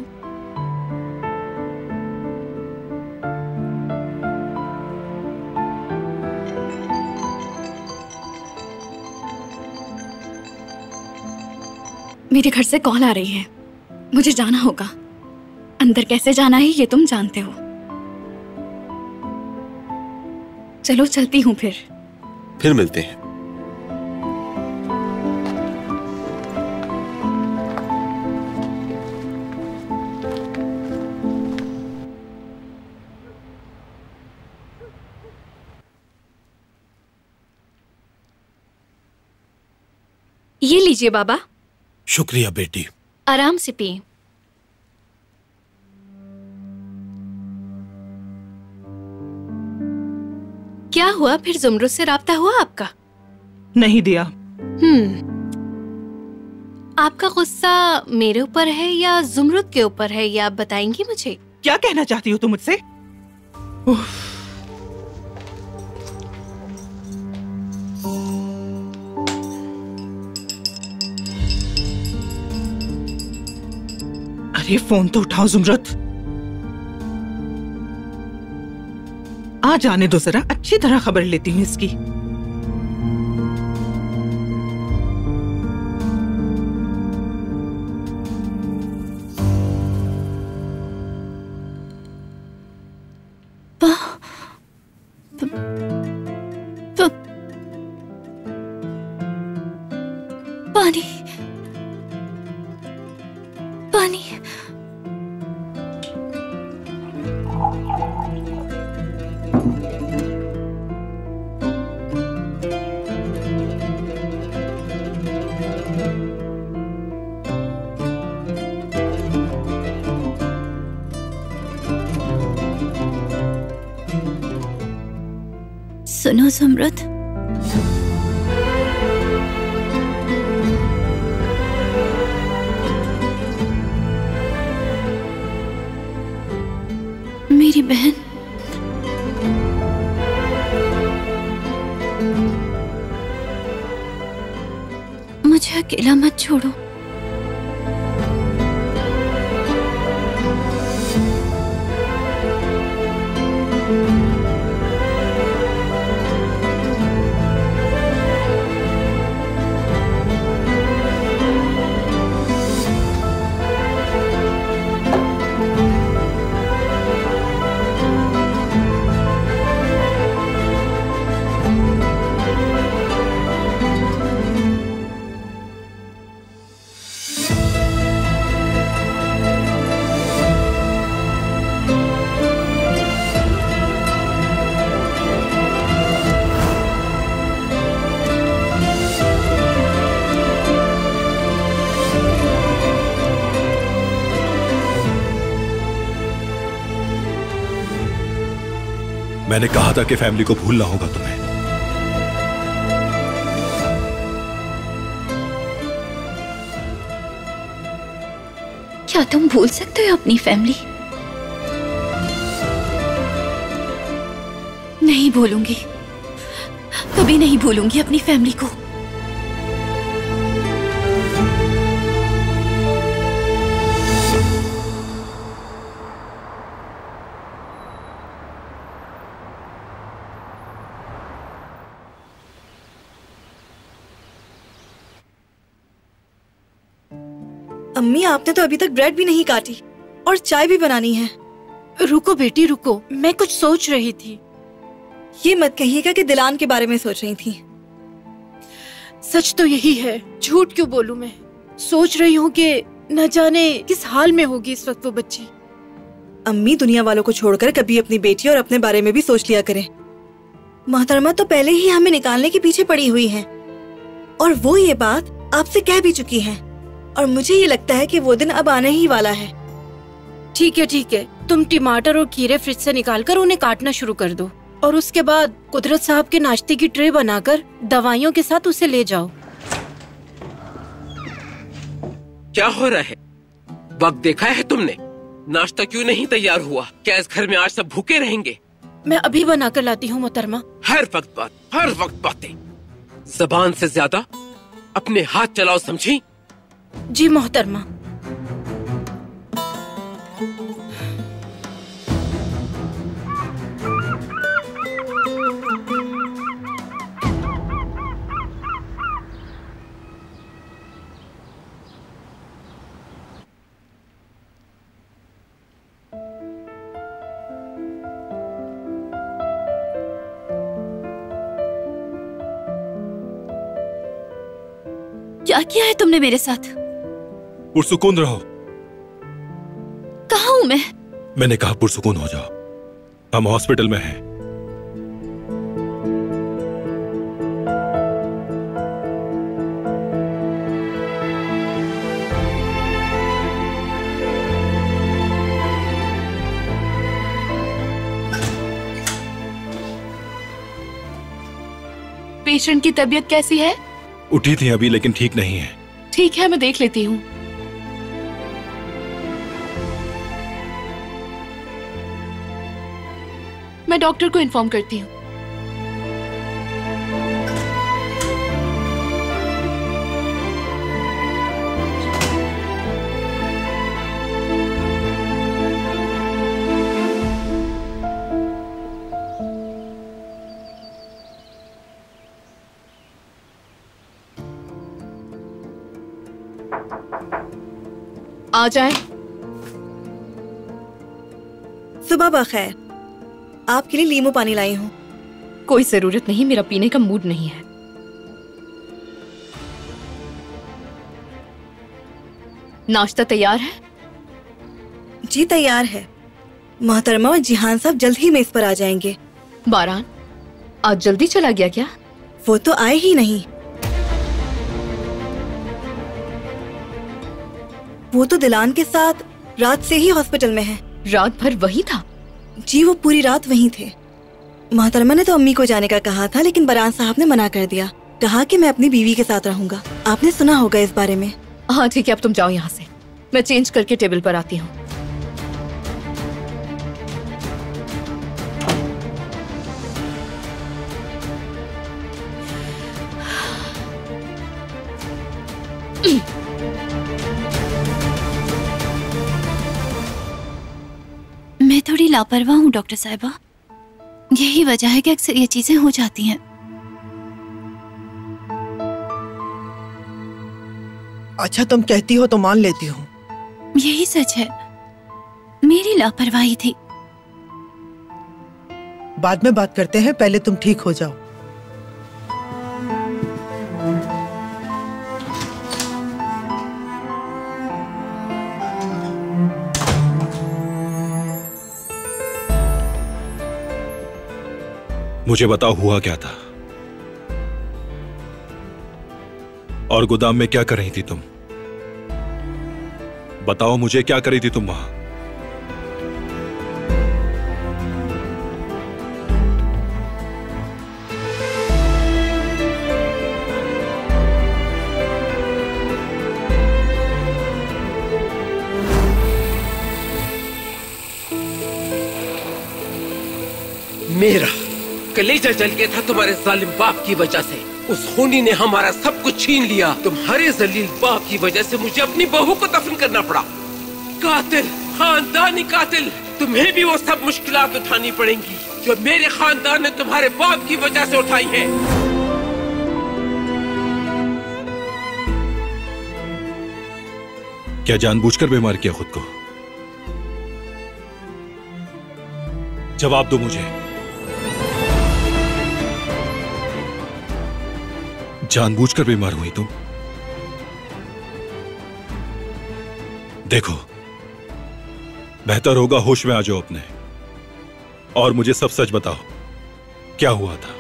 मेरे घर से कॉल आ रही है, मुझे जाना होगा। अंदर कैसे जाना है ये तुम जानते हो। चलो चलती हूँ फिर। फिर मिलते हैं। ये लीजिए बाबा। शुक्रिया बेटी। आराम से पिए। क्या हुआ फिर? जुमरुद से राब्ता हुआ आपका? नहीं दिया। हम्म। आपका गुस्सा मेरे ऊपर है या जुमरुद के ऊपर है, ये आप बताएंगी मुझे? क्या कहना चाहती हो तुम मुझसे? अरे फोन तो उठाओ जुमरुद। आ जाने दो जरा, अच्छी तरह खबर लेती हूँ इसकी। पानी पानी सुनो जुमरुद, मेरी बहन मुझे अकेला मत छोड़ो। मैंने कहा था कि फैमिली को भूलना होगा तुम्हें। क्या तुम भूल सकते हो अपनी फैमिली? नहीं भूलूंगी, कभी नहीं भूलूंगी अपनी फैमिली को। अम्मी, आपने तो अभी तक ब्रेड भी नहीं काटी और चाय भी बनानी है। रुको बेटी रुको, मैं कुछ सोच रही थी। ये मत कहिएगा कि दिलान के बारे में सोच रही थी। सच तो यही है, झूठ क्यों बोलूं मैं। सोच रही हूँ कि न जाने किस हाल में होगी इस वक्त वो बच्ची। अम्मी, दुनिया वालों को छोड़कर कभी अपनी बेटी और अपने बारे में भी सोच लिया करें। मोहतरमा तो पहले ही हमें निकालने के पीछे पड़ी हुई हैं और वो ये बात आपसे कह भी चुकी हैं और मुझे ये लगता है कि वो दिन अब आने ही वाला है। ठीक है ठीक है, तुम टमाटर और खीरे फ्रिज से निकालकर उन्हें काटना शुरू कर दो और उसके बाद कुदरत साहब के नाश्ते की ट्रे बनाकर दवाइयों के साथ उसे ले जाओ। क्या हो रहा है? वक्त देखा है तुमने? नाश्ता क्यों नहीं तैयार हुआ? क्या इस घर में आज सब भूखे रहेंगे? मैं अभी बनाकर लाती हूँ मोहतरमा। हर वक्त बात, हर वक्त बातें। जबान से ज्यादा अपने हाथ चलाओ, समझी? जी मोहतरमा। क्या किया है तुमने मेरे साथ? पुरसुकून रहो। कहाँ हूँ मैं? मैंने कहा पुरसुकून हो जाओ। हम हॉस्पिटल में हैं। पेशेंट की तबीयत कैसी है? उठी थी अभी, लेकिन ठीक नहीं है। ठीक है, मैं देख लेती हूँ। मैं डॉक्टर को इन्फॉर्म करती हूँ। आ जाए। सुबह बखैर, आपके लिए लीमू पानी लाई हूँ। कोई जरूरत नहीं, मेरा पीने का मूड नहीं है। नाश्ता तैयार है? जी तैयार है। मोहतरमा और जिहान साहब जल्द ही मेज पर आ जाएंगे। बारान आज जल्दी चला गया क्या? वो तो आए ही नहीं। वो तो दिलान के साथ रात से ही हॉस्पिटल में है। रात भर वही था? जी, वो पूरी रात वहीं थे। मोहतरमा ने तो अम्मी को जाने का कहा था, लेकिन बरान साहब ने मना कर दिया। कहा कि मैं अपनी बीवी के साथ रहूंगा। आपने सुना होगा इस बारे में। हाँ ठीक है, अब तुम जाओ यहाँ से। मैं चेंज करके टेबल पर आती हूँ। मैं थोड़ी लापरवाह हूँ डॉक्टर साहिबा। यही वजह है कि अक्सर ये चीजें हो जाती हैं। अच्छा, तुम कहती हो तो मान लेती हूँ। यही सच है, मेरी लापरवाही थी। बाद में बात करते हैं, पहले तुम ठीक हो जाओ। मुझे बताओ हुआ क्या था और गोदाम में क्या कर रही थी तुम? बताओ मुझे, क्या कर रही थी तुम वहां? मेरा कलेजा जल गया था तुम्हारे जालिम बाप की वजह से। उस खूनी ने हमारा सब कुछ छीन लिया। तुम्हारे जलील बाप की वजह से मुझे अपनी बहू को दफन करना पड़ा। कातिल, खानदानी कातिल, तुम्हें भी वो सब मुश्किलात उठानी पड़ेंगी जो मेरे खानदान ने तुम्हारे बाप की वजह से उठाई है। क्या जानबूझकर बीमार किया खुद को? जवाब दो मुझे। जानबूझकर बीमार हुई तुम? देखो, बेहतर होगा होश में आ जाओ अपने और मुझे सब सच बताओ, क्या हुआ था?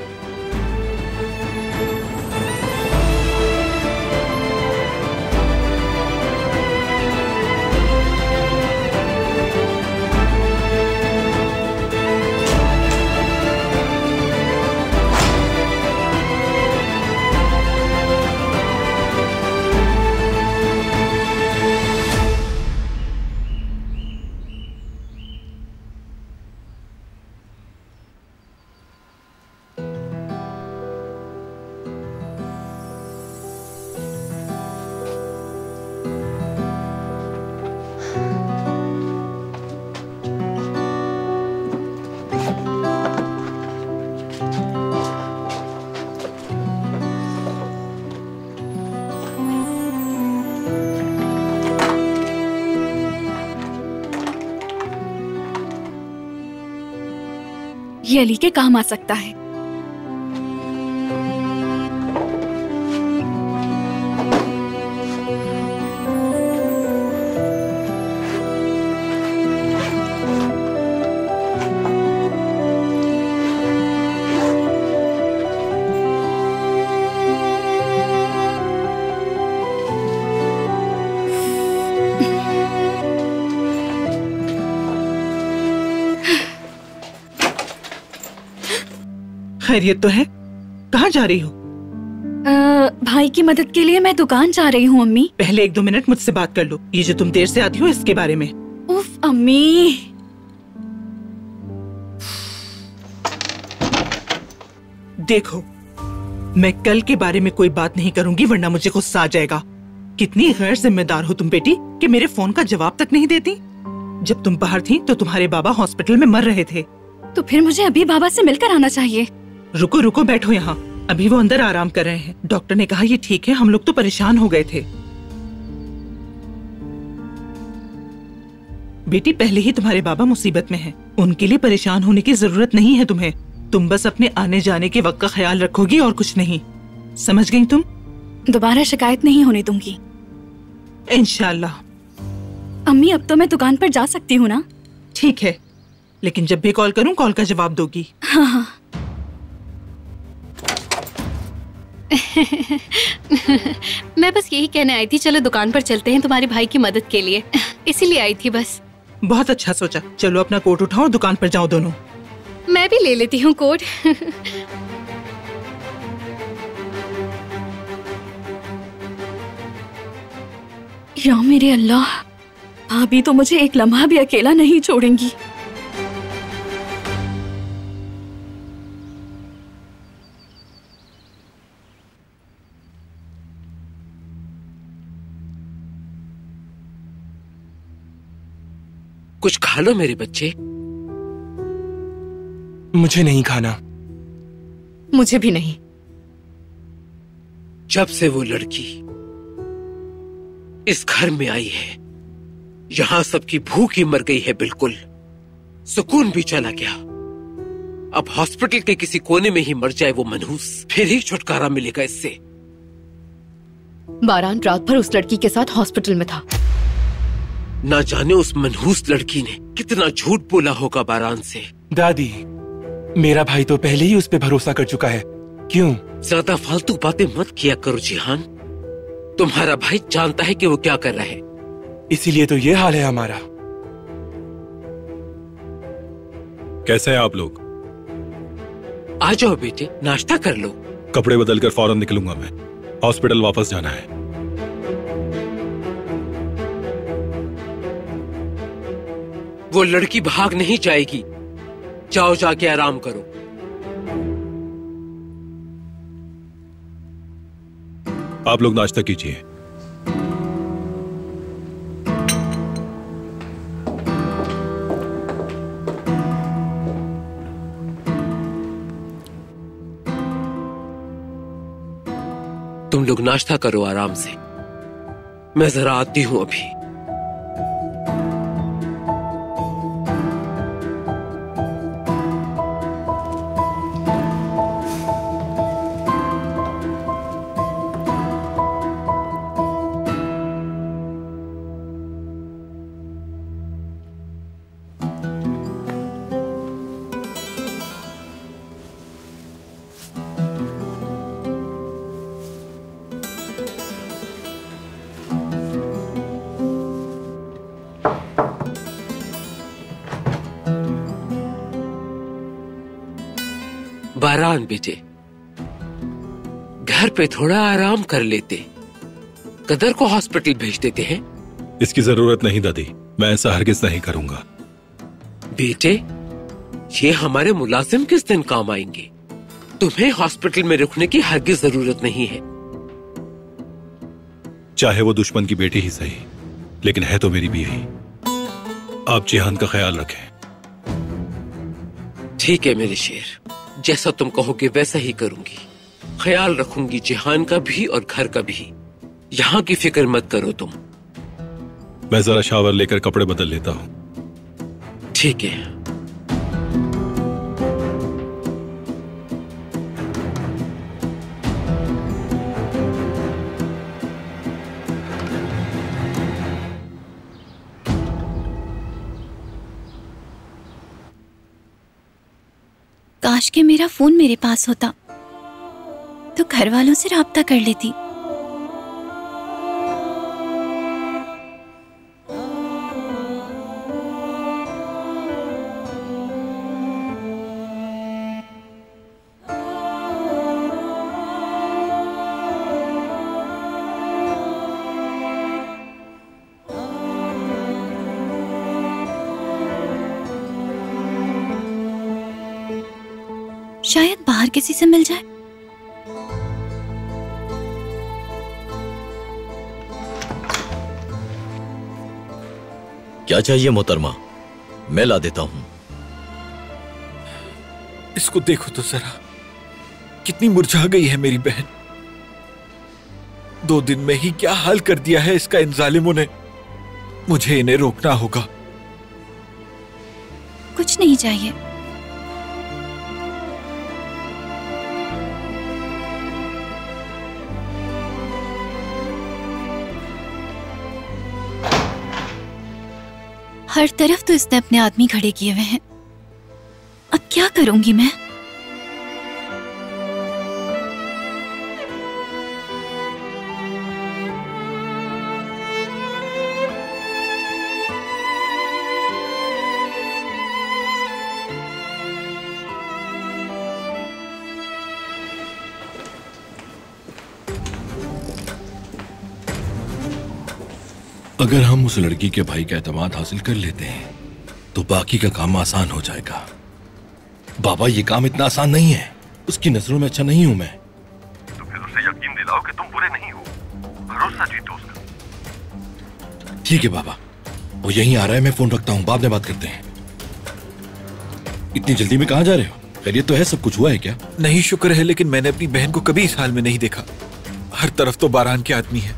ये अली के काम आ सकता है। खैरियत तो है? कहाँ जा रही हो? आ, भाई की मदद के लिए मैं दुकान जा रही हूँ अम्मी। पहले एक दो मिनट मुझसे बात कर लो। ये जो तुम देर से आती हो इसके बारे में। उफ अम्मी। देखो, मैं कल के बारे में कोई बात नहीं करूंगी वरना मुझे गुस्सा आ जाएगा। कितनी गैर जिम्मेदार हो तुम बेटी कि मेरे फोन का जवाब तक नहीं देती। जब तुम बाहर थी तो तुम्हारे बाबा हॉस्पिटल में मर रहे थे। तो फिर मुझे अभी बाबा से मिलकर आना चाहिए। रुको रुको, बैठो यहाँ। अभी वो अंदर आराम कर रहे हैं। डॉक्टर ने कहा ये ठीक है, हम लोग तो परेशान हो गए थे। बेटी, पहले ही तुम्हारे बाबा मुसीबत में हैं। उनके लिए परेशान होने की जरूरत नहीं है तुम्हें। तुम बस अपने आने जाने के वक्त का ख्याल रखोगी और कुछ नहीं। समझ गई तुम? दोबारा शिकायत नहीं होने दूंगी इंशाल्लाह। अम्मी, अब तो मैं दुकान पर जा सकती हूँ ना? ठीक है, लेकिन जब भी कॉल करूँ कॉल का जवाब दोगी। हाँ हाँ। मैं बस यही कहने आई थी, चलो दुकान पर चलते हैं तुम्हारे भाई की मदद के लिए, इसीलिए आई थी बस। बहुत अच्छा सोचा। चलो अपना कोट उठाओ और दुकान पर जाओ दोनों। मैं भी ले लेती हूँ कोट। या मेरे अल्लाह, भाभी तो मुझे एक लम्हा भी अकेला नहीं छोड़ेंगी। कुछ खा लो मेरे बच्चे। मुझे नहीं खाना। मुझे भी नहीं। जब से वो लड़की इस घर में आई है, यहां सबकी भूख ही मर गई है। बिल्कुल सुकून भी चला गया। अब हॉस्पिटल के किसी कोने में ही मर जाए वो मनहूस, फिर ही छुटकारा मिलेगा इससे। बारान रात भर उस लड़की के साथ हॉस्पिटल में था। ना जाने उस मनहूस लड़की ने कितना झूठ बोला होगा बारान से। दादी, मेरा भाई तो पहले ही उस पे भरोसा कर चुका है। क्यों? ज्यादा फालतू बातें मत किया करो जिहान। तुम्हारा भाई जानता है कि वो क्या कर रहा है। इसीलिए तो ये हाल है हमारा। कैसे हैं आप लोग? आ जाओ बेटे, नाश्ता कर लो। कपड़े बदलकर फौरन निकलूंगा मैं। हॉस्पिटल वापस जाना है। वो लड़की भाग नहीं जाएगी। जाओ जाके आराम करो। आप लोग नाश्ता कीजिए। तुम लोग नाश्ता करो आराम से, मैं जरा आती हूं अभी। बारान बेटे, घर पे थोड़ा आराम कर लेते, कदर को हॉस्पिटल भेज देते हैं। इसकी जरूरत नहीं दादी, मैं ऐसा हरगिज नहीं करूंगा। बेटे, ये हमारे मुलाजिम किस दिन काम आएंगे? तुम्हें हॉस्पिटल में रुकने की हरगिज जरूरत नहीं है। चाहे वो दुश्मन की बेटी ही सही, लेकिन है तो मेरी बीवी। आप जिहान का ख्याल रखें। ठीक है मेरे शेर, जैसा तुम कहोगे वैसा ही करूंगी। ख्याल रखूंगी जिहान का भी और घर का भी। यहाँ की फिक्र मत करो तुम। मैं जरा शावर लेकर कपड़े बदल लेता हूँ। ठीक है। काश के मेरा फोन मेरे पास होता तो घर वालों से राब्ता कर लेती। शायद बाहर किसी से मिल जाए। क्या चाहिए मोहतरमा? मैं ला देता हूं। इसको देखो तो जरा, कितनी मुरझा गई है मेरी बहन। दो दिन में ही क्या हाल कर दिया है इसका इन जालिमों ने। मुझे इन्हें रोकना होगा। कुछ नहीं चाहिए। हर तरफ तो इसने अपने आदमी खड़े किए हुए हैं। अब क्या करूंगी मैं? अगर हम उस लड़की के भाई का एतमाद हासिल कर लेते हैं तो बाकी का काम आसान हो जाएगा। बाबा, ये काम इतना आसान नहीं है। उसकी नजरों में अच्छा नहीं हूं मैं। तो फिर उसे यकीन दिलाओ कि तुम बुरे नहीं हो, भरोसा जीतो उसका। ठीक है बाबा, वो यहीं आ रहा है, मैं फोन रखता हूँ, बाद में बात करते हैं। इतनी जल्दी में कहाँ जा रहे हो? खैरियत तो है? सब कुछ हुआ है क्या? नहीं, शुक्र है, लेकिन मैंने अपनी बहन को कभी इस हाल में नहीं देखा। हर तरफ तो बारान के आदमी है।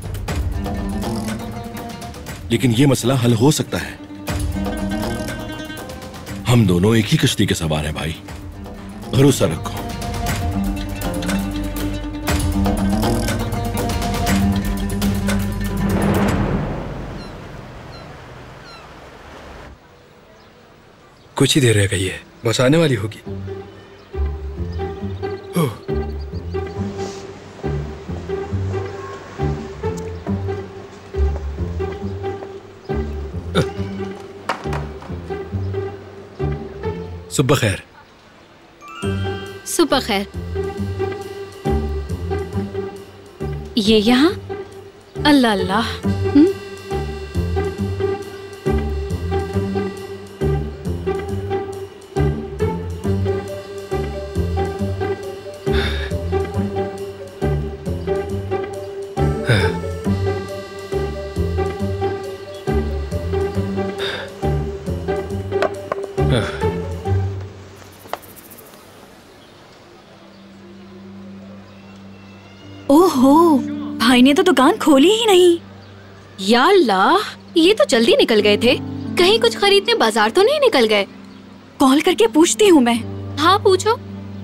लेकिन ये मसला हल हो सकता है। हम दोनों एक ही कश्ती के सवार हैं भाई, भरोसा रखो। कुछ ही देर रह गई है, बस आने वाली होगी। सुबह खैर। सुबह खैर। ये यहाँ? अल्लाह अल्लाह। हुँ? ओहो, भाई ने तो दुकान खोली ही नहीं। या अल्लाह, ये तो जल्दी निकल गए थे। कहीं कुछ खरीदने बाजार तो नहीं निकल गए? कॉल करके पूछती हूँ मैं। हाँ पूछो।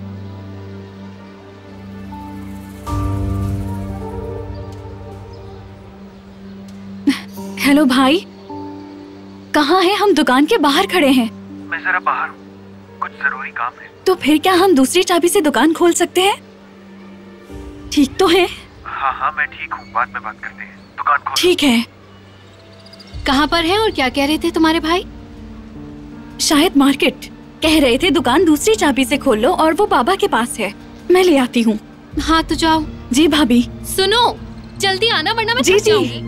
हेलो भाई, कहाँ है? हम दुकान के बाहर खड़े हैं। मैं जरा बाहर हूँ, कुछ जरूरी काम है। तो फिर क्या हम दूसरी चाबी से दुकान खोल सकते हैं? ठीक तो है? हाँ हाँ मैं ठीक हूँ, बाद में बात करते हैं। दुकान खोलो। ठीक है। कहाँ पर है और क्या कह रहे थे तुम्हारे भाई? शायद मार्केट। कह रहे थे दुकान दूसरी चाबी से खोल लो और वो बाबा के पास है। मैं ले आती हूँ। हाँ तो जाओ। जी भाभी। सुनो, जल्दी आना वरना मैं जी थक जाऊंगी।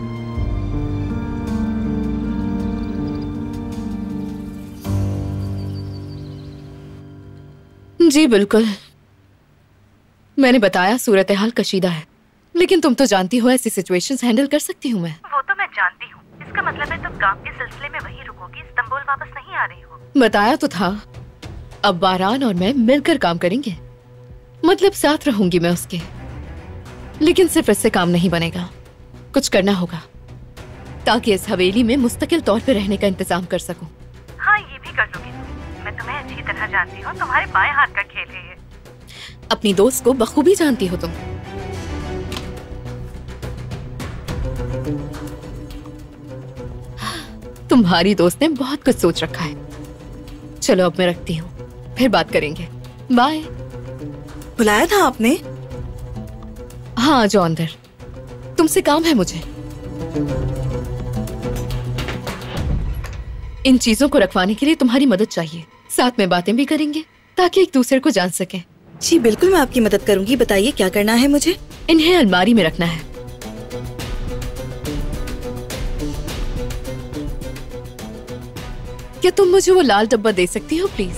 जी बिल्कुल, मैंने बताया सूरत हाल कशीदा है, लेकिन तुम तो जानती हो ऐसी सिचुएशंस हैंडल कर सकती हूँ मैं। वो तो मैं जानती हूँ। इसका मतलब है तुम काम के सिलसिले में वहीं रुकोगी, इस्तांबुल वापस नहीं आ रही हो। बताया तो था। अब बारान और मैं मिलकर काम करेंगे, मतलब साथ रहूंगी मैं उसके। लेकिन सिर्फ इससे काम नहीं बनेगा, कुछ करना होगा ताकि इस हवेली में मुस्तकिल तौर पर रहने का इंतजाम कर सकूं। हाँ ये भी कर लोगी तुम। मैं तुम्हें अच्छी तरह जानती हूँ, तुम्हारे बाएं हाथ का खेल है ये। अपनी दोस्त को बखूबी जानती हो तुम। तुम्हारी दोस्त ने बहुत कुछ सोच रखा है। चलो अब मैं रखती हूँ, फिर बात करेंगे। बाय। बुलाया था आपने? हाँ आ जाओ अंदर, तुमसे काम है मुझे। इन चीजों को रखवाने के लिए तुम्हारी मदद चाहिए, साथ में बातें भी करेंगे ताकि एक दूसरे को जान सकें। जी बिल्कुल, मैं आपकी मदद करूंगी। बताइए क्या करना है मुझे? इन्हें अलमारी में रखना है। क्या तुम मुझे वो लाल डब्बा दे सकती हो प्लीज?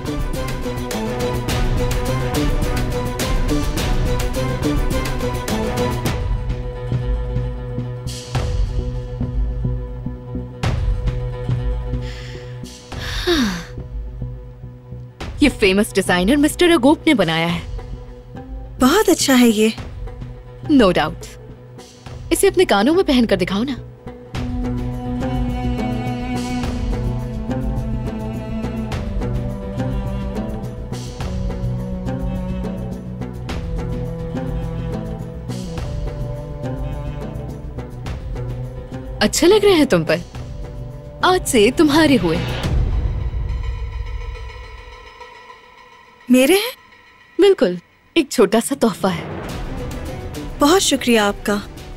ये फेमस डिजाइनर मिस्टर अगोप ने बनाया है। बहुत अच्छा है ये। No doubt. इसे अपने कानों में पहनकर दिखाओ ना। अच्छे लग रहे हैं तुम पर। आज से तुम्हारे हुए। मेरे हैं? बिल्कुल, एक छोटा सा तोहफा है। बहुत शुक्रिया आपका।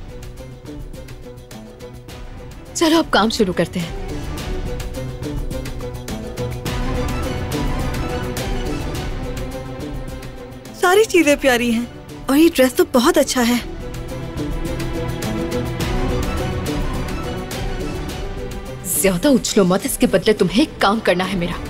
चलो अब काम शुरू करते हैं। सारी चीजें प्यारी हैं और ये ड्रेस तो बहुत अच्छा है। ज्यादा उछलो मत, इसके बदले तुम्हें एक काम करना है मेरा।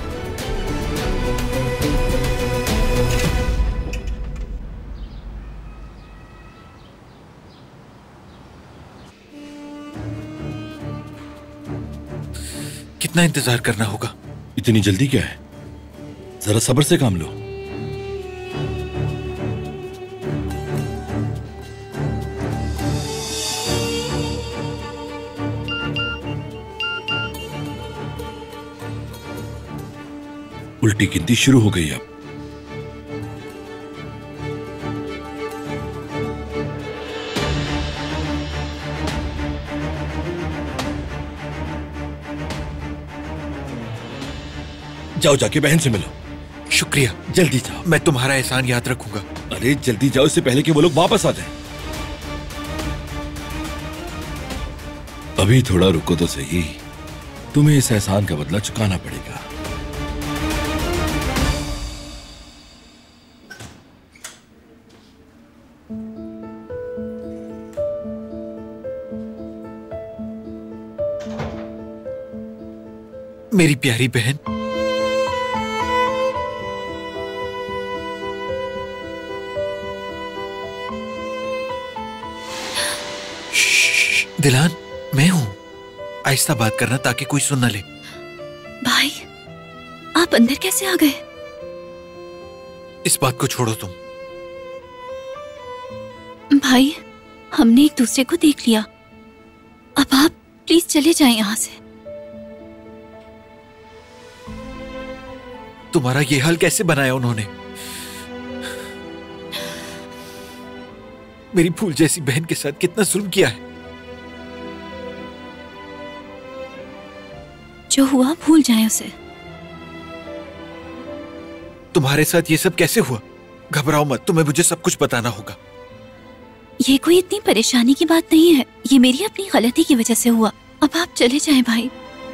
कितना इंतजार करना होगा? इतनी जल्दी क्या है? जरा सब्र से काम लो। उल्टी गिनती शुरू हो गई अब। जाओ जाके बहन से मिलो। शुक्रिया। जल्दी जाओ। मैं तुम्हारा एहसान याद रखूंगा। अरे जल्दी जाओ, इससे पहले कि वो लोग वापस आ जाएं। अभी थोड़ा रुको तो सही, तुम्हें इस एहसान का बदला चुकाना पड़ेगा। मेरी प्यारी बहन, दिलान, मैं हूं। आहिस्ता बात करना ताकि कोई सुन न ले। भाई, आप अंदर कैसे आ गए? इस बात को छोड़ो तुम। भाई, हमने एक दूसरे को देख लिया। अब आप प्लीज चले जाएं यहाँ से। तुम्हारा ये हाल कैसे बनाया उन्होंने? मेरी फूल जैसी बहन के साथ कितना जुल्म किया है। जो हुआ भूल जाएं उसे। तुम्हारे साथ ये सब कैसे हुआ? घबराओ मत, तुम्हें मुझे सब कुछ बताना होगा। ये कोई इतनी परेशानी की बात नहीं है, ये मेरी अपनी गलती की वजह से हुआ। अब आप चले जाएं भाई।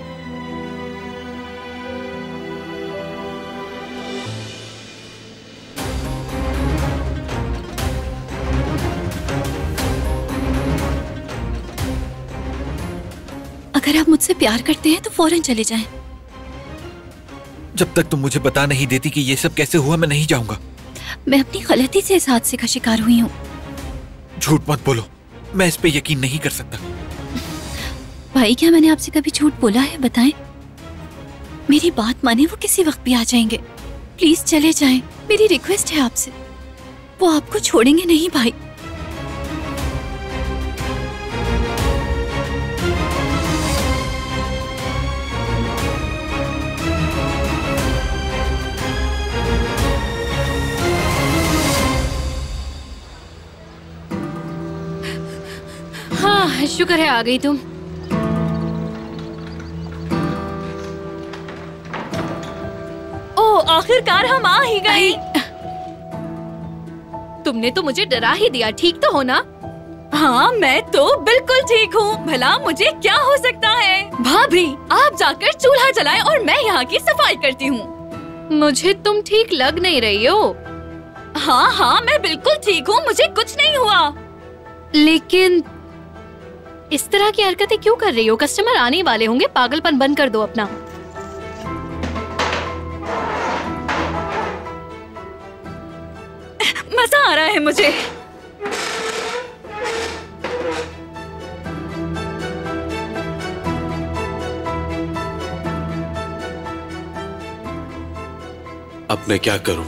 अगर आप मुझसे प्यार करते हैं तो फौरन चले जाएं। जब तक तुम मुझे बता नहीं देती कि ये सब कैसे हुआ, मैं नहीं जाऊंगा। मैं अपनी गलती से इस हादसे का शिकार हुई हूँ। झूठ मत बोलो, मैं इस पे यकीन नहीं कर सकता। भाई, क्या मैंने आपसे कभी झूठ बोला है? बताएं। मेरी बात माने, वो किसी वक्त भी आ जाएंगे। प्लीज चले जाएं, मेरी रिक्वेस्ट है आपसे। वो आपको छोड़ेंगे नहीं भाई। हाँ, शुक्र है आ गई तुम। ओ, आखिरकार हम आ ही गए। तुमने तो मुझे डरा ही दिया। ठीक तो हो ना? हाँ, मैं तो बिल्कुल ठीक हूँ। भला मुझे क्या हो सकता है? भाभी, आप जाकर चूल्हा जलाएं और मैं यहाँ की सफाई करती हूँ। मुझे तुम ठीक लग नहीं रही हो। हाँ हाँ, मैं बिल्कुल ठीक हूँ, मुझे कुछ नहीं हुआ। लेकिन इस तरह की हरकतें क्यों कर रही हो? कस्टमर आने वाले होंगे, पागलपन बंद कर दो अपना। मजा आ रहा है मुझे। अब मैं क्या करूं?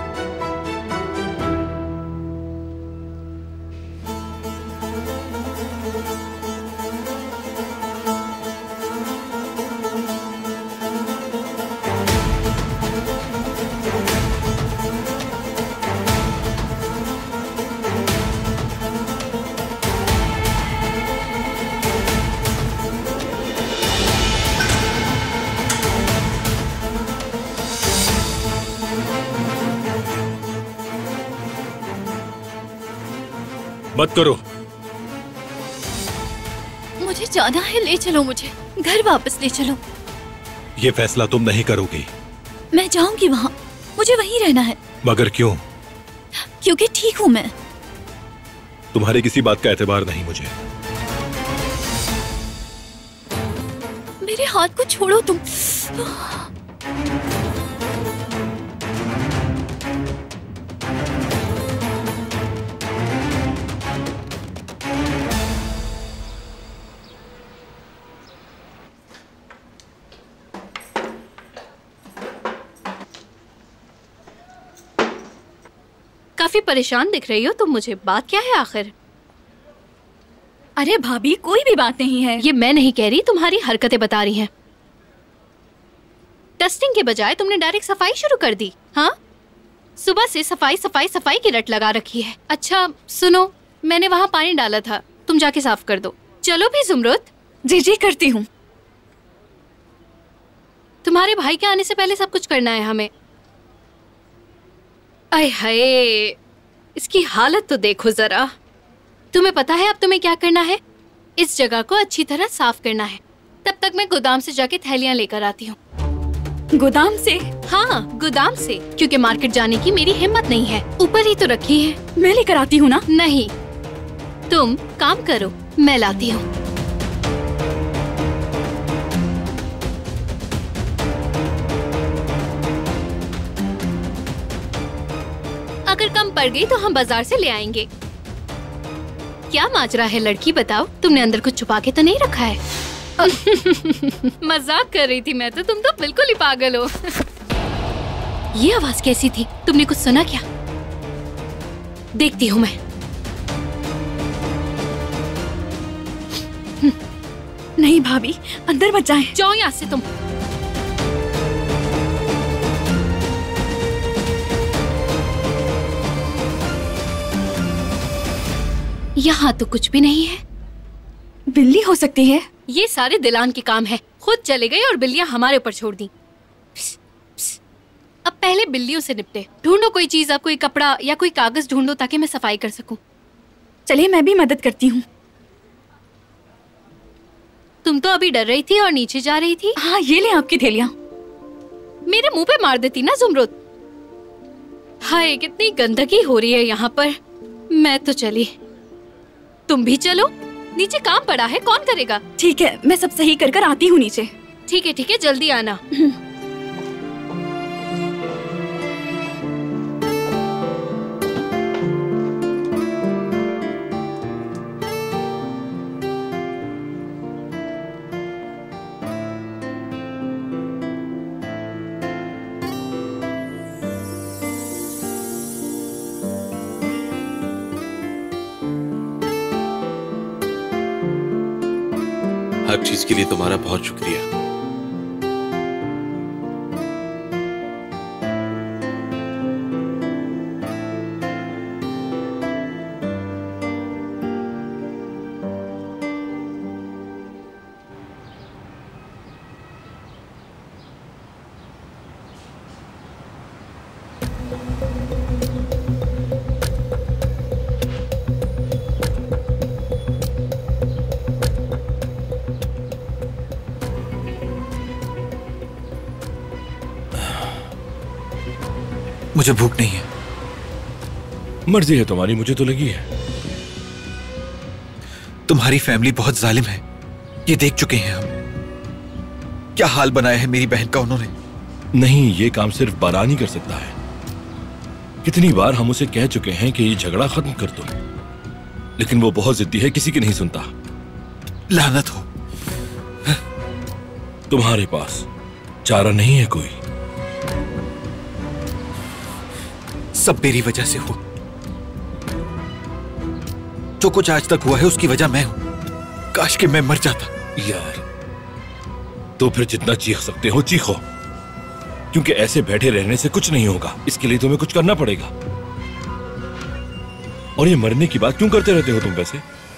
मत करो। मुझे जाना है, ले चलो मुझे घर वापस ले चलो। ये फैसला तुम नहीं करोगी। मैं जाऊंगी वहाँ, मुझे वहीं रहना है। मगर क्यों? क्योंकि ठीक हूँ मैं। तुम्हारी किसी बात का एतबार नहीं मुझे। मेरे हाथ को छोड़ो तुम। काफी परेशान दिख रही हो तुम मुझे। बात क्या है आखिर? अरे भाभी, कोई भी बात नहीं है। ये मैं नहीं कह रही, तुम्हारी हरकतें बता रही हैं। डस्टिंग के बजाय तुमने डायरेक्ट सफाई शुरू कर दी। हाँ, सुबह से सफाई सफाई सफाई की रट लगा रखी है। अच्छा सुनो, मैंने वहाँ पानी डाला था, तुम जाके साफ कर दो। चलो भी जुमरुत। जी जी करती हूँ। तुम्हारे भाई के आने से पहले सब कुछ करना है हमें। आय हाय, इसकी हालत तो देखो जरा। तुम्हें पता है अब तुम्हें क्या करना है? इस जगह को अच्छी तरह साफ करना है। तब तक मैं गोदाम से जाके थैलियां लेकर आती हूँ। गोदाम से? हाँ, गोदाम से, क्योंकि मार्केट जाने की मेरी हिम्मत नहीं है। ऊपर ही तो रखी है। मैं लेकर आती हूँ ना। नहीं, तुम काम करो, मैं लाती हूँ। अगर कम पड़ गई तो हम बाजार से ले आएंगे। क्या माजरा है लड़की, बताओ? तुमने अंदर कुछ छुपा के तो नहीं रखा है? मजाक कर रही थी मैं तो, तुम तो बिल्कुल ही पागल हो। ये आवाज कैसी थी? तुमने कुछ सुना क्या? देखती हूँ मैं। नहीं भाभी, अंदर मत जाएं। जाओ यहाँ से तुम। यहाँ तो कुछ भी नहीं है। बिल्ली हो सकती है। ये सारे दिलान के काम है। खुद चले गए और बिल्लियाँ हमारे ऊपर छोड़ दी। अब पहले बिल्लियों से निपटे। ढूंढो कोई चीज, अब कोई कपड़ा या कोई कागज ढूंढो ताकि मैं सफाई कर सकूं। चलिए मैं भी मदद करती हूँ। तुम तो अभी डर रही थी और नीचे जा रही थी। हाँ, ये ले आपकी थैलियाँ। मेरे मुंह पे मार देती ना जुमरुद। हाय, कितनी गंदगी हो रही है यहाँ पर। मैं तो चली, तुम भी चलो। नीचे काम पड़ा है, कौन करेगा? ठीक है, मैं सब सही कर कर आती हूँ नीचे। ठीक है ठीक है, जल्दी आना। हर चीज के लिए तुम्हारा बहुत शुक्रिया। मुझे भूख नहीं है। मर्जी है तुम्हारी, मुझे तो लगी है। तुम्हारी फैमिली बहुत जालिम है, ये देख चुके हैं हम। क्या हाल बनाया है मेरी बहन का उन्होंने। नहीं, ये काम सिर्फ बारान ही कर सकता है। कितनी बार हम उसे कह चुके हैं कि ये झगड़ा खत्म कर दो, लेकिन वो बहुत जिद्दी है, किसी की नहीं सुनता। लानत हो। तुम्हारे पास चारा नहीं है कोई। सब मेरी वजह से हुआ। जो कुछ आज तक हुआ है उसकी वजह मैं हूं। काश कि मैं मर जाता। यार, तो फिर जितना चीख सकते हो चीखो, क्योंकि ऐसे बैठे रहने से कुछ नहीं होगा। इसके लिए तुम्हें कुछ करना पड़ेगा। और ये मरने की बात क्यों करते रहते हो तुम वैसे?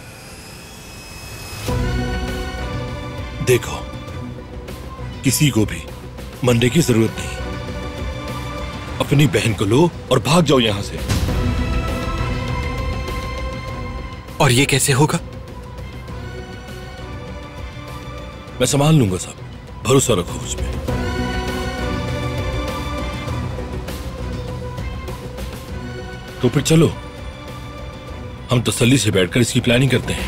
देखो, किसी को भी मरने की जरूरत नहीं। अपनी बहन को लो और भाग जाओ यहां से। और ये कैसे होगा? मैं संभाल लूंगा सब, भरोसा रखो मुझ पे। तो फिर चलो, हम तसल्ली से बैठकर इसकी प्लानिंग करते हैं।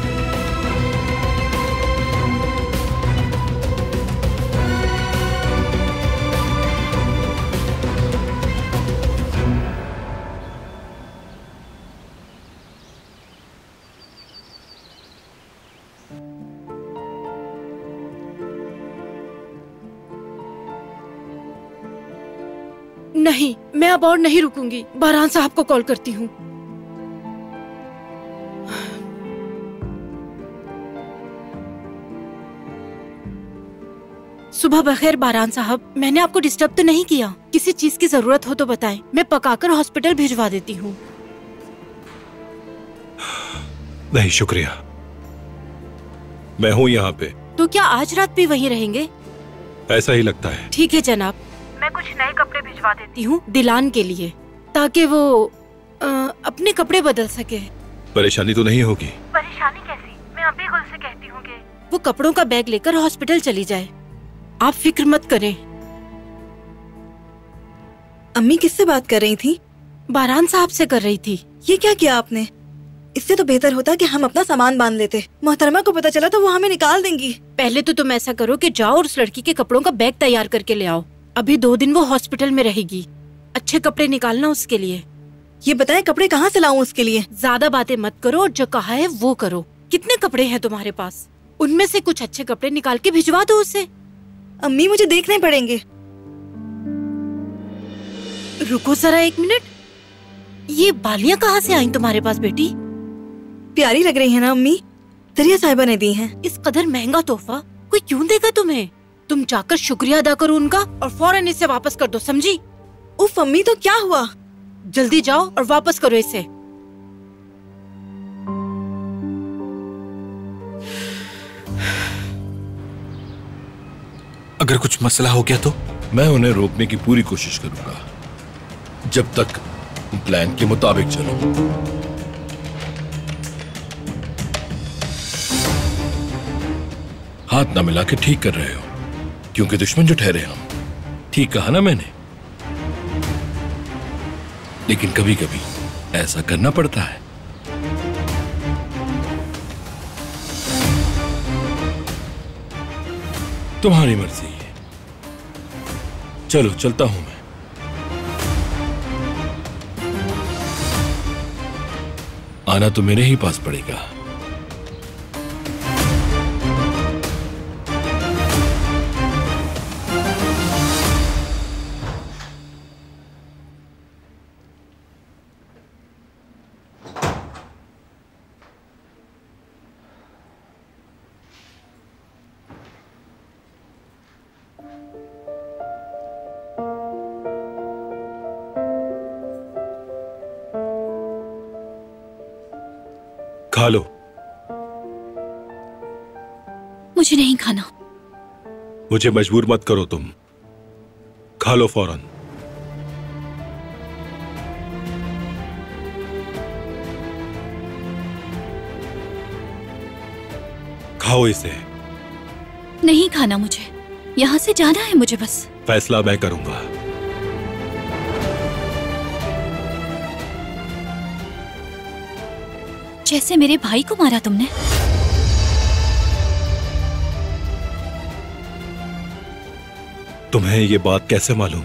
नहीं, मैं अब और नहीं रुकूंगी। बारान साहब को कॉल करती हूँ। सुबह बखैर बारान साहब, मैंने आपको डिस्टर्ब तो नहीं किया? किसी चीज की जरूरत हो तो बताएं, मैं पकाकर हॉस्पिटल भिजवा देती हूँ। नहीं शुक्रिया, मैं हूँ यहाँ पे। तो क्या आज रात भी वहीं रहेंगे? ऐसा ही लगता है। ठीक है जनाब, मैं कुछ नए कपड़े भिजवा देती हूँ दिलान के लिए, ताकि वो आ, अपने कपड़े बदल सके। परेशानी तो नहीं होगी? परेशानी कैसी? मैं अभी गुल से कहती हूँ कि वो कपड़ों का बैग लेकर हॉस्पिटल चली जाए। आप फिक्र मत करें। अम्मी किससे बात कर रही थी? बारान साहब से कर रही थी। ये क्या किया आपने? इससे तो बेहतर होता कि हम अपना सामान बांध लेते। मोहतरमा को पता चला तो वो हमें निकाल देंगी। पहले तो तुम ऐसा करो कि जाओ और उस लड़की के कपड़ों का बैग तैयार करके ले आओ। अभी दो दिन वो हॉस्पिटल में रहेगी। अच्छे कपड़े निकालना उसके लिए। ये बताएं कपड़े कहाँ से लाऊं उसके लिए? ज्यादा बातें मत करो और जो कहा है वो करो। कितने कपड़े हैं तुम्हारे पास? उनमें से कुछ अच्छे कपड़े निकाल के भिजवा दो उसे। अम्मी मुझे देखने पड़ेंगे। रुको जरा एक मिनट, ये बालियां कहाँ से आई तुम्हारे पास बेटी? प्यारी लग रही है ना अम्मी, दरिया साहिबा ने दी हैं। इस कदर महंगा तोहफा कोई क्यों देगा तुम्हें? तुम जाकर शुक्रिया अदा करो उनका और फौरन इसे वापस कर दो, समझी? उफ अम्मी, तो क्या हुआ? जल्दी जाओ और वापस करो इसे। अगर कुछ मसला हो गया तो? मैं उन्हें रोकने की पूरी कोशिश करूंगा, जब तक प्लान के मुताबिक चलो। हाथ ना मिला के ठीक कर रहे हो, क्योंकि दुश्मन जो ठहरे हम। ठीक कहा ना मैंने? लेकिन कभी कभी ऐसा करना पड़ता है। तुम्हारी मर्जी है। चलो चलता हूं मैं। आना तो मेरे ही पास पड़ेगा। खा लो। मुझे नहीं खाना। मुझे मजबूर मत करो तुम, खा लो फौरन। खाओ इसे। नहीं खाना मुझे, यहाँ से जाना है मुझे बस। फैसला मैं करूंगा। जैसे मेरे भाई को मारा तुमने। तुम्हें ये बात कैसे मालूम?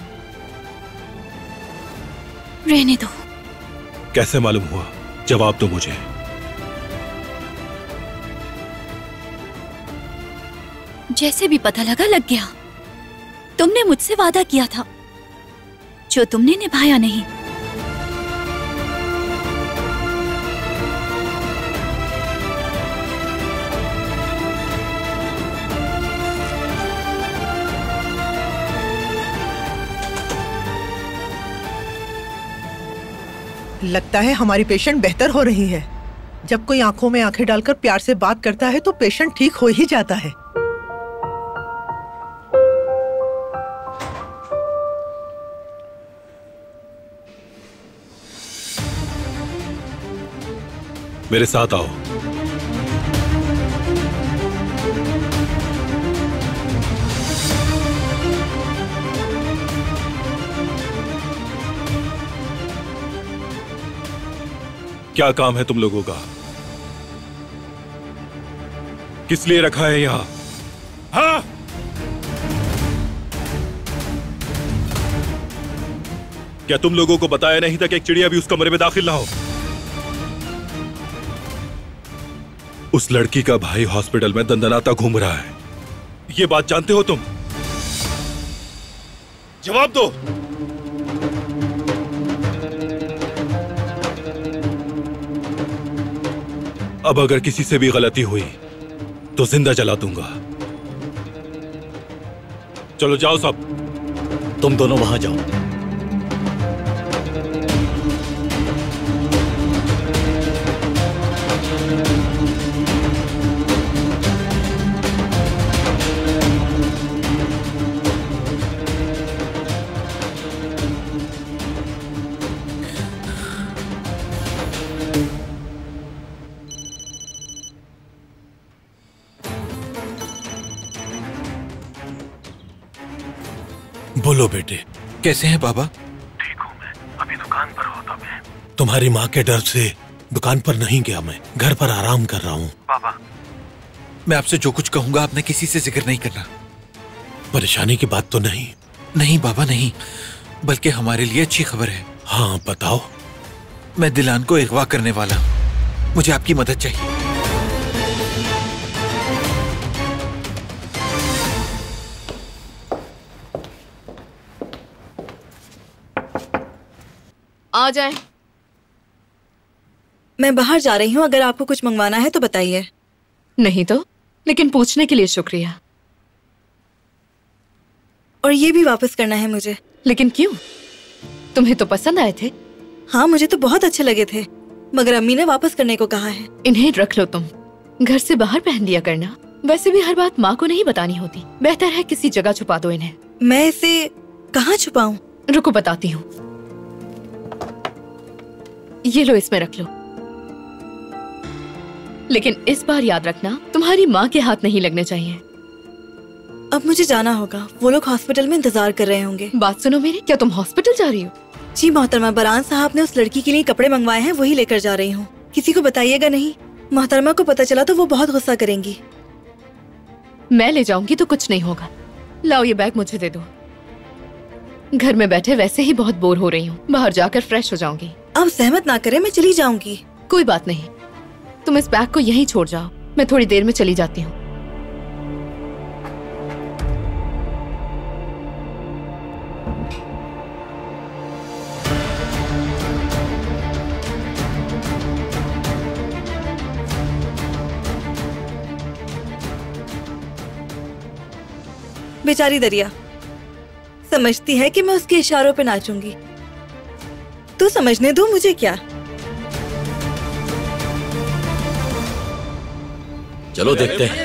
रहने दो। कैसे मालूम हुआ? जवाब दो मुझे। जैसे भी पता लगा लग गया। तुमने मुझसे वादा किया था जो तुमने निभाया नहीं। लगता है हमारी पेशेंट बेहतर हो रही है। जब कोई आंखों में आंखें डालकर प्यार से बात करता है तो पेशेंट ठीक हो ही जाता है। मेरे साथ आओ। क्या काम है तुम लोगों का? किस लिए रखा है यहां? हाँ? क्या तुम लोगों को बताया नहीं था कि एक चिड़िया भी उस कमरे में दाखिल ना हो? उस लड़की का भाई हॉस्पिटल में दंदनाता घूम रहा है, ये बात जानते हो तुम? जवाब दो। अब अगर किसी से भी गलती हुई तो जिंदा जला दूंगा। चलो जाओ सब। तुम दोनों वहां जाओ। बोलो बेटे, कैसे हैं बाबा? ठीक हूँ मैं, अभी दुकान पर होता मैं। तुम्हारी माँ के डर से दुकान पर नहीं गया, मैं घर पर आराम कर रहा हूँ। बाबा, मैं आपसे जो कुछ कहूंगा आपने किसी से जिक्र नहीं करना। परेशानी की बात तो नहीं? नहीं बाबा नहीं, बल्कि हमारे लिए अच्छी खबर है। हाँ बताओ। मैं दिलान को अगवा करने वाला हूँ, मुझे आपकी मदद चाहिए। आ जाए। मैं बाहर जा रही हूँ, अगर आपको कुछ मंगवाना है तो बताइए। नहीं तो, लेकिन पूछने के लिए शुक्रिया। और ये भी वापस करना है मुझे। लेकिन क्यों? तुम्हें तो पसंद आए थे। हाँ, मुझे तो बहुत अच्छे लगे थे, मगर अम्मी ने वापस करने को कहा है। इन्हें रख लो, तुम घर से बाहर पहन लिया करना। वैसे भी हर बात माँ को नहीं बतानी होती, बेहतर है किसी जगह छुपा दो इन्हें। मैं इसे कहाँ छुपाऊं? रुको बताती हूँ। ये लो, इसमें रख लो। लेकिन इस बार याद रखना, तुम्हारी माँ के हाथ नहीं लगने चाहिए। अब मुझे जाना होगा, वो लोग हॉस्पिटल में इंतजार कर रहे होंगे। बात सुनो मेरी, क्या तुम हॉस्पिटल जा रही हो? जी मोहतरमा, बरान साहब ने उस लड़की के लिए कपड़े मंगवाए हैं, वही लेकर जा रही हूँ। किसी को बताइएगा नहीं, मोहतरमा को पता चला तो वो बहुत गुस्सा करेंगी। मैं ले जाऊंगी तो कुछ नहीं होगा। लाओ ये बैग मुझे दे दो। घर में बैठे वैसे ही बहुत बोर हो रही हूँ, बाहर जाकर फ्रेश हो जाऊंगी। आप सहमत ना करें, मैं चली जाऊंगी। कोई बात नहीं, तुम इस बैग को यहीं छोड़ जाओ, मैं थोड़ी देर में चली जाती हूँ। बेचारी दरिया समझती है कि मैं उसके इशारों पे नाचूंगी, तो समझने दो, मुझे क्या। चलो देखते हैं।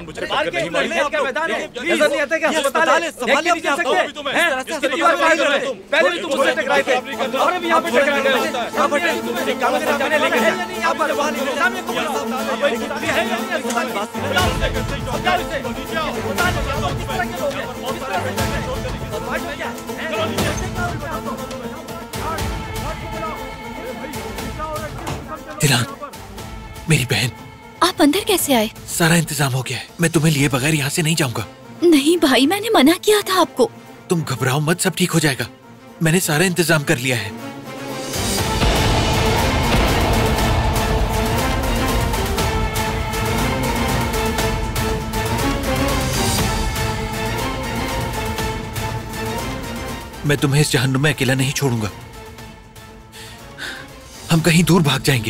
दिलान, मेरी बहन, आप अंदर कैसे आए? सारा इंतजाम हो गया है, मैं तुम्हें लिए बगैर यहाँ से नहीं जाऊंगा। नहीं भाई, मैंने मना किया था आपको। तुम घबराओ मत, सब ठीक हो जाएगा। मैंने सारा इंतजाम कर लिया है। मैं तुम्हें इस जहन्नुम में अकेला नहीं छोड़ूंगा। हम कहीं दूर भाग जाएंगे।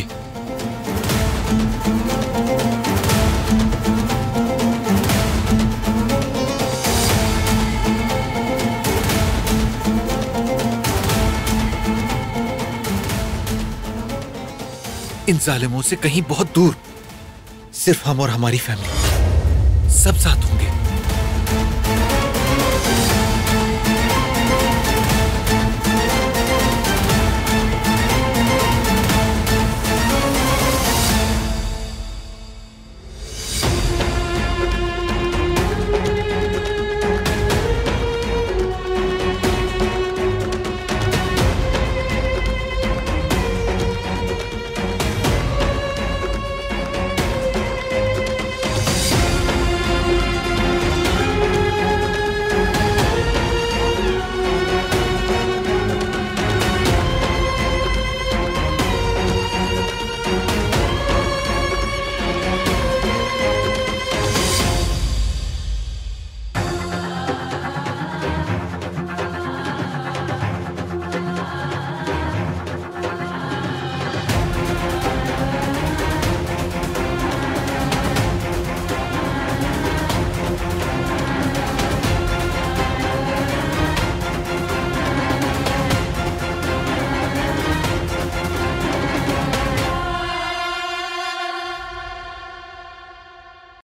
इन जालिमों से कहीं बहुत दूर, सिर्फ हम और हमारी फैमिली सब साथ होंगे।